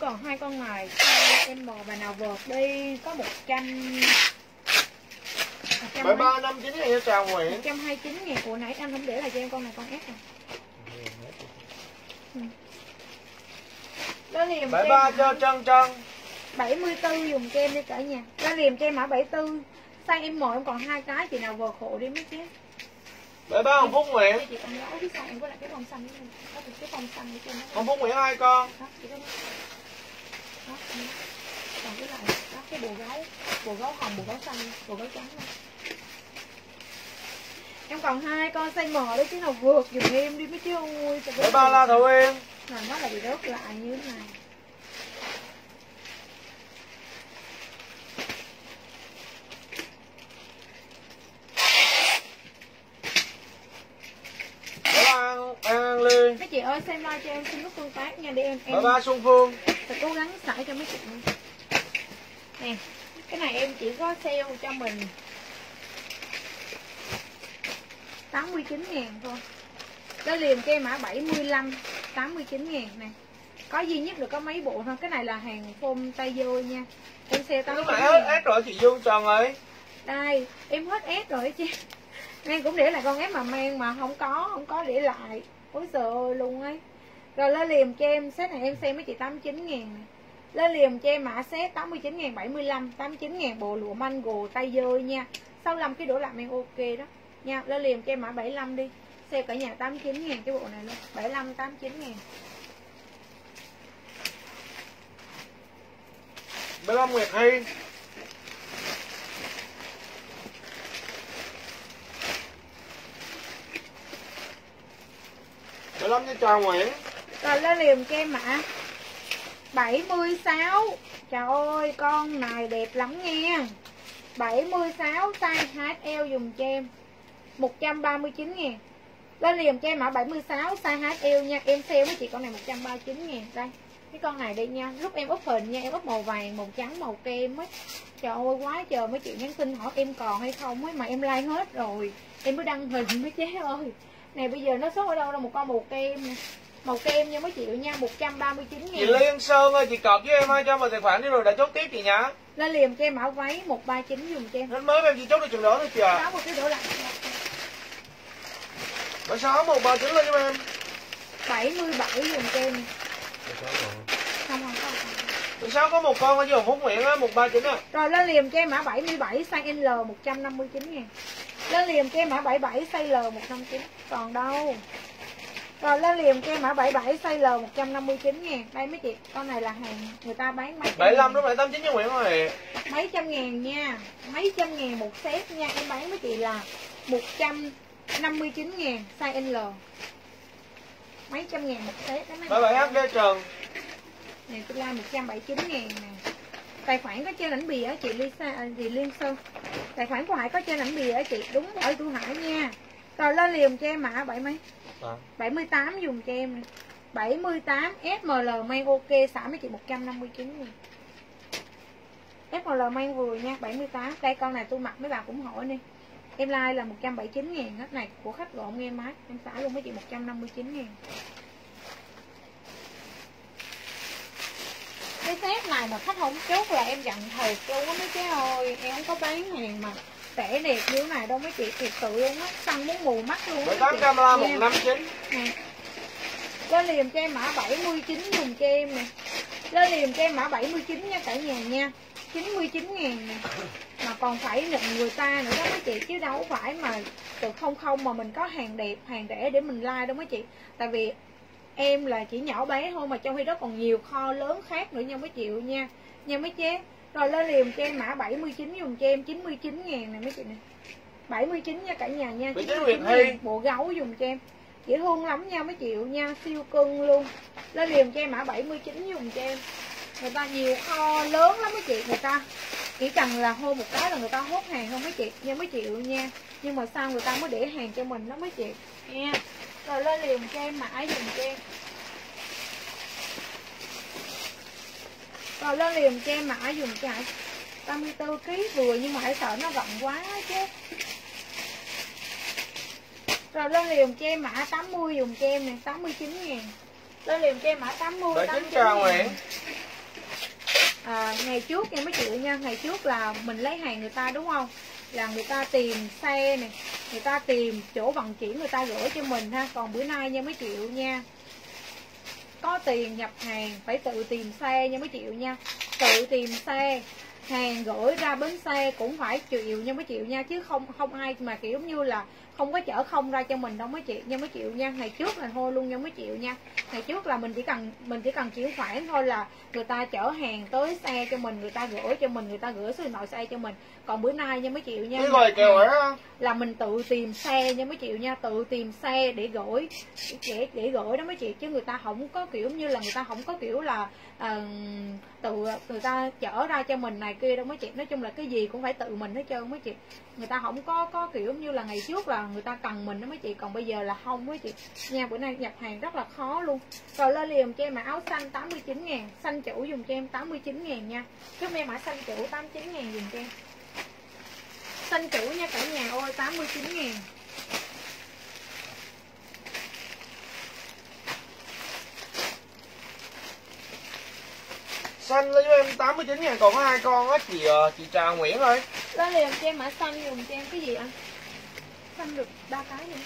còn 2 con này. Em mò bà nào vợt đi. Có 100 7359 nha chào Nguyễn. 129 ngàn. Ủa nãy anh không để là cho em con này con S rồi. Đó liềm 73 cho Trân Trân. 74 dùng cho em đi cả nhà. Đó liềm cho em mã 74. Size em mò em còn 2 cái, chị nào vợt hộ đi mấy chứ. 73 Hồng Phúc Nguyễn. Chị còn gấu phía sau em có lại cái bông xanh nữa. Có cái bông xanh ở trên đó. Hồng Phúc Nguyễn 2 con. Đó, chị có đó. Đó, còn cái này, đó cái bồ gấu hồng, bồ gấu xanh, bồ gấu trắng đó. Em còn 2 con size mò đấy chứ nào vượt dùm em đi mấy chứ ơi. 73 La Thảo Uyên. Là nó là bị rớt lại như thế này. An Ly. Mấy chị ơi xem like cho em xin nút tương tác nha để em 73 Xuân Phương. phải cố gắng xài cho mấy chị nè. Cái này em chỉ có sale cho mình 89 ngàn thôi. Đó liền cho em mã 75 89 ngàn nè. Có duy nhất được có mấy bộ thôi. Cái này là hàng phôm tay dôi nha. Em sale 89 Lúc nãy hết S rồi chị Dương Trần ơi. Đây em hết S rồi chứ. Em cũng để lại con S mà mang mà không có để lại. Ôi trời ơi luôn ấy. Rồi lên liềm cho em set này em xem mấy chị 89 ngàn này. Lên liềm cho em mã set 89 ngàn 75 89 ngàn bộ lụa mango tay dơi nha. 65 cái đổ làm em ok đó nha. Lên liềm cho em mã 75 đi. Sale cả nhà 89 ngàn cái bộ này luôn. 75 89 ngàn. 75 Nguyệt Hy. Để lắm cho chào Nguyễn. Rồi lên liềm cho em mã 76. Trời ơi con này đẹp lắm nghe. 76 size HL dùng cho em 139 ngàn. Lên liềm cho em mã 76 size HL nha. Em sale với chị con này 139 ngàn. Đây cái con này đây nha. Lúc em úp hình nha. Em úp màu vàng, màu trắng, màu kem ấy. Trời ơi quá trời mấy chị nhắn tin hỏi em còn hay không ấy. Mà em like hết rồi. Em mới đăng hình mấy chế ơi. Này bây giờ nó số ở đâu ra một con màu kem nè. Màu kem nha mấy chị nha. 139 ngàn. Chị Liên Sơn ơi, chị cọp với em ơi, cho mời tài khoản đi rồi đã chốt tiếp chị nhá. Lên liềm cho em mã váy 139 dùng cho em. Nên mới em chị chốt được chừng đó thôi chị ạ. Đó một cái đổ lại. 76 139 lên cho em. 77 dùng cho em. Không. 16 có một con ở dưới Hồng Phúc Nguyễn á, 139 á. Rồi lên liềm cho em mã 77 size L 159 ngàn. Lên liềm cho em mã 77 size L 159. Còn đâu. Rồi lên liềm cho em mã 77 size L 159 ngàn. Đây mấy chị, con này là hàng người ta bán mấy 75 đúng rồi, 89 cho Nguyễn ơi. mấy trăm ngàn nha. Mấy trăm ngàn một set nha. Em bán mấy chị là 159 ngàn size L. Mấy trăm ngàn một set đó mấy. 77 HD Trần. Nè tôi like 179 ngàn nè. Tài khoản có trên ảnh bìa á chị Lisa, chị Liên Sơn. Tài khoản của Hải có trên ảnh bìa á chị. Đúng rồi tôi Hải nha. Rồi lên liềm cho em mã 70 78 dùng cho em nè. 78 SML mang ok xả mấy chị 159 ngàn. SML mang vừa nha 78. Đây con này tôi mặc mấy bạn cũng hỏi đi. Em like là 179 ngàn hết này của khách gọn nghe máy. Em xả luôn mấy chị 159 ngàn. Cái set này mà khách không chốt là em giận thiệt luôn á mấy chế ơi. Em không có bán hàng mà rẻ đẹp như thế này đâu mấy chị, thiệt sự luôn á. Xăng muốn mù mắt luôn á. 78 camera 159. Nè. Lên liềm cho em mã 79 dùng cho em nè. Lên liềm cho em mã 79 nha cả nhà nha. 99 ngàn nè. Mà còn phải nhận người ta nữa đó mấy chị. Chứ đâu phải mà từ không mà mình có hàng đẹp, hàng rẻ để mình like đâu mấy chị. Tại vì em là chỉ nhỏ bé thôi mà trong khi đó còn nhiều kho lớn khác nữa nha mấy chị nha. Nha mấy chế. Rồi lên liềm cho em mã 79 dùng cho em 99 ngàn nè mấy chị nè. 79 nha cả nhà nha. 99 ngàn. Bộ gấu dùng cho em. Dễ thương lắm nha mấy chị nha. Siêu cưng luôn. Lên liềm cho em mã 79 dùng cho em. Người ta nhiều kho lớn lắm mấy chị. Người ta chỉ cần là hô một cái là người ta hốt hàng không mấy chị. Nha mấy chị nha. Nhưng mà sao người ta mới để hàng cho mình đó mấy chị nha. Rồi lên liềm cho em mã dùng cho em. Rồi lên liềm cho em mã dùng cho Hải 34 kg vừa nhưng mà Hải sợ nó rộng quá chứ. Rồi lên liềm cho em mã 80 dùng cho em nè 89 ngàn. Lên liềm cho em mã 80 89 chào Nguyễn. Ngày trước nha mấy chị nha, ngày trước là mình lấy hàng người ta đúng không, là người ta tìm xe này, người ta tìm chỗ vận chuyển người ta gửi cho mình ha. Còn bữa nay nha mấy triệu nha, có tiền nhập hàng phải tự tìm xe nha mấy triệu nha, tự tìm xe, hàng gửi ra bến xe cũng phải chịu nha mấy triệu nha, chứ không ai mà kiểu như là không có chở không ra cho mình đâu mấy chị nha mấy triệu nha. Ngày trước là thôi luôn nha mấy triệu nha, ngày trước là mình chỉ cần chuyển khoản thôi là người ta chở hàng tới xe cho mình, người ta gửi cho mình, người ta gửi số điện thoại xe cho mình. Còn bữa nay nha mấy triệu nha, là mình tự tìm xe nha mấy triệu nha, tự tìm xe để gửi để gửi đó mấy chị, chứ người ta không có kiểu như là người ta không có kiểu là tự người ta chở ra cho mình này kia đâu mấy chị. Nói chung là cái gì cũng phải tự mình hết trơn mấy chị, người ta không có kiểu như là ngày trước là người ta cần mình đó mấy chị, còn bây giờ là không mấy chị nha. Bữa nay nhập hàng rất là khó luôn. Rồi lên liền cho em mã áo xanh 89.000, xanh chủ dùng cho em 89.000 nha, chúc em mã xanh chủ 89.000 dùng cho em, xanh chủ nha cả nhà ơi, 89.000. Xanh lấy cho em 89.000, còn có 2 con á chị Trà Nguyễn ơi. Lên liền cho em mã xanh dùng cho em cái gì anh? Xanh được 3 cái nữa.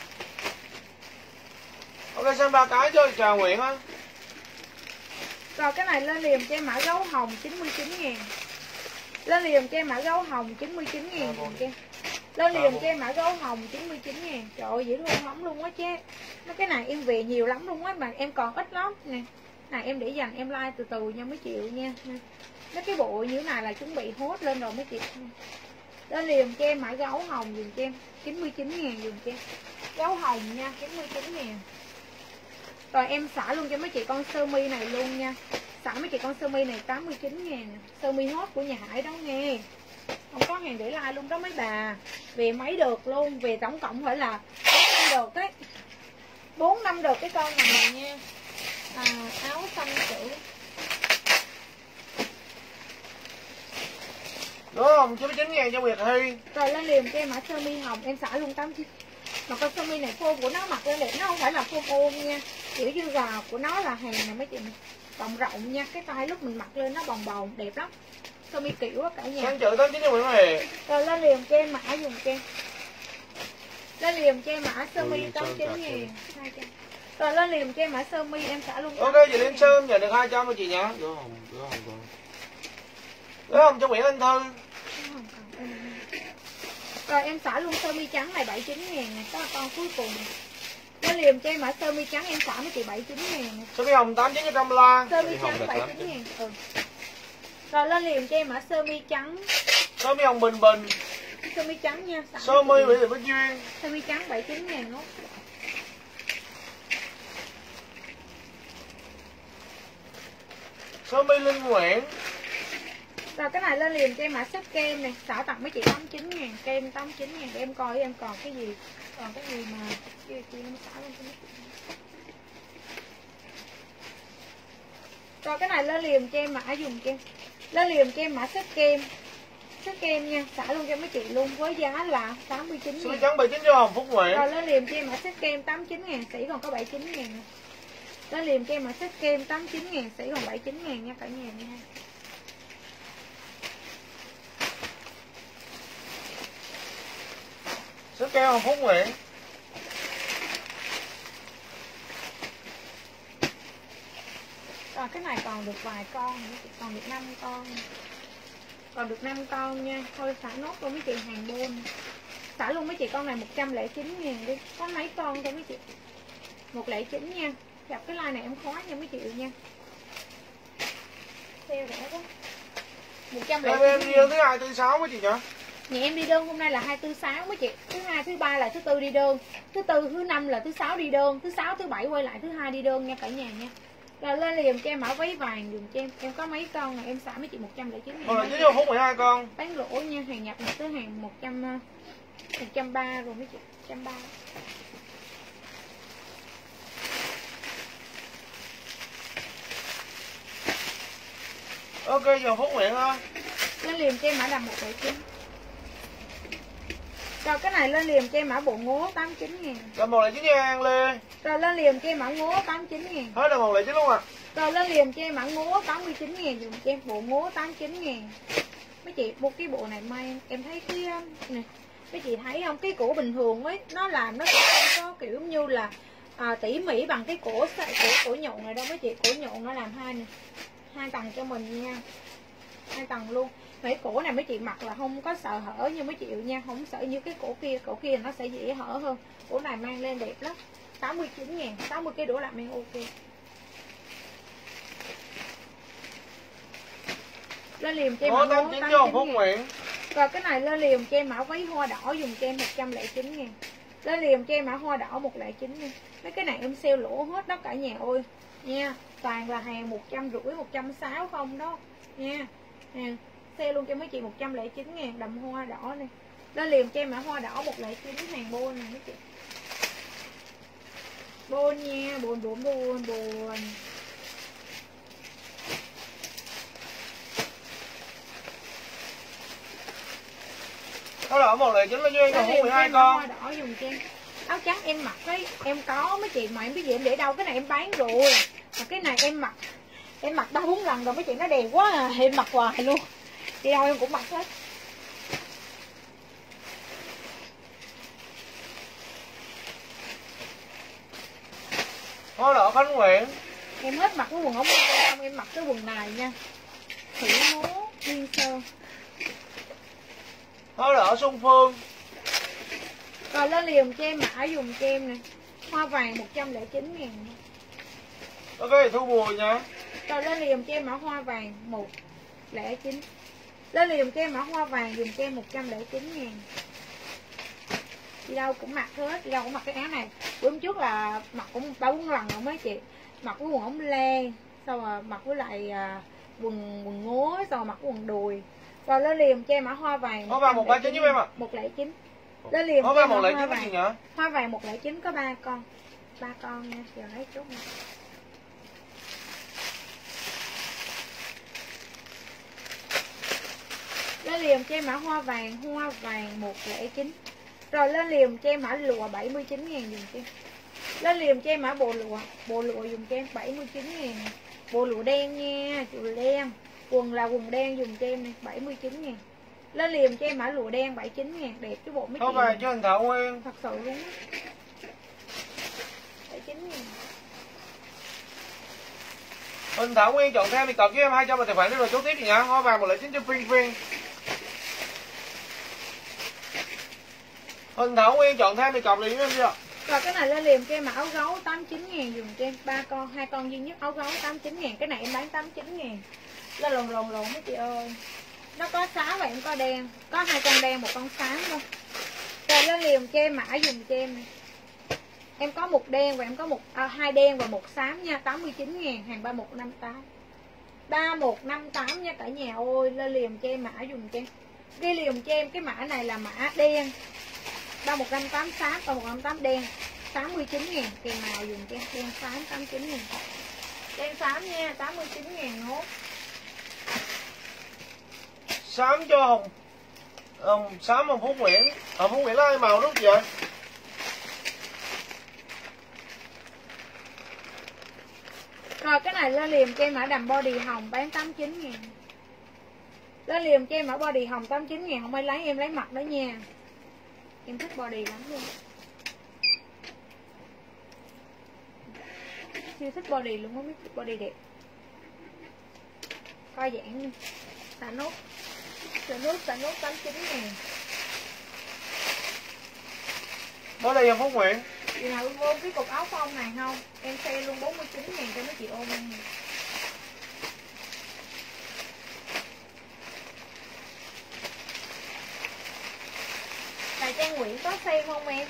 Ok, xanh 3 cái cho chị Trà Nguyễn á. Rồi cái này lên liền cho em mã gấu hồng 99.000. Lên liền cho em mã gấu hồng 99.000 dùng cho em. Lên liền cho em mã gấu hồng 99.000. Trời ơi dễ thương lắm luôn á chứ. Mấy cái này em về nhiều lắm luôn á, mà em còn ít lắm nè. Này em để dành em like từ từ nha mấy triệu nha. Mấy cái bộ như thế này là chuẩn bị hốt lên rồi mấy chị. Lên liền cho em mã gấu hồng dùng cho em 99.000 dùng cho em. Gấu hồng nha 99.000. Rồi em xả luôn cho mấy chị con sơ mi này luôn nha. Xả mấy chị con sơ mi này 89.000. Sơ mi hot của nhà Hải đó nghe. Không có hàng để like luôn đó mấy bà. Về mấy đợt luôn, về tổng cộng phải là 4-5 đợt đấy. 4-5 đợt cái con này nha. Áo xanh chữ. Đúng không? 99.000 cho Nguyệt Hy. Rồi lên liền cho em mã sơ mi hồng, em xả luôn 89. Mà con sơ mi này phô của nó mặc lên đẹp, nó không phải là phô ôm nha. Kiểu như là của nó là hàng này mấy chị, rộng rộng nha, cái tay lúc mình mặc lên nó bồng bồng đẹp lắm. Sơ mi kiểu á cả nhà. Xanh chữ 89.000 này. Rồi lên liền cho em mã dùng cho em. Lên liền cho em mã sơ mi 89.000. Rồi lên liền cho em mã sơ mi em xả luôn. Ok chị Liên Sơn nhận được 200 rồi chị nhá. Gấu hồng con. Gấu hồng cho Nguyễn Anh Thư. Rồi em xả luôn sơ mi trắng này 79.000 này, có con cuối cùng. Lên liền cho em mã sơ mi trắng em xả với chị 79.000. Sơ mi hồng 89 la. Sơ mi trắng 79.000. Rồi lên liền cho em mã sơ mi trắng. Sơ mi hồng bình bình. Sơ mi trắng nha. Sơ mi bị với duyên. Sơ mi trắng 79.000 luôn. Sơ mi Linh Nguyễn. Rồi cái này lên liền cho em mã xếp kem này, xả tặng mấy chị 89.000, kem 89.000 để em coi em còn cái gì. Còn cái gì mà kia em xả luôn cho mấy chị. Rồi cái này lên liền cho em mã dùng kem. Lên liền cho em mã xếp kem. Xếp kem nha, xả luôn cho mấy chị luôn với giá là 89.000. Sơ mi trắng 79 cho Hồng Phúc Nguyễn. Rồi lên liền cho em mã xếp kem 89.000, sĩ còn có 79.000. Lên liền cho em mã xếp kem 89.000, sĩ còn 79.000 nha cả nhà nha. Sơ keo Hồng Phúc Nguyễn. Rồi cái này còn được vài con, còn được 5 con. Còn được 5 con nha. Thôi xả nốt luôn mấy chị hàng bôn. Xả luôn mấy chị con này 109.000 đi. Có mấy con thôi mấy chị. 109 nha. Gặp cái like này em khóa nha mấy chị nha. Sale rẻ quá. 109. Em đi đơn thứ 2, thứ 6 mấy chị nhỉ? Nhà em đi đơn hôm nay là 2, 4, 6 mấy chị. Thứ 2, thứ 3 là thứ 4 đi đơn. Thứ 4, thứ 5 là thứ 6 đi đơn. Thứ 6, thứ 7 quay lại thứ 2 đi đơn nha cả nhà nha. Rồi lên liền cho em mã váy vàng dùm cho em. Em có mấy con này em xả mấy chị 109.000. Còn là chứ Hồng Phúc 12 con. Bán lỗ nha, hàng nhập tới hàng 130 rồi mấy chị. 130. Ok giờ Phúc Nguyễn ơi. Lên liền cho em mã đầm 109. Rồi cái này lên liền cho em mã bộ ngố 89.000. Là 109 nha An Lê. Rồi lên liền cho em mã ngố 89.000. Hết là 109 luôn à. Rồi lên liền cho em mã ngố 89.000 dùm cho em, bộ ngố 89.000. Mấy chị mua cái bộ này may em thấy cái này, mấy chị thấy không, cái cổ bình thường ấy nó làm nó cũng không có kiểu như là tỉ mỉ bằng cái cổ nhộn này đâu mấy chị. Cổ nhộn nó làm hai tầng cho mình nha, 2 tầng luôn. Mấy cổ này mấy chị mặc là không có sợ hở như mấy chị nha, không sợ như cái cổ kia nó sẽ dễ hở hơn. Cổ này mang lên đẹp lắm. 89.000, 60 cái đổ làm em ok. Lên liềm cho em mã 89.000. Rồi cái này lên liềm cho em mã váy hoa đỏ dùng cho em 109.000. Lên liềm cho em mã hoa đỏ 109 nha. Mấy cái này em sale lỗ hết đó cả nhà ơi nha. Toàn là hàng 150, 160 không đó nha. Nè, sale luôn cho mấy chị 109.000 đầm hoa đỏ này. Lên liềm cho em mã hoa đỏ 109 hàng bôn này mấy chị. Bôn nha, bôn. Áo đỏ 109 bao nhiêu? Còn 12 con. Hoa đỏ dùng cho em. Áo trắng em mặc cái em có mấy chị mà em biết gì em để đâu, cái này em bán rồi. Mà cái này em mặc 3-4 lần rồi mấy chị, nó đẹp quá à, em mặc hoài luôn. Đi đâu em cũng mặc hết. Áo đỏ Khánh Nguyễn. Em hết mặc cái quần ống không, em mặc cái quần này nha. Thủy mố Liên Sơn. Áo đỏ Xuân Phương. Rồi lên liềm cho em mã dùng cho em nè. Hoa vàng 109.000. Ok thu Bùi nha. Rồi lên liềm cho em mã hoa vàng 109. Lên liềm cho em mã hoa vàng dùng cho em 109.000. Đi đâu cũng mặc hết, đi đâu cũng mặc cái áo này. Bữa hôm trước là mặc cũng 3-4 lần rồi mấy chị. Mặc cái quần ống lê, xong rồi mặc với lại quần ngố, xong rồi mặc quần đùi. Rồi lên liềm cho em mã hoa vàng. Hoa vàng 109 giúp em ạ. 109. Lên liềm hoa vàng 109 cái gì nhỉ? Hoa vàng 109 có 3 con. 3 con nha, giờ lấy chút nha. Lên liềm cho em mã hoa vàng 109. Rồi lên liềm cho em mã lụa 79.000 dùng cho em. Lên liềm cho em mã bộ lụa dùng cho em 79.000. Bộ lụa đen nha, chùi đen. Quần là quần đen dùng cho em này 79.000. Lên liềm cho em mã lụa đen 79.000, đẹp cái bộ mấy chị. Có về cho Huỳnh Thảo Nguyên. Thật sự luôn á. 79.000. Huỳnh Thảo Nguyên chọn thêm thì cộng với em 200 vào tài khoản để rồi chốt tiếp gì nhá. Hoa vàng 109 cho Pin. Huỳnh Thảo Nguyên chọn thêm thì cộng liền em chưa? Rồi cái này lên liềm cho em mà áo gấu 89.000 dùng cho em 3 con, 2 con duy nhất áo gấu 89.000, cái này em bán 89.000. Lên lồn mấy chị ơi. Nó có xám và em có đen, có 2 con đen 1 con xám thôi. Rồi lên liềm cho em mã dùng cho em. Em có 1 đen và em có 2 đen và 1 xám nha, 89.000 hàng 3158. 3158 nha cả nhà ơi, lên liềm cho em mã dùng cho em. Ghi liềm cho em cái mã này là mã đen. 3158 xám, 3158 đen 89.000, kèm màu dùng cho em đen xám 89.000. Đen xám nha, 89.000 nốt. Xám cho xám Hồng Phú Nguyễn. Hồng Phú Nguyễn là ai màu đúng vậy? Rồi cái này lên liềm cho em mã đầm body hồng bán 89.000. Lên liềm cho em mã body hồng 89.000, không ai lấy em lấy mặt đó nha. Em thích body lắm luôn. Siêu thích body luôn, không biết body đẹp. Coi dạng nha. Xả nốt 89.000. Đó đây Hồng Phú Nguyễn. Chị nào ôm cái cục áo phông này không? Em sale luôn 49.000 cho mấy chị ôm em. Đài Trang Nguyễn có sale không em?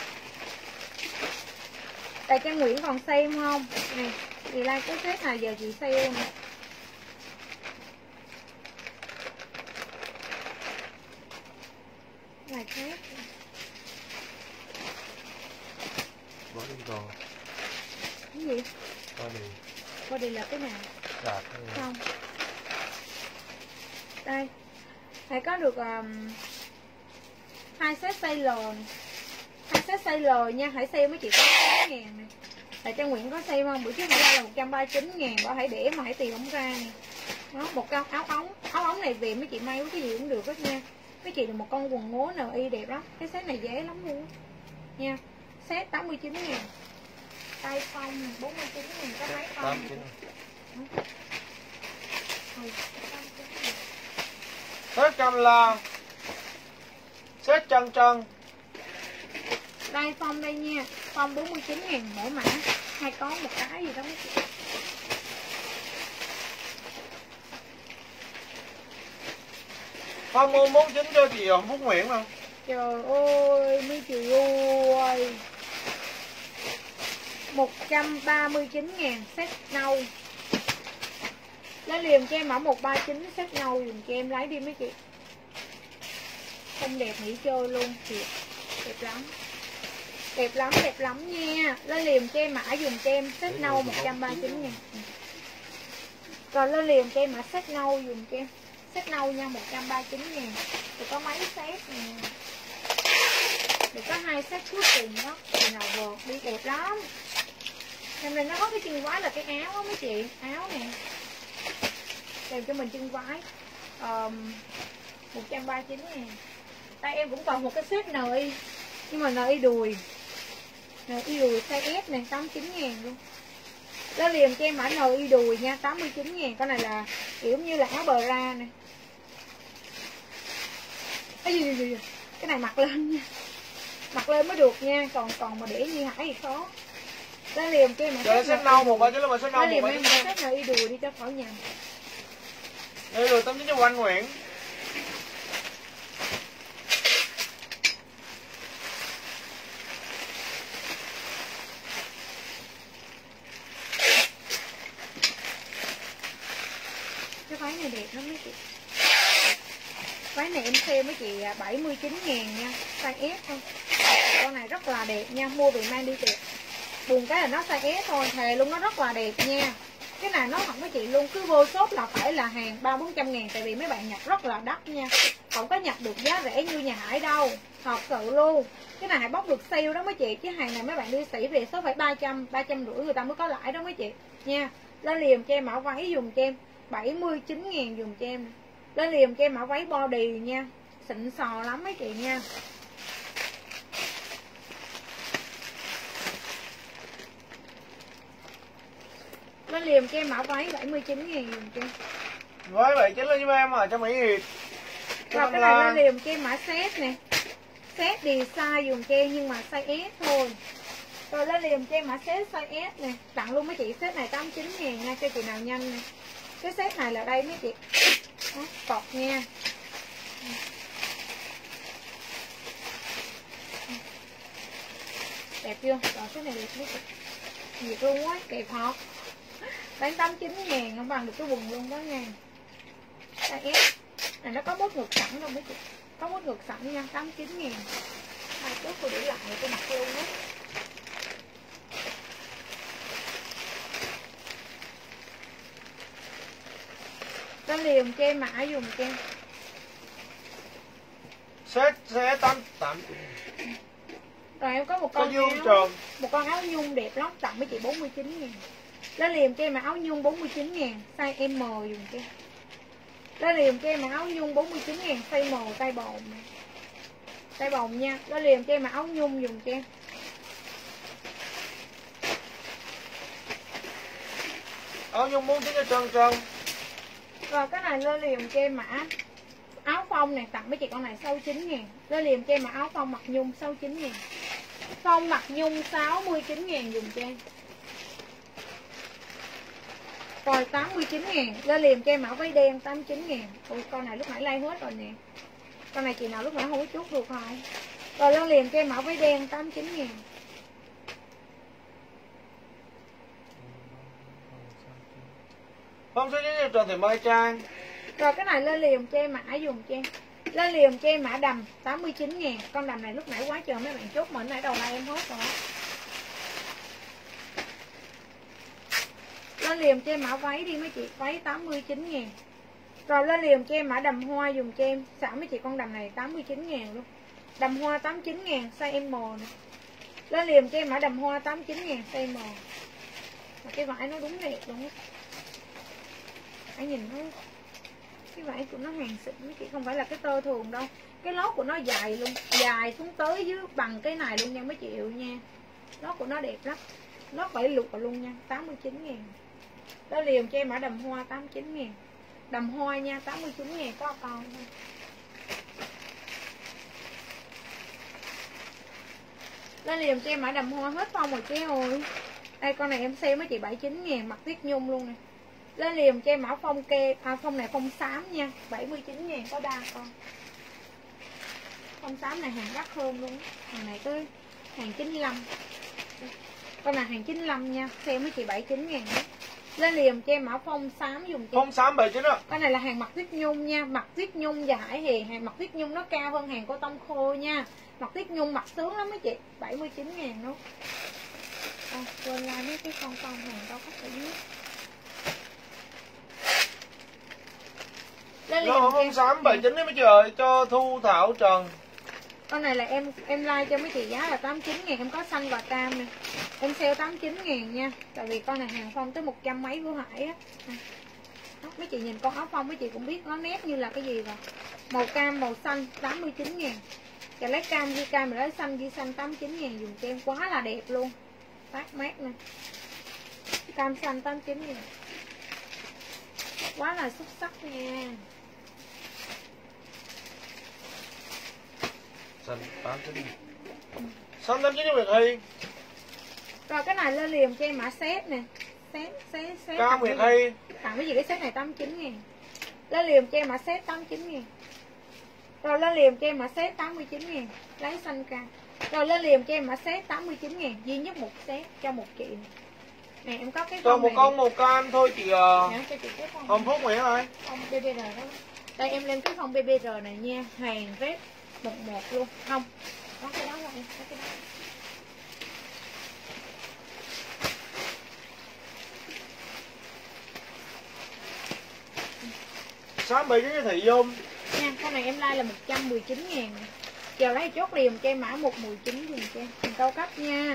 Đài Trang Nguyễn còn sale không? Nè, chị like cái set này giờ chị sale nè. Này khác. Body còn. Cái gì? Body. Body là cái nào? Đạt. Không. Đây. Thầy có được 2 set size L. 2 set size L nha, hãy sale mấy chị có 8.000 nè. Tại Trang Nguyễn có xem không? Bữa trước Hải là 139.000, bảo hãy để mà hãy tìm không ra nè. Đó, một con áo ống này về mấy chị may cái gì cũng được hết nha. Mấy chị được một con quần ngố NI đẹp lắm. Cái set này dễ lắm luôn nha. Set 89.000. Tay phong 49.000 có mấy con. Set cam la. Set chân chân. Đây phong đây nha. Phong 49.000 mỗi mã. 2 con một cái gì đó mấy chị. Phong mua 49 cho chị Phúc Nguyễn không? Trời ơi mấy chị ơi, 139.000 set nâu. Lấy liền cho em mã 139 set nâu dùm cho em lấy đi mấy chị. Không đẹp nghỉ chơi luôn thiệt. Đẹp lắm. Đẹp lắm nha. Lấy liền cho em mã dùm cho em set nâu 139.000. Rồi lên liền cho em mã set nâu dùm cho em. Set nâu nha 139.000. Thì có mấy set nè. Để có 2 set cuối cùng đó. Thì nào vợt đi đẹp lắm. Em này nó có cái chân váy là cái áo đó mấy chị. Áo nè. Kèm cho mình chân váy 139.000. Tay em cũng còn một cái set NI. Nhưng mà NI đùi. NI đùi size S này 89.000 luôn. Đó liền cho em mã NI đùi nha 89.000. Con này là kiểu như là áo bờ ra nè. Cái này mặc lên nha. Mặc lên mới được nha. Còn mà để như Hải thì khó. Đó liền cho em mã set nâu 139 là mà set nâu 139. Đó liền em set NI đùi đi cho khỏi nhầm. Đây rồi 89 cho Anh Nguyễn. Cái váy này đẹp lắm mấy chị. Váy này em xem mấy chị 79.000 nha. Size S thôi. Con này rất là đẹp nha. Mua về mang đi tiệc. Buồn cái là nó size S thôi. Thề luôn nó rất là đẹp nha. Cái này nó thật mấy chị luôn. Cứ vô shop là phải là hàng 300-400 ngàn. Tại vì mấy bạn nhập rất là đắt nha. Không có nhập được giá rẻ như nhà Hải đâu. Thật sự luôn. Cái này Hải bóc được sale đó mấy chị. Chứ hàng này mấy bạn đi xỉ về số phải 300, 350 người ta mới có lãi đó mấy chị nha. Lên liền cho em mã váy dùng cho em 79.000 dùng cho em. Lên liền cho em mã váy body nha. Xịn sò lắm mấy chị nha. Lên liền cho em mã váy 79.000 dùng cho em. Với 79 là giúp em à, cho Mỹ Hiệp. Rồi cái này lên liền cho em mã set nè. Set design dùng cho em nhưng mà size S thôi. Rồi lên liền cho em mã set size S nè. Tặng luôn mấy chị set này 89.000 nha cho chị nào nhanh nè. Cái set này là đây mấy chị. Đó, cột nha. Đẹp chưa? Rồi cái này đẹp mấy chị. Đẹp luôn á, đẹp hot. Bán 89.000 không bằng được cái quần luôn đó nha. Size S. Này nó có mốt ngực sẵn đâu mấy chị. Có mốt ngực sẵn nha, 89.000. Hai chút tôi để lại tôi mặc luôn đó. Có liền cho em mã dùng cho em. Set 88. Rồi em có một con áo. Một con áo nhung đẹp lắm, tặng mấy chị 49.000. Nó liền cho em áo nhung 49.000, size M dùng cho em. Nó liền cho em áo nhung 49.000, size M tay bồng nè. Tay bồng nha. Nó liền cho em áo nhung dùng cho em. Áo nhung 49 cho trơn trơn. Rồi cái này lên liền cho em mã áo phông này, tặng mấy chị con này 69.000. Lên liền cho em mã áo phông mặc nhung 69.000. Phông mặc nhung 69.000 dùng cho em. Rồi 89.000. Lên liền cho em mã váy đen 89.000. Ui con này lúc nãy lay hết rồi nè. Con này chị nào lúc nãy không có chút được không? Rồi lên liền cho em mã váy đen 89.000. Không số 9 cho Trần Thị Mai Trang. Rồi cái này lên liền cho em mã dùng cho em. Lên liền cho em mã đầm 89.000. Con đầm này lúc nãy quá trời mấy bạn chốt mình nãy đầu nay em hết rồi. Lên liền cho em mã váy đi mấy chị, váy 89.000. Rồi lên liền cho em mã đầm hoa dùng cho em. Xả mấy chị con đầm này 89.000 luôn. Đầm hoa 89.000 size M nè. Lên liền cho em mã đầm hoa 89.000 size M. Mà cái vải nó đúng đẹp luôn á. Hãy nhìn nó, cái vải của nó hàng xịn chị, không phải là cái tơ thường đâu. Cái lót của nó dài luôn, dài xuống tới dưới bằng cái này luôn nha mấy triệu nha. Lót của nó đẹp lắm. Lót vải lụa luôn nha, 89.000. Đó liền cho em mã đầm hoa 89.000. Đầm hoa nha, 89.000 có con thôi. Đó liền cho em mã đầm hoa hết phong rồi chị ơi. Đây con này em xem mấy chị 79.000 mặc tuyết nhung luôn nè. Lên liền cho em mã phong kê, phong này phong xám nha, 79.000 có 3 con. Phong xám này hàng đắt hơn luôn. Hàng này tới hàng 95. Con này hàng 95 nha, xem mấy chị 79.000 đó. Lên liền cho em mã phong xám dùng cho Phong xám 79 á. con này là hàng mặc tuyết nhung nha, mặc tuyết nhung và hải hề, hàng mặc tuyết nhung nó cao hơn hàng cô tông khô nha. Mặc tuyết nhung mặc sướng lắm mấy chị, 79.000 luôn. Quên like mấy cái con hàng đâu có thể biết. Nó phong xám 79 đấy mấy chị ơi, cho Thu Thảo Trần. Con này là em like cho mấy chị giá là 89.000, em có xanh và cam nè. Em sale 89.000 nha. Tại vì con này hàng phong tới 100 mấy của Hải á. Mấy chị nhìn con áo phong mấy chị cũng biết nó nét như là cái gì rồi. Màu cam, màu xanh 89.000. Và lấy cam ghi cam, mà lấy xanh ghi xanh 89.000, dùng cho em quá là đẹp luôn. Phát mát nè. Cam xanh 89.000. Quá là xuất sắc nha. Xanh 89. Xanh 89 Nguyệt Hy. Rồi cái này lên liền cho em mã set nè. Set Cam Nguyệt Hy. tặng cái gì cái set này 89.000. Lên liền cho em mã set 89.000. Rồi lên liền cho em mã set 89.000. Lấy xanh cam. Rồi lên liền cho em mã set 89.000. Duy nhất một set cho 1 chị. Nè em có cái Cho phong một này con màu cam thôi chị. Dạ, cho chị cái phong Hồng Phúc Nguyễn ơi. phong BBR đó. Đây em lên cái phong BBR này nha. Hàng red 11 luôn. Không, có cái đó là em có cái đó. Xám 79 cho Thị Dung. Nha, con này em like là 119.000. Giờ lấy chốt liền cho em mã 119 dùng cho em. Hàng cao cấp nha.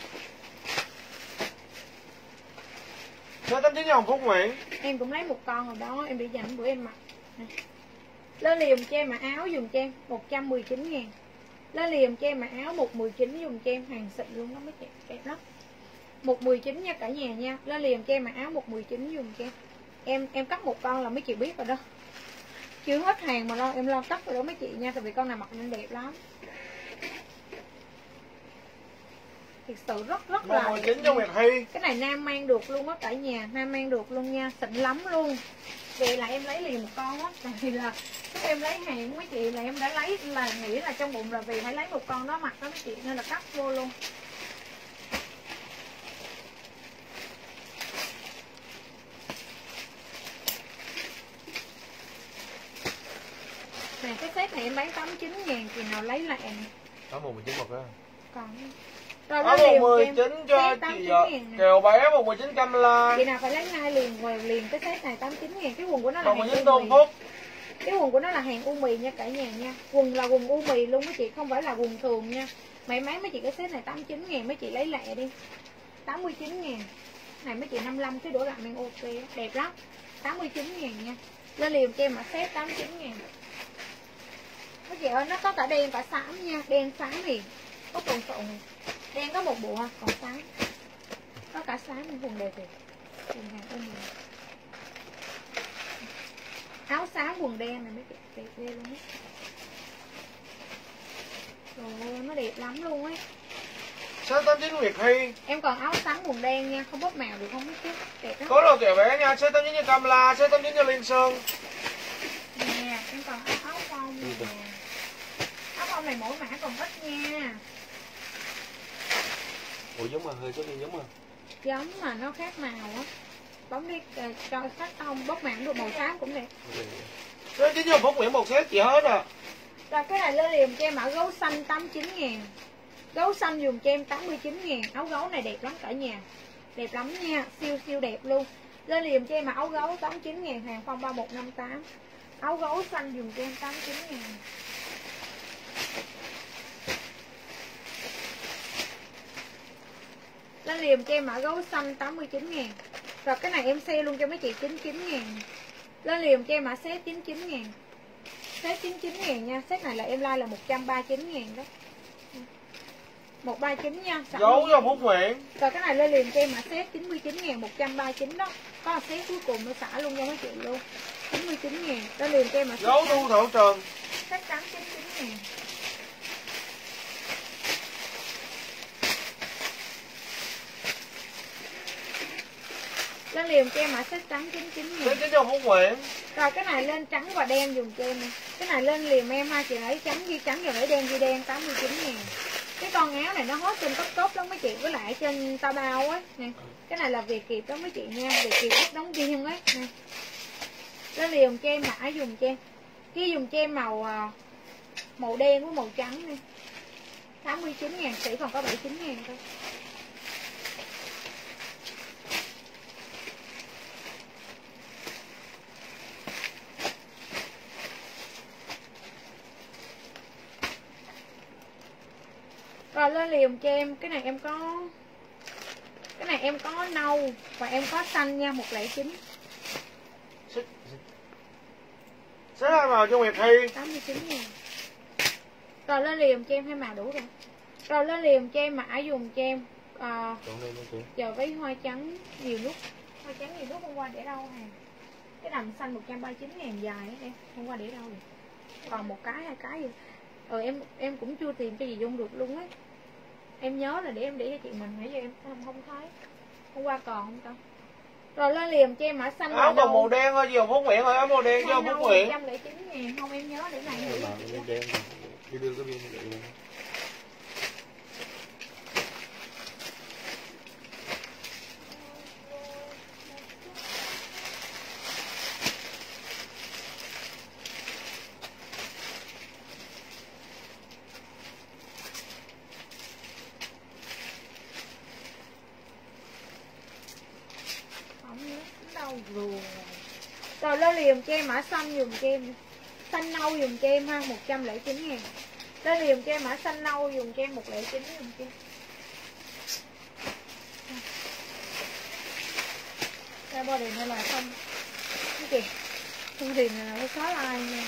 Số 89 cho Hồng Phúc Nguyễn. Em cũng lấy một con rồi đó, em để dành bữa em mặc. Lên liền cho em mà áo dùng cho em 119.000. Lên liền cho em mà áo 119 dùng cho em, hàng xịn luôn đó mấy chị, đẹp lắm. 119 nha cả nhà nha. Lên liền cho em mà áo 119 dùng cho em. Em cắt một con là mấy chị biết rồi đó. Chưa hết hàng mà lo em lo cắt rồi đó mấy chị nha, tại vì con này mặc nên đẹp lắm. Thật sự rất là 119 cho Nguyệt Hy. cái này nam mang được luôn á cả nhà, nam mang được luôn nha, xịn lắm luôn. Vậy là em lấy liền một con á, tại vì là lúc em lấy hàng mấy chị là em đã lấy, là nghĩ là trong bụng là vì phải lấy một con đó mặc đó mấy chị, nên là cắt vô luôn. Nè cái set này em bán 89.000, chị nào lấy lại nè. Có 19 một đó. Còn rồi Áo nó liền 119 cho chị Kèo bé 119 Camila. chị nào phải lấy ngay liền cái set này 89.000. Cái quần của nó là hàng 119 u Tôn mì. Phúc. Cái quần của nó là hàng u mì nha cả nhà nha. Quần là quần u mì luôn mấy chị, không phải là quần thường nha. May mắn mấy chị cái set này 89.000, mấy chị lấy lẹ đi. 89.000. Này mấy chị 55 cái đổ lại mang ok, đẹp lắm. 89.000 nha. Lên liền cho em mà set 89.000. Mấy chị ơi, nó có cả đen cả xám nha, đen xám thì có quần sộn này. Đen có một bộ ha, còn xám có cả xám, quần đẹp đẹp. Quần hàng u mì. Áo xám quần đen này mấy chị, đẹp ghê luôn á. Rồi nó đẹp lắm luôn ấy. 689 Nguyệt Hy. Em còn áo xám quần đen nha, không bóp màu được không biết chứ, đẹp lắm. Có đồ kẹo bé nha, 689 cho Camila, 689 cho Liên Sơn. Nè, em còn áo phông nè. Áo phông này mỗi mã còn ít nha. Ủa giống mà hơi có đi giống mà. Giống mà nó khác màu á. Bấm đi cho khách không bóp màu cũng được, màu xám cũng đẹp. 689 cho Hồng Phúc Nguyễn một set chị hết à. Rồi cái này lên liền cho em mã gấu xanh 89.000. Gấu xanh dùng cho em 89.000. Áo gấu này đẹp lắm cả nhà. Đẹp lắm nha, siêu siêu đẹp luôn. Lên liền cho em mã áo gấu 89.000, hàng phong 3158. Áo gấu xanh dùng cho em 89.000. lên liềm cho em mã gấu xanh 89.000. Rồi cái này em sale luôn cho mấy chị 99.000. Lên liềm cho em mã set 99.000. Set 99.000 nha. Set này là em like là 139.000 đó. 139 nha. Giấu cho Phúc Nguyễn. Rồi cái này lên liềm cho em mã set 99.000, 139 đó. Có là set cuối cùng nó xả luôn cho mấy chị luôn. 99.000. Lên liềm cho em mã set Giấu Thu Thảo Trần. set trắng 99.000. Lên liềm cho em mã set trắng 99.000. Set cho Phúc Nguyễn. Rồi cái này lên trắng và đen dùng cho em nè. Cái này lên liềm em ha, chị lấy trắng ghi trắng rồi lấy đen ghi đen 89.000. Cái con áo này nó hot trên top lắm mấy chị, với lại trên Taobao á nè. Cái này là Việt Kiệt đó mấy chị nha, Việt Kiệt ép đóng riêng ấy nè. Lên liềm cho em mã dùng cho em. Kia dùng cho em màu đen với màu trắng nè. 89.000, chỉ còn có 79.000 thôi. Rồi lên liềm cho em, cái này em có nâu và em có xanh nha, 109. Set hai màu cho Nguyệt Thi. 89.000. Rồi lên liềm cho em hai màu đủ rồi. Rồi lên liềm cho em mã dùng cho em giờ với hoa trắng nhiều nút. Hoa trắng nhiều nút hôm qua để đâu hàng. Cái đầm xanh 139.000 dài á em, hôm qua để đâu rồi. Còn một cái hai cái gì. Em cũng chưa tìm cho gì Dung được luôn á. Em nhớ là để em để cho chị mình, nãy giờ em không thấy. Hôm qua còn không ta. Rồi lên liềm cho em mã xanh. Áo còn màu đen thôi, gì Phúc Nguyễn ơi, áo màu đen cho Phúc Nguyễn. 109.000, không em nhớ để này nữa. Đi đưa cái viên này luôn. Rồi lên liềm cho em mã xanh dùng cho em. Xanh nâu dùng cho em ha, 109.000. Lên liềm cho em mã xanh nâu dùng cho em 109 dùng cho em. Cái body này là không. Cái kìa. Không thì này nó xóa like nha.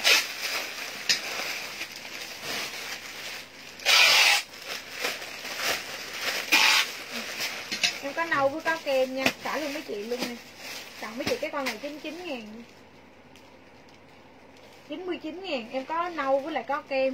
Em có nâu với có kem nha, trả luôn mấy chị luôn nè. Tặng mấy chị cái con này 99.000. 99.000, em có nâu với lại có kem.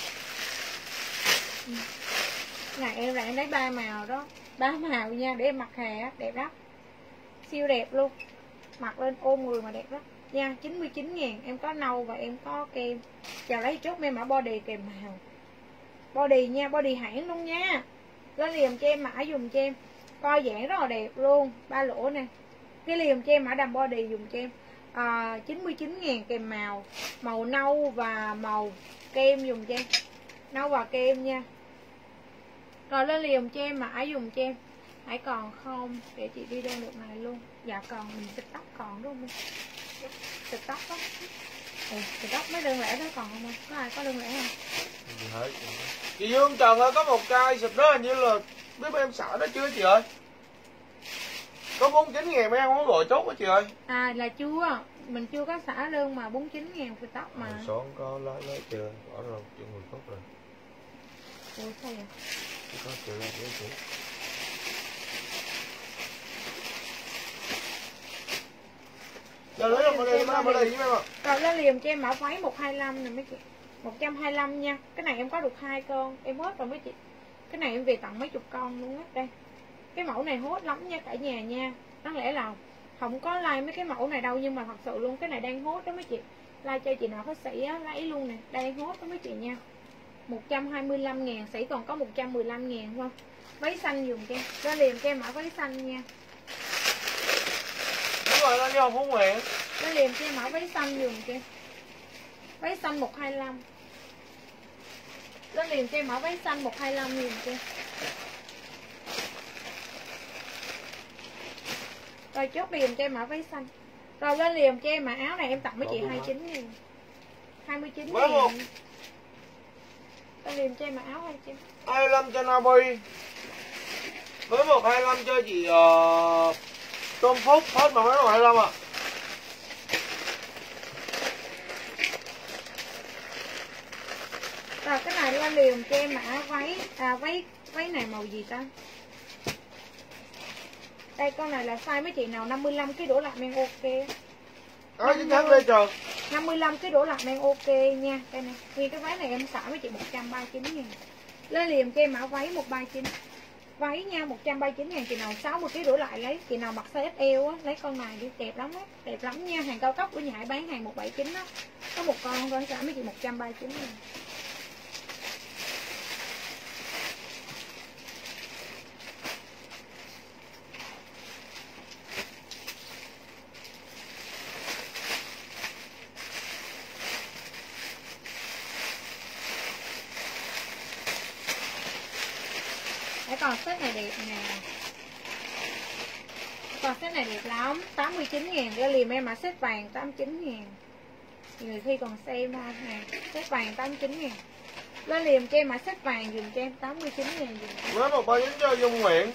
Này em là em lấy 3 màu đó, 3 màu nha, để em mặc hè á, đẹp lắm. Siêu đẹp luôn. Mặc lên ôm người mà đẹp lắm nha, 99.000, em có nâu và em có kem. Chào lấy chốt em mã body kèm màu. Body nha, body hãng luôn nha. Lên liềm cho em mã dùng cho em. Coi dạng rất là đẹp luôn, 3 lỗ nè. Cái liềm cho em mã đầm body dùng cho em 99.000 kèm màu nâu và màu kem dùng cho em. Nâu và kem nha. Rồi lên liềm cho em mã dùng cho em. Hãy còn không để chị đi đơn được này luôn. Dạ còn, mình xịt tóc còn đúng không? Xịt tóc đó. Xịt tóc mấy đơn lẻ đó còn không? Có ai có đơn lẻ không? Chị Dương Trần ơi, có một chai xịt đó hình như là biết em xả đó chưa chị ơi? Có 49.000 mấy em không gọi chốt đó chị ơi. À là chưa, mình chưa có xả đơn mà 49.000 xịt tóc mà. Xón có lấy chưa? Bỏ rồi, chuyện 10 phút rồi. Ủa sao vậy? Có chưa lấy chị. Giờ lấy không đây, mới đây với em ạ. Rồi lên liềm cho em mã váy 125 nè mấy chị. 125 nha. Cái này em có được 2 con, em hết rồi mấy chị. Cái này em về tặng mấy chục con luôn á. Đây. Cái mẫu này hot lắm nha cả nhà nha. Đáng lẽ là không có like mấy cái mẫu này đâu, nhưng mà thật sự luôn cái này đang hot đó mấy chị. Like cho chị nào có sĩ á, lấy luôn nè, đang hot đó mấy chị nha. 125.000, sĩ còn có 115.000 không? Váy xanh dùng cho em. Lên liềm cho em mã váy xanh nha. Đúng rồi, lên vô Phú Nguyễn. Lên liềm cho em mã váy xanh dùng cho em. Váy xanh 125. Lên liềm cho em mã váy xanh 125 dùng cho em. Rồi chốt liềm cho em mã váy xanh. Rồi lên liềm cho em mã áo này em tặng mấy chị 29.000. 29.000. Lên liềm cho em mã áo 29. 25 cho Nabi. Với 125 cho chị Tôm Phúc hết mà mấy 125 ạ. Rồi cái này lên liền cho em mã váy váy này màu gì ta? Đây con này là size mấy chị nào 55 kg đổ lại men ok. Đó chính xác đây trời. 55 kg đổ lại men ok nha. Đây này, nguyên cái váy này em xả với chị 139.000. Lên liền cho em mã váy 139. Váy nha 139.000, chị nào 60 kg đổ lại lấy, chị nào mặc size XL á lấy con này đi, đẹp lắm á, đẹp lắm nha, hàng cao cấp của nhà Hải bán hàng 179 đó. Có một con xả với chị 139.000. Còn set này đẹp nè. Còn set này đẹp lắm, 89.000 ra liền em mà set vàng 89.000. Nhiều khi còn xem thôi nè, set vàng 89.000. Lên liền cho em mà set vàng dùm cho em 89.000 dùm. Với 139 cho Dung Nguyễn.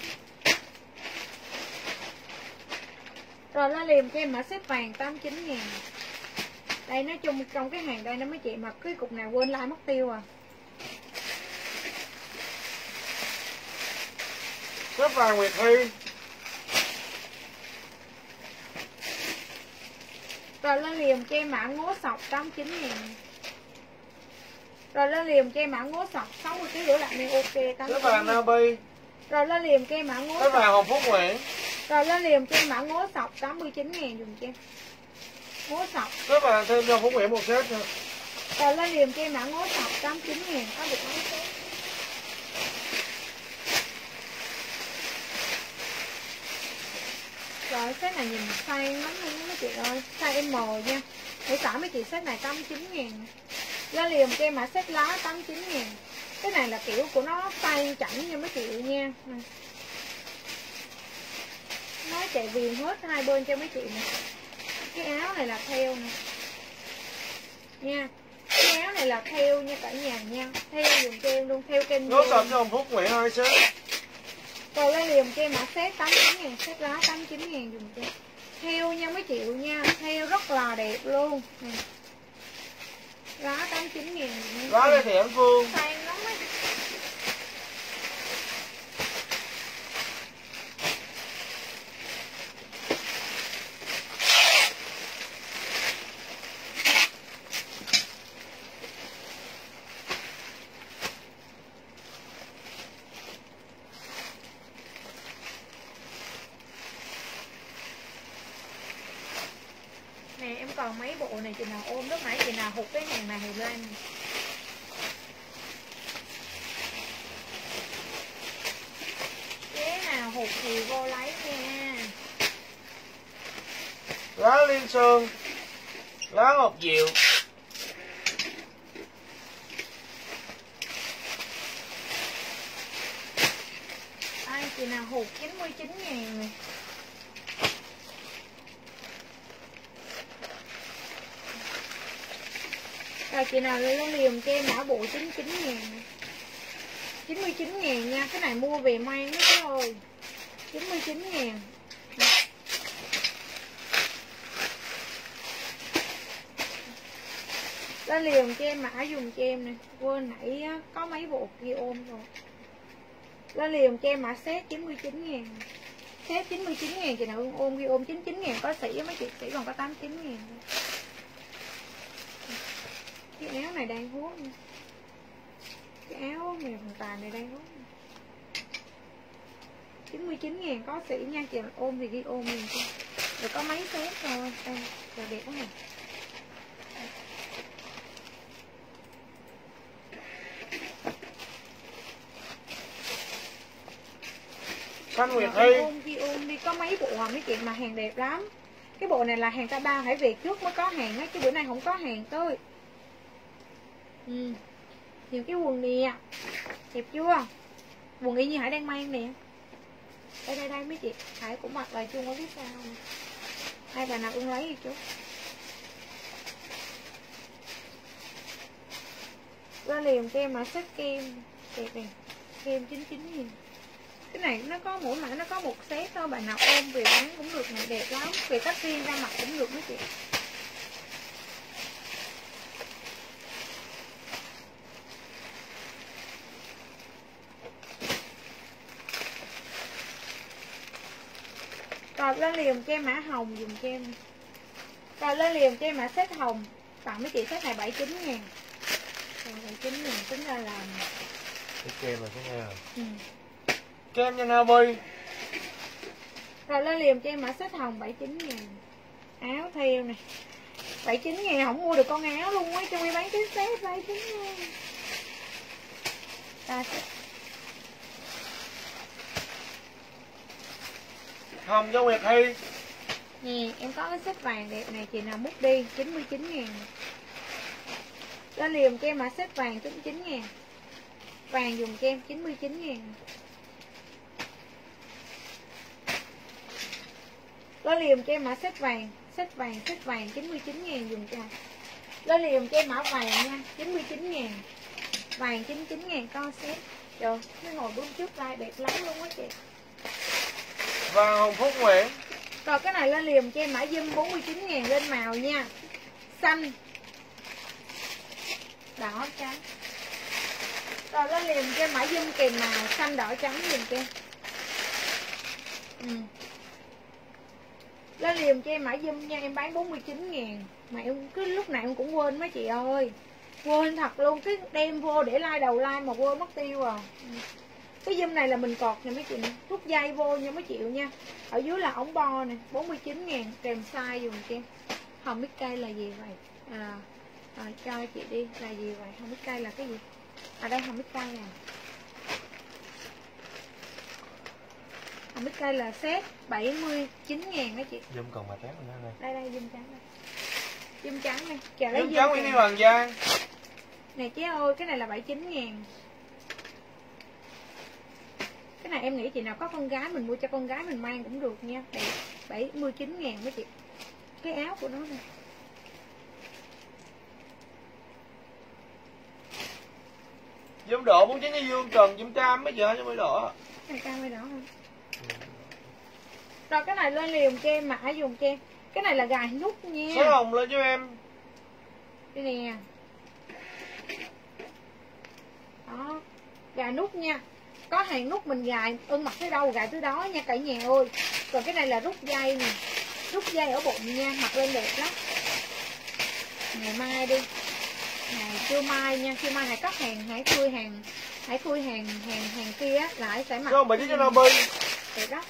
Rồi lên liền cho em mà set vàng 89.000. Đây nói chung trong cái hàng đây nó mấy chị mặc cái cục nào quên like mất tiêu à. Shop vàng Nguyệt Thi. Rồi lên liền cho em mã ngố sọc 89.000. Rồi lên liền cho em mã ngố sọc 60 kg rửa lại men ok 89.000. Shop vàng Nabi. Rồi lên liền cho em mã ngố shop vàng Hồng Phúc Nguyễn. Rồi lên liền cho em mã ngố sọc 89.000 dùng cho em. Ngố sọc. Shop vàng thêm cho Phúc Nguyễn một set nữa. Rồi lên liền cho em mã ngố sọc 89.000 có được mấy set. Rồi set này nhìn size lắm luôn mấy chị ơi, size M nha. Để xả mấy chị set này 89.000. Lên liền cho em mã set lá 89.000. Cái này là kiểu của nó tay chảnh nha mấy chị nha. Nó chạy viền hết hai bên cho mấy chị nè. Cái áo này là theo nè nha. Cái áo này là theo nha cả nhà nha. Theo dùng cho em luôn, theo kênh. Nốt sập cho Hồng Phúc Nguyễn 2 set. Rồi lên liền cho em mã set 89.000, set lá 89.000 dùng cho. Theo nha mấy triệu nha, theo rất là đẹp luôn. Nè. Lá 89.000. Lá đây thì em Phương. Sang lắm ấy. Nè em còn mấy bộ này chị nào ôm lúc nãy chị nào hụt cái hàng này thì lên. Cái nào hụt thì vô lấy nha. Lá Liên Sơn. Lá Ngọc Diệu. Ai chị nào hụt 99.000 này. Rồi chị nào lên liềm cho em mã bộ 99.000. 99.000 nha. Cái này mua về may đó chứ ơi. 99.000. Lên liềm cho em mã dùng cho em nè. Quên nãy có mấy bộ kia ôm rồi. Lên liềm cho em mã set 99.000. Set 99.000 chị nào ôm kia ôm 99.000 có sỉ mấy chị sỉ còn có 89.000. Cái áo này đang hốt nha. Cái áo này hoàn toàn này đang hốt 99.000 có sỉ nha. Chị ôm thì ghi ôm liền cho. Rồi có mấy set thôi. Đây, rồi đẹp quá nè. Xanh Nguyệt Thi. Ôm đi có mấy bộ mấy chị mà hàng đẹp lắm. Cái bộ này là hàng ta ba phải về trước mới có hàng á, chứ bữa nay không có hàng tới. Nhiều cái quần nè. Đẹp chưa? Quần y như Hải đang mang nè. Đây mấy chị. Hải cũng mặc lại chung có biết sao nè. Hai bà nào ưng lấy đi chú. Ra liền cho em mà set kem. Đẹp nè. Kem 99.000. Cái này nó có mỗi mã nó có một set thôi, bạn nào ôm về bán cũng được này, đẹp lắm, về tách riêng ra mặt cũng được mấy chị. Rồi lên liền cho em mã hồng dùng cho em. Rồi lên liền cho em mã set hồng, tặng mấy chị set này 79 ngàn. Rồi 79 ngàn tính ra là cái kem rồi cái nghe rồi. Kem nha Navi. Rồi lên liền cho em mã set hồng 79 ngàn. Áo theo này 79 ngàn, không mua được con áo luôn á, cho em bán cái set 79 ngàn. Ta sẽ Hồng cho Nguyệt Hy. nè, em có cái set vàng đẹp này, chị nào múc đi 99 ngàn. Lên liền cho em mã set vàng 99 ngàn. Vàng dùng cho em 99 ngàn. Lên liền cho em mã set vàng 99 ngàn dùng cho. Lên liền cho em mã vàng nha, 99 ngàn. Vàng 99 ngàn con set. Trời, cái ngồi bước trước like đẹp lắm luôn á chị. Và Hồng Phúc Nguyễn. Rồi cái này lên liền cho em mã zoom 49 ngàn lên màu nha. Xanh, đỏ, trắng. Rồi lên liền cho em mã zoom kèm màu xanh, đỏ, trắng dùm cho em. Lên liền cho em mã zoom nha, em bán 49 ngàn. Mà em cứ lúc nào em cũng quên mấy chị ơi. Quên thật luôn, cái đem vô để like đầu like mà quên mất tiêu à. Cái zoom này là mình cọt nha mấy chị, rút dây vô nha mấy triệu nha. Ở dưới là ống bo nè, 49 ngàn kèm size dùng cho em. Không biết cây là gì vậy? Cho chị đi, là gì vậy? Không biết cây là cái gì? Đây không biết cây nè. Không biết cây là set 79 ngàn đó chị. Zoom còn mà trắng nữa đây. Đây zoom trắng đây. Zoom trắng đây. Chờ lấy Zoom trắng zoom Nguyễn Thị kìa. Hoàng Giang. Này chế ơi, cái này là 79 ngàn. Cái này em nghĩ chị nào có con gái mình mua cho con gái mình mang cũng được nha. Đây 79 ngàn mấy chị. Cái áo của nó này. Zoom độ 49 với Dương Trần, zoom cam mấy giờ cho mới đỏ. Cái này cam hay đỏ không? Rồi cái này lên liền cho em, mã dùng cho em. Cái này là gài nút nha. Số hồng lên cho em. Đây nè. Đó. Gài nút nha. Có hàng nút mình gài, ưng mặc tới đâu gài tới đó nha cả nhà ơi. Còn cái này là rút dây nè. Rút dây ở bụng nha, mặc lên đẹp lắm. Ngày mai đi. Ngày trưa mai nha, trưa mai hãy cắt hàng, hãy khui hàng kia á, lại sẽ mặc. Số hồng 79 cho Navi. Đẹp đó.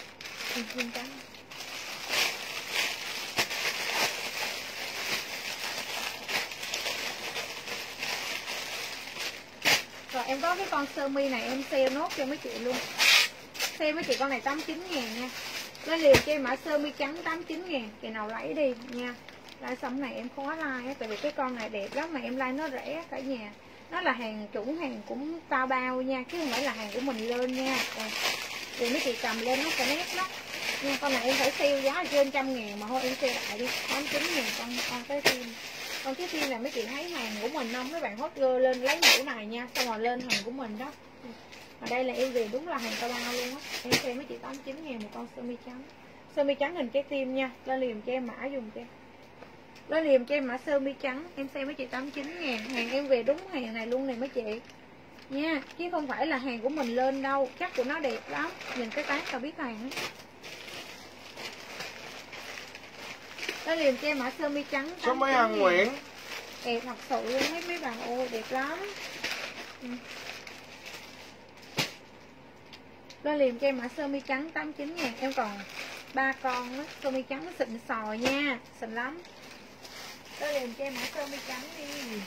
Rồi em có cái con sơ mi này em sale nốt cho mấy chị luôn. Sale mấy chị con này 89 ngàn nha. Lên liền cho em mã sơ mi trắng 89 ngàn. Chị nào lấy đi nha. Like xong này em khó like á, tại vì cái con này đẹp lắm mà em like nó rẻ cả nhà. Nó là hàng chủ hàng cũng tao bao nha, chứ không phải là hàng của mình lên nha. Thì mấy chị cầm lên nó sẽ nét lắm. Nhưng con này em phải sale giá trên 100 ngàn mà thôi em sale lại đi 89 ngàn con cái phim. Còn cái phim này mấy chị thấy hàng của mình không? Mấy bạn hot girl lên lấy mẫu này nha, xong rồi lên hàng của mình đó. Mà đây là em về đúng là hàng tao bao luôn á. Em xem mấy chị 89 ngàn một con sơ mi trắng. Sơ mi trắng hình trái tim nha. Lên liền cho em mã dùng cho em. Lên liền cho em mã sơ mi trắng. Em xem mấy chị 89 ngàn. Hàng em về đúng hàng này luôn này mấy chị nha, chứ không phải là hàng của mình lên đâu. Chắc của nó đẹp lắm, nhìn cái tag tao biết hàng á. Lên liền cho em mã sơ mi trắng. Số mấy Hằng Nguyễn. Đẹp thật sự luôn mấy bạn ơi, đẹp lắm. Lên liền cho em mã sơ mi trắng 89 ngàn. Em còn 3 con á, sơ mi trắng nó xịn sò nha, xịn lắm. Lên liền cho em mã sơ mi trắng đi.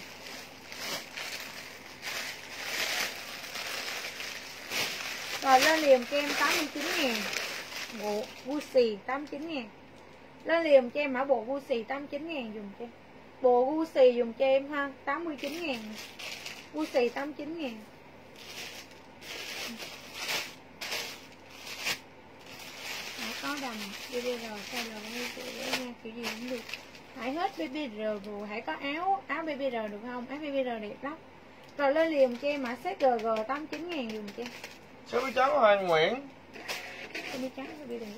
Rồi lên liền cho em 89 ngàn. Bộ Gucci 89 ngàn. Lên liền cho em mã bộ Gucci 89 ngàn dùng cho em. Bộ Gucci dùng cho em ha, 89 ngàn. Gucci 89 ngàn. Hãy có đầm BBR, size L nha, kiểu gì cũng được. Hãy hết BBR vừa, hãy có áo BBR được không? Áo BBR đẹp lắm. Rồi lên liền cho em mã set GG 89 ngàn dùng cho em. Sơ mi trắng Hoàng Nguyễn. Sơ mi trắng sơ mi đẹp.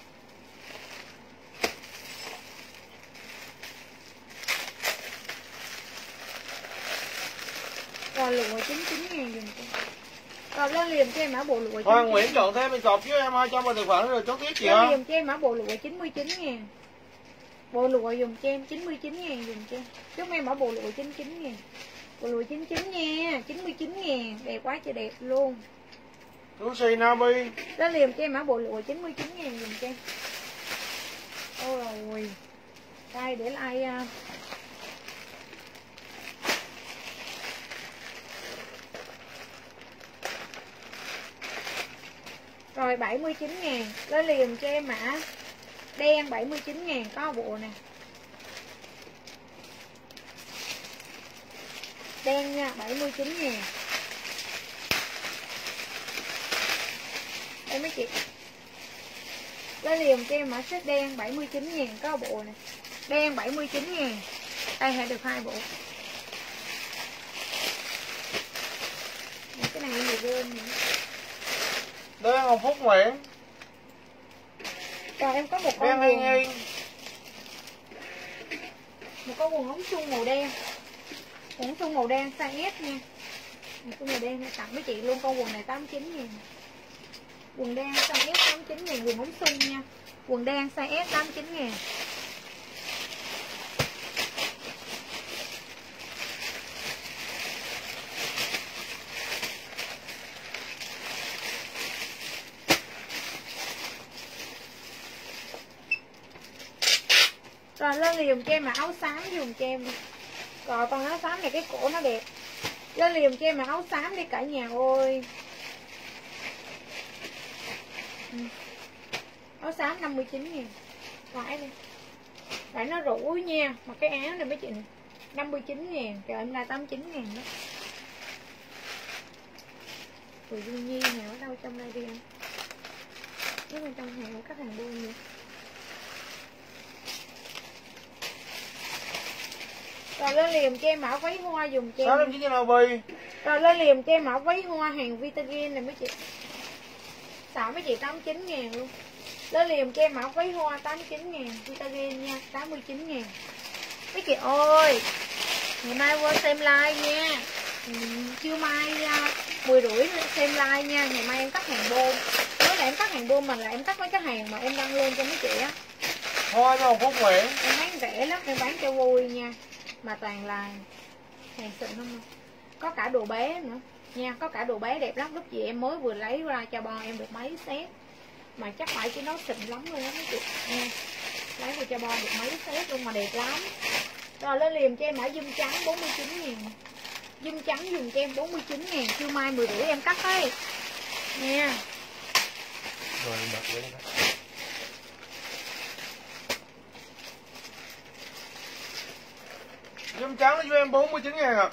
Rồi lụa 99.000 dùm cho. Rồi lên liền cho em mã bộ lụa 99.000. Hoàng Nguyễn chọn thêm mình cọc chứ em 200 vào tài khoản rồi chốt tiếp chị lên ạ. liền cho em mã bộ lụa 99.000. Bộ lụa dùm cho em 99.000 dùm cho em. Chúc em mã bộ lụa 99.000. Bộ lụa 99 nha, 99.000, đẹp quá trời đẹp luôn. Lucy Nabi. Lên liền cho em mã bộ lụa 99.000 dùm cho em. Ôi rồi. Đây để like rồi 79.000. Lên liền cho em mã đen 79.000 có bộ nè. Đen nha, 79.000. Đây mấy chị. Lên liền cho em mã set đen 79.000 có bộ nè. Đen 79.000. Đây hãy được 2 bộ. Cái này nhiều đơn nữa. Đen Hồng Phúc Nguyễn. Rồi em có một con Đen quần. Yên. Một con quần ống thun màu đen. Quần ống thun màu đen size S nha. Một con màu đen này tặng mấy chị luôn, con quần này 89.000. Quần đen size S 89.000, quần ống thun nha. Quần đen size S 89.000. Rồi lên liền cho em mà áo xám dùng cho em. Rồi con áo xám này cái cổ nó đẹp. Lên liền cho em mà áo xám đi cả nhà ơi. Áo xám 59.000. Phải đi. Phải nó rủ nha. Mà cái áo này mấy chị này 59.000. Trời em ra 89.000 đó. Rồi Dương Nhi nào ở đâu trong đây đi anh. Nếu mà trong hàng các hàng buôn nữa. Rồi lên liềm cho em mã váy hoa dùng cho em. 690 Nabi. Rồi lên liềm cho em mã váy hoa hàng Vitagen này mấy chị. Xả mấy chị 89.000 luôn. Lên liềm cho em mã váy hoa 89.000 Vitagen nha, 89.000. Mấy chị ơi, ngày mai qua xem like nha. Trưa mai 10:30 xem like nha. Ngày mai em cắt hàng bôn. Nói là em cắt hàng bôn mà là em cắt mấy cái hàng mà em đăng lên cho mấy chị á. Hoa cho Hồng Phúc Nguyễn. Em bán rẻ lắm, em bán cho vui nha. Mà toàn là hàng xịn không. Có cả đồ bé nữa nha, có cả đồ bé đẹp lắm. Lúc gì em mới vừa lấy ra cho bon em được mấy set. Mà chắc phải chứ nó xịn lắm luôn á mấy chị nha. Lấy về cho bon được mấy set luôn mà đẹp lắm. Rồi lên liềm cho em mã zoom trắng 49.000. Zoom trắng dùng cho em 49.000. Trưa mai 10:30 em cắt ấy nha. Rồi đặt lên đó. Dâm trắng cho em 49.000 ạ.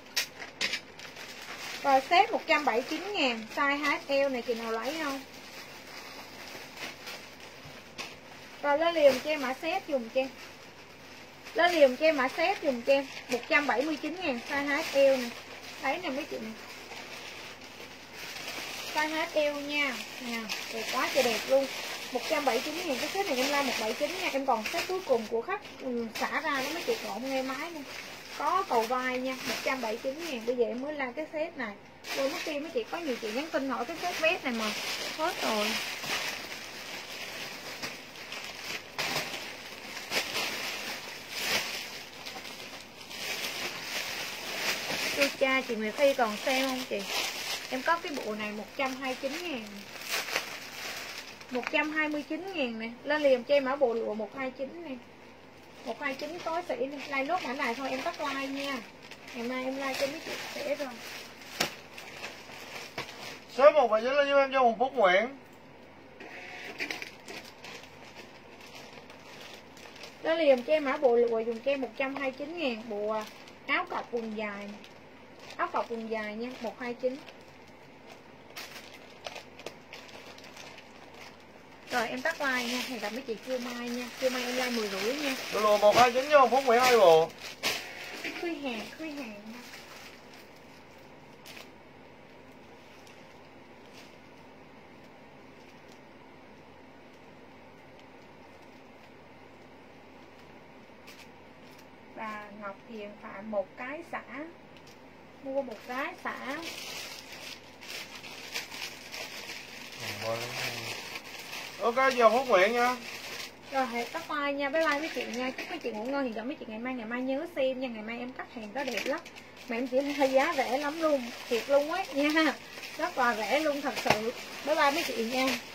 Rồi set 179.000. Size HL này chị nào lấy không? Rồi lên liềm cho em mã set dùng cho em. Lên liềm cho em mã set dùng cho em 179.000 size HL này. Thấy nè mấy chị này. Size HL nha. Nè, đẹp quá trời đẹp luôn. 179.000 cái set này em like 179 nha. Em còn set cuối cùng của khách xả ra nó mấy chị trộn nghe máy luôn. Có cầu vai nha, 179.000. Bây giờ em mới like cái set này. Rồi mất kia mấy chị có nhiều chị nhắn tin hỏi cái set vest này mà hết rồi. Tôi cha chị Nguyệt Phi còn xem không chị? Em có cái bộ này 129.000. 129.000 nè. Lên liền cho em mã bộ lụa 129 nè. 129 tối sĩ nè. Like nốt mã này thôi em tắt like nha. Ngày mai em like cho mấy chị sẽ rồi. Số 179 là giúp em cho Hồng Phúc Nguyễn. Lên liền cho em mã bộ lụa dùng cho em 129.000. Bộ áo cọc quần dài nè. Áo cọc quần dài nha, 129. Rồi em tắt like nha, hẹn gặp mấy chị trưa mai nha. Trưa mai em like 10:30 nha. Bộ lùa 129 cho Hồng Phúc Nguyễn 2 bộ. Khuy hàng nha. Hiền Phạm một cái xả, mua một cái xả. Ok, giờ Phúc Nguyện nha. Rồi hẹn các mai nha, bye bye mấy chị nha. Chúc mấy chị ngủ ngon. Hiện giờ mấy chị ngày mai nhớ xem nha. Ngày mai em cắt hàng đó đẹp lắm, mà em chỉ hơi giá rẻ lắm luôn, thiệt luôn ấy nha, rất là rẻ luôn thật sự. Bye bye mấy chị nha.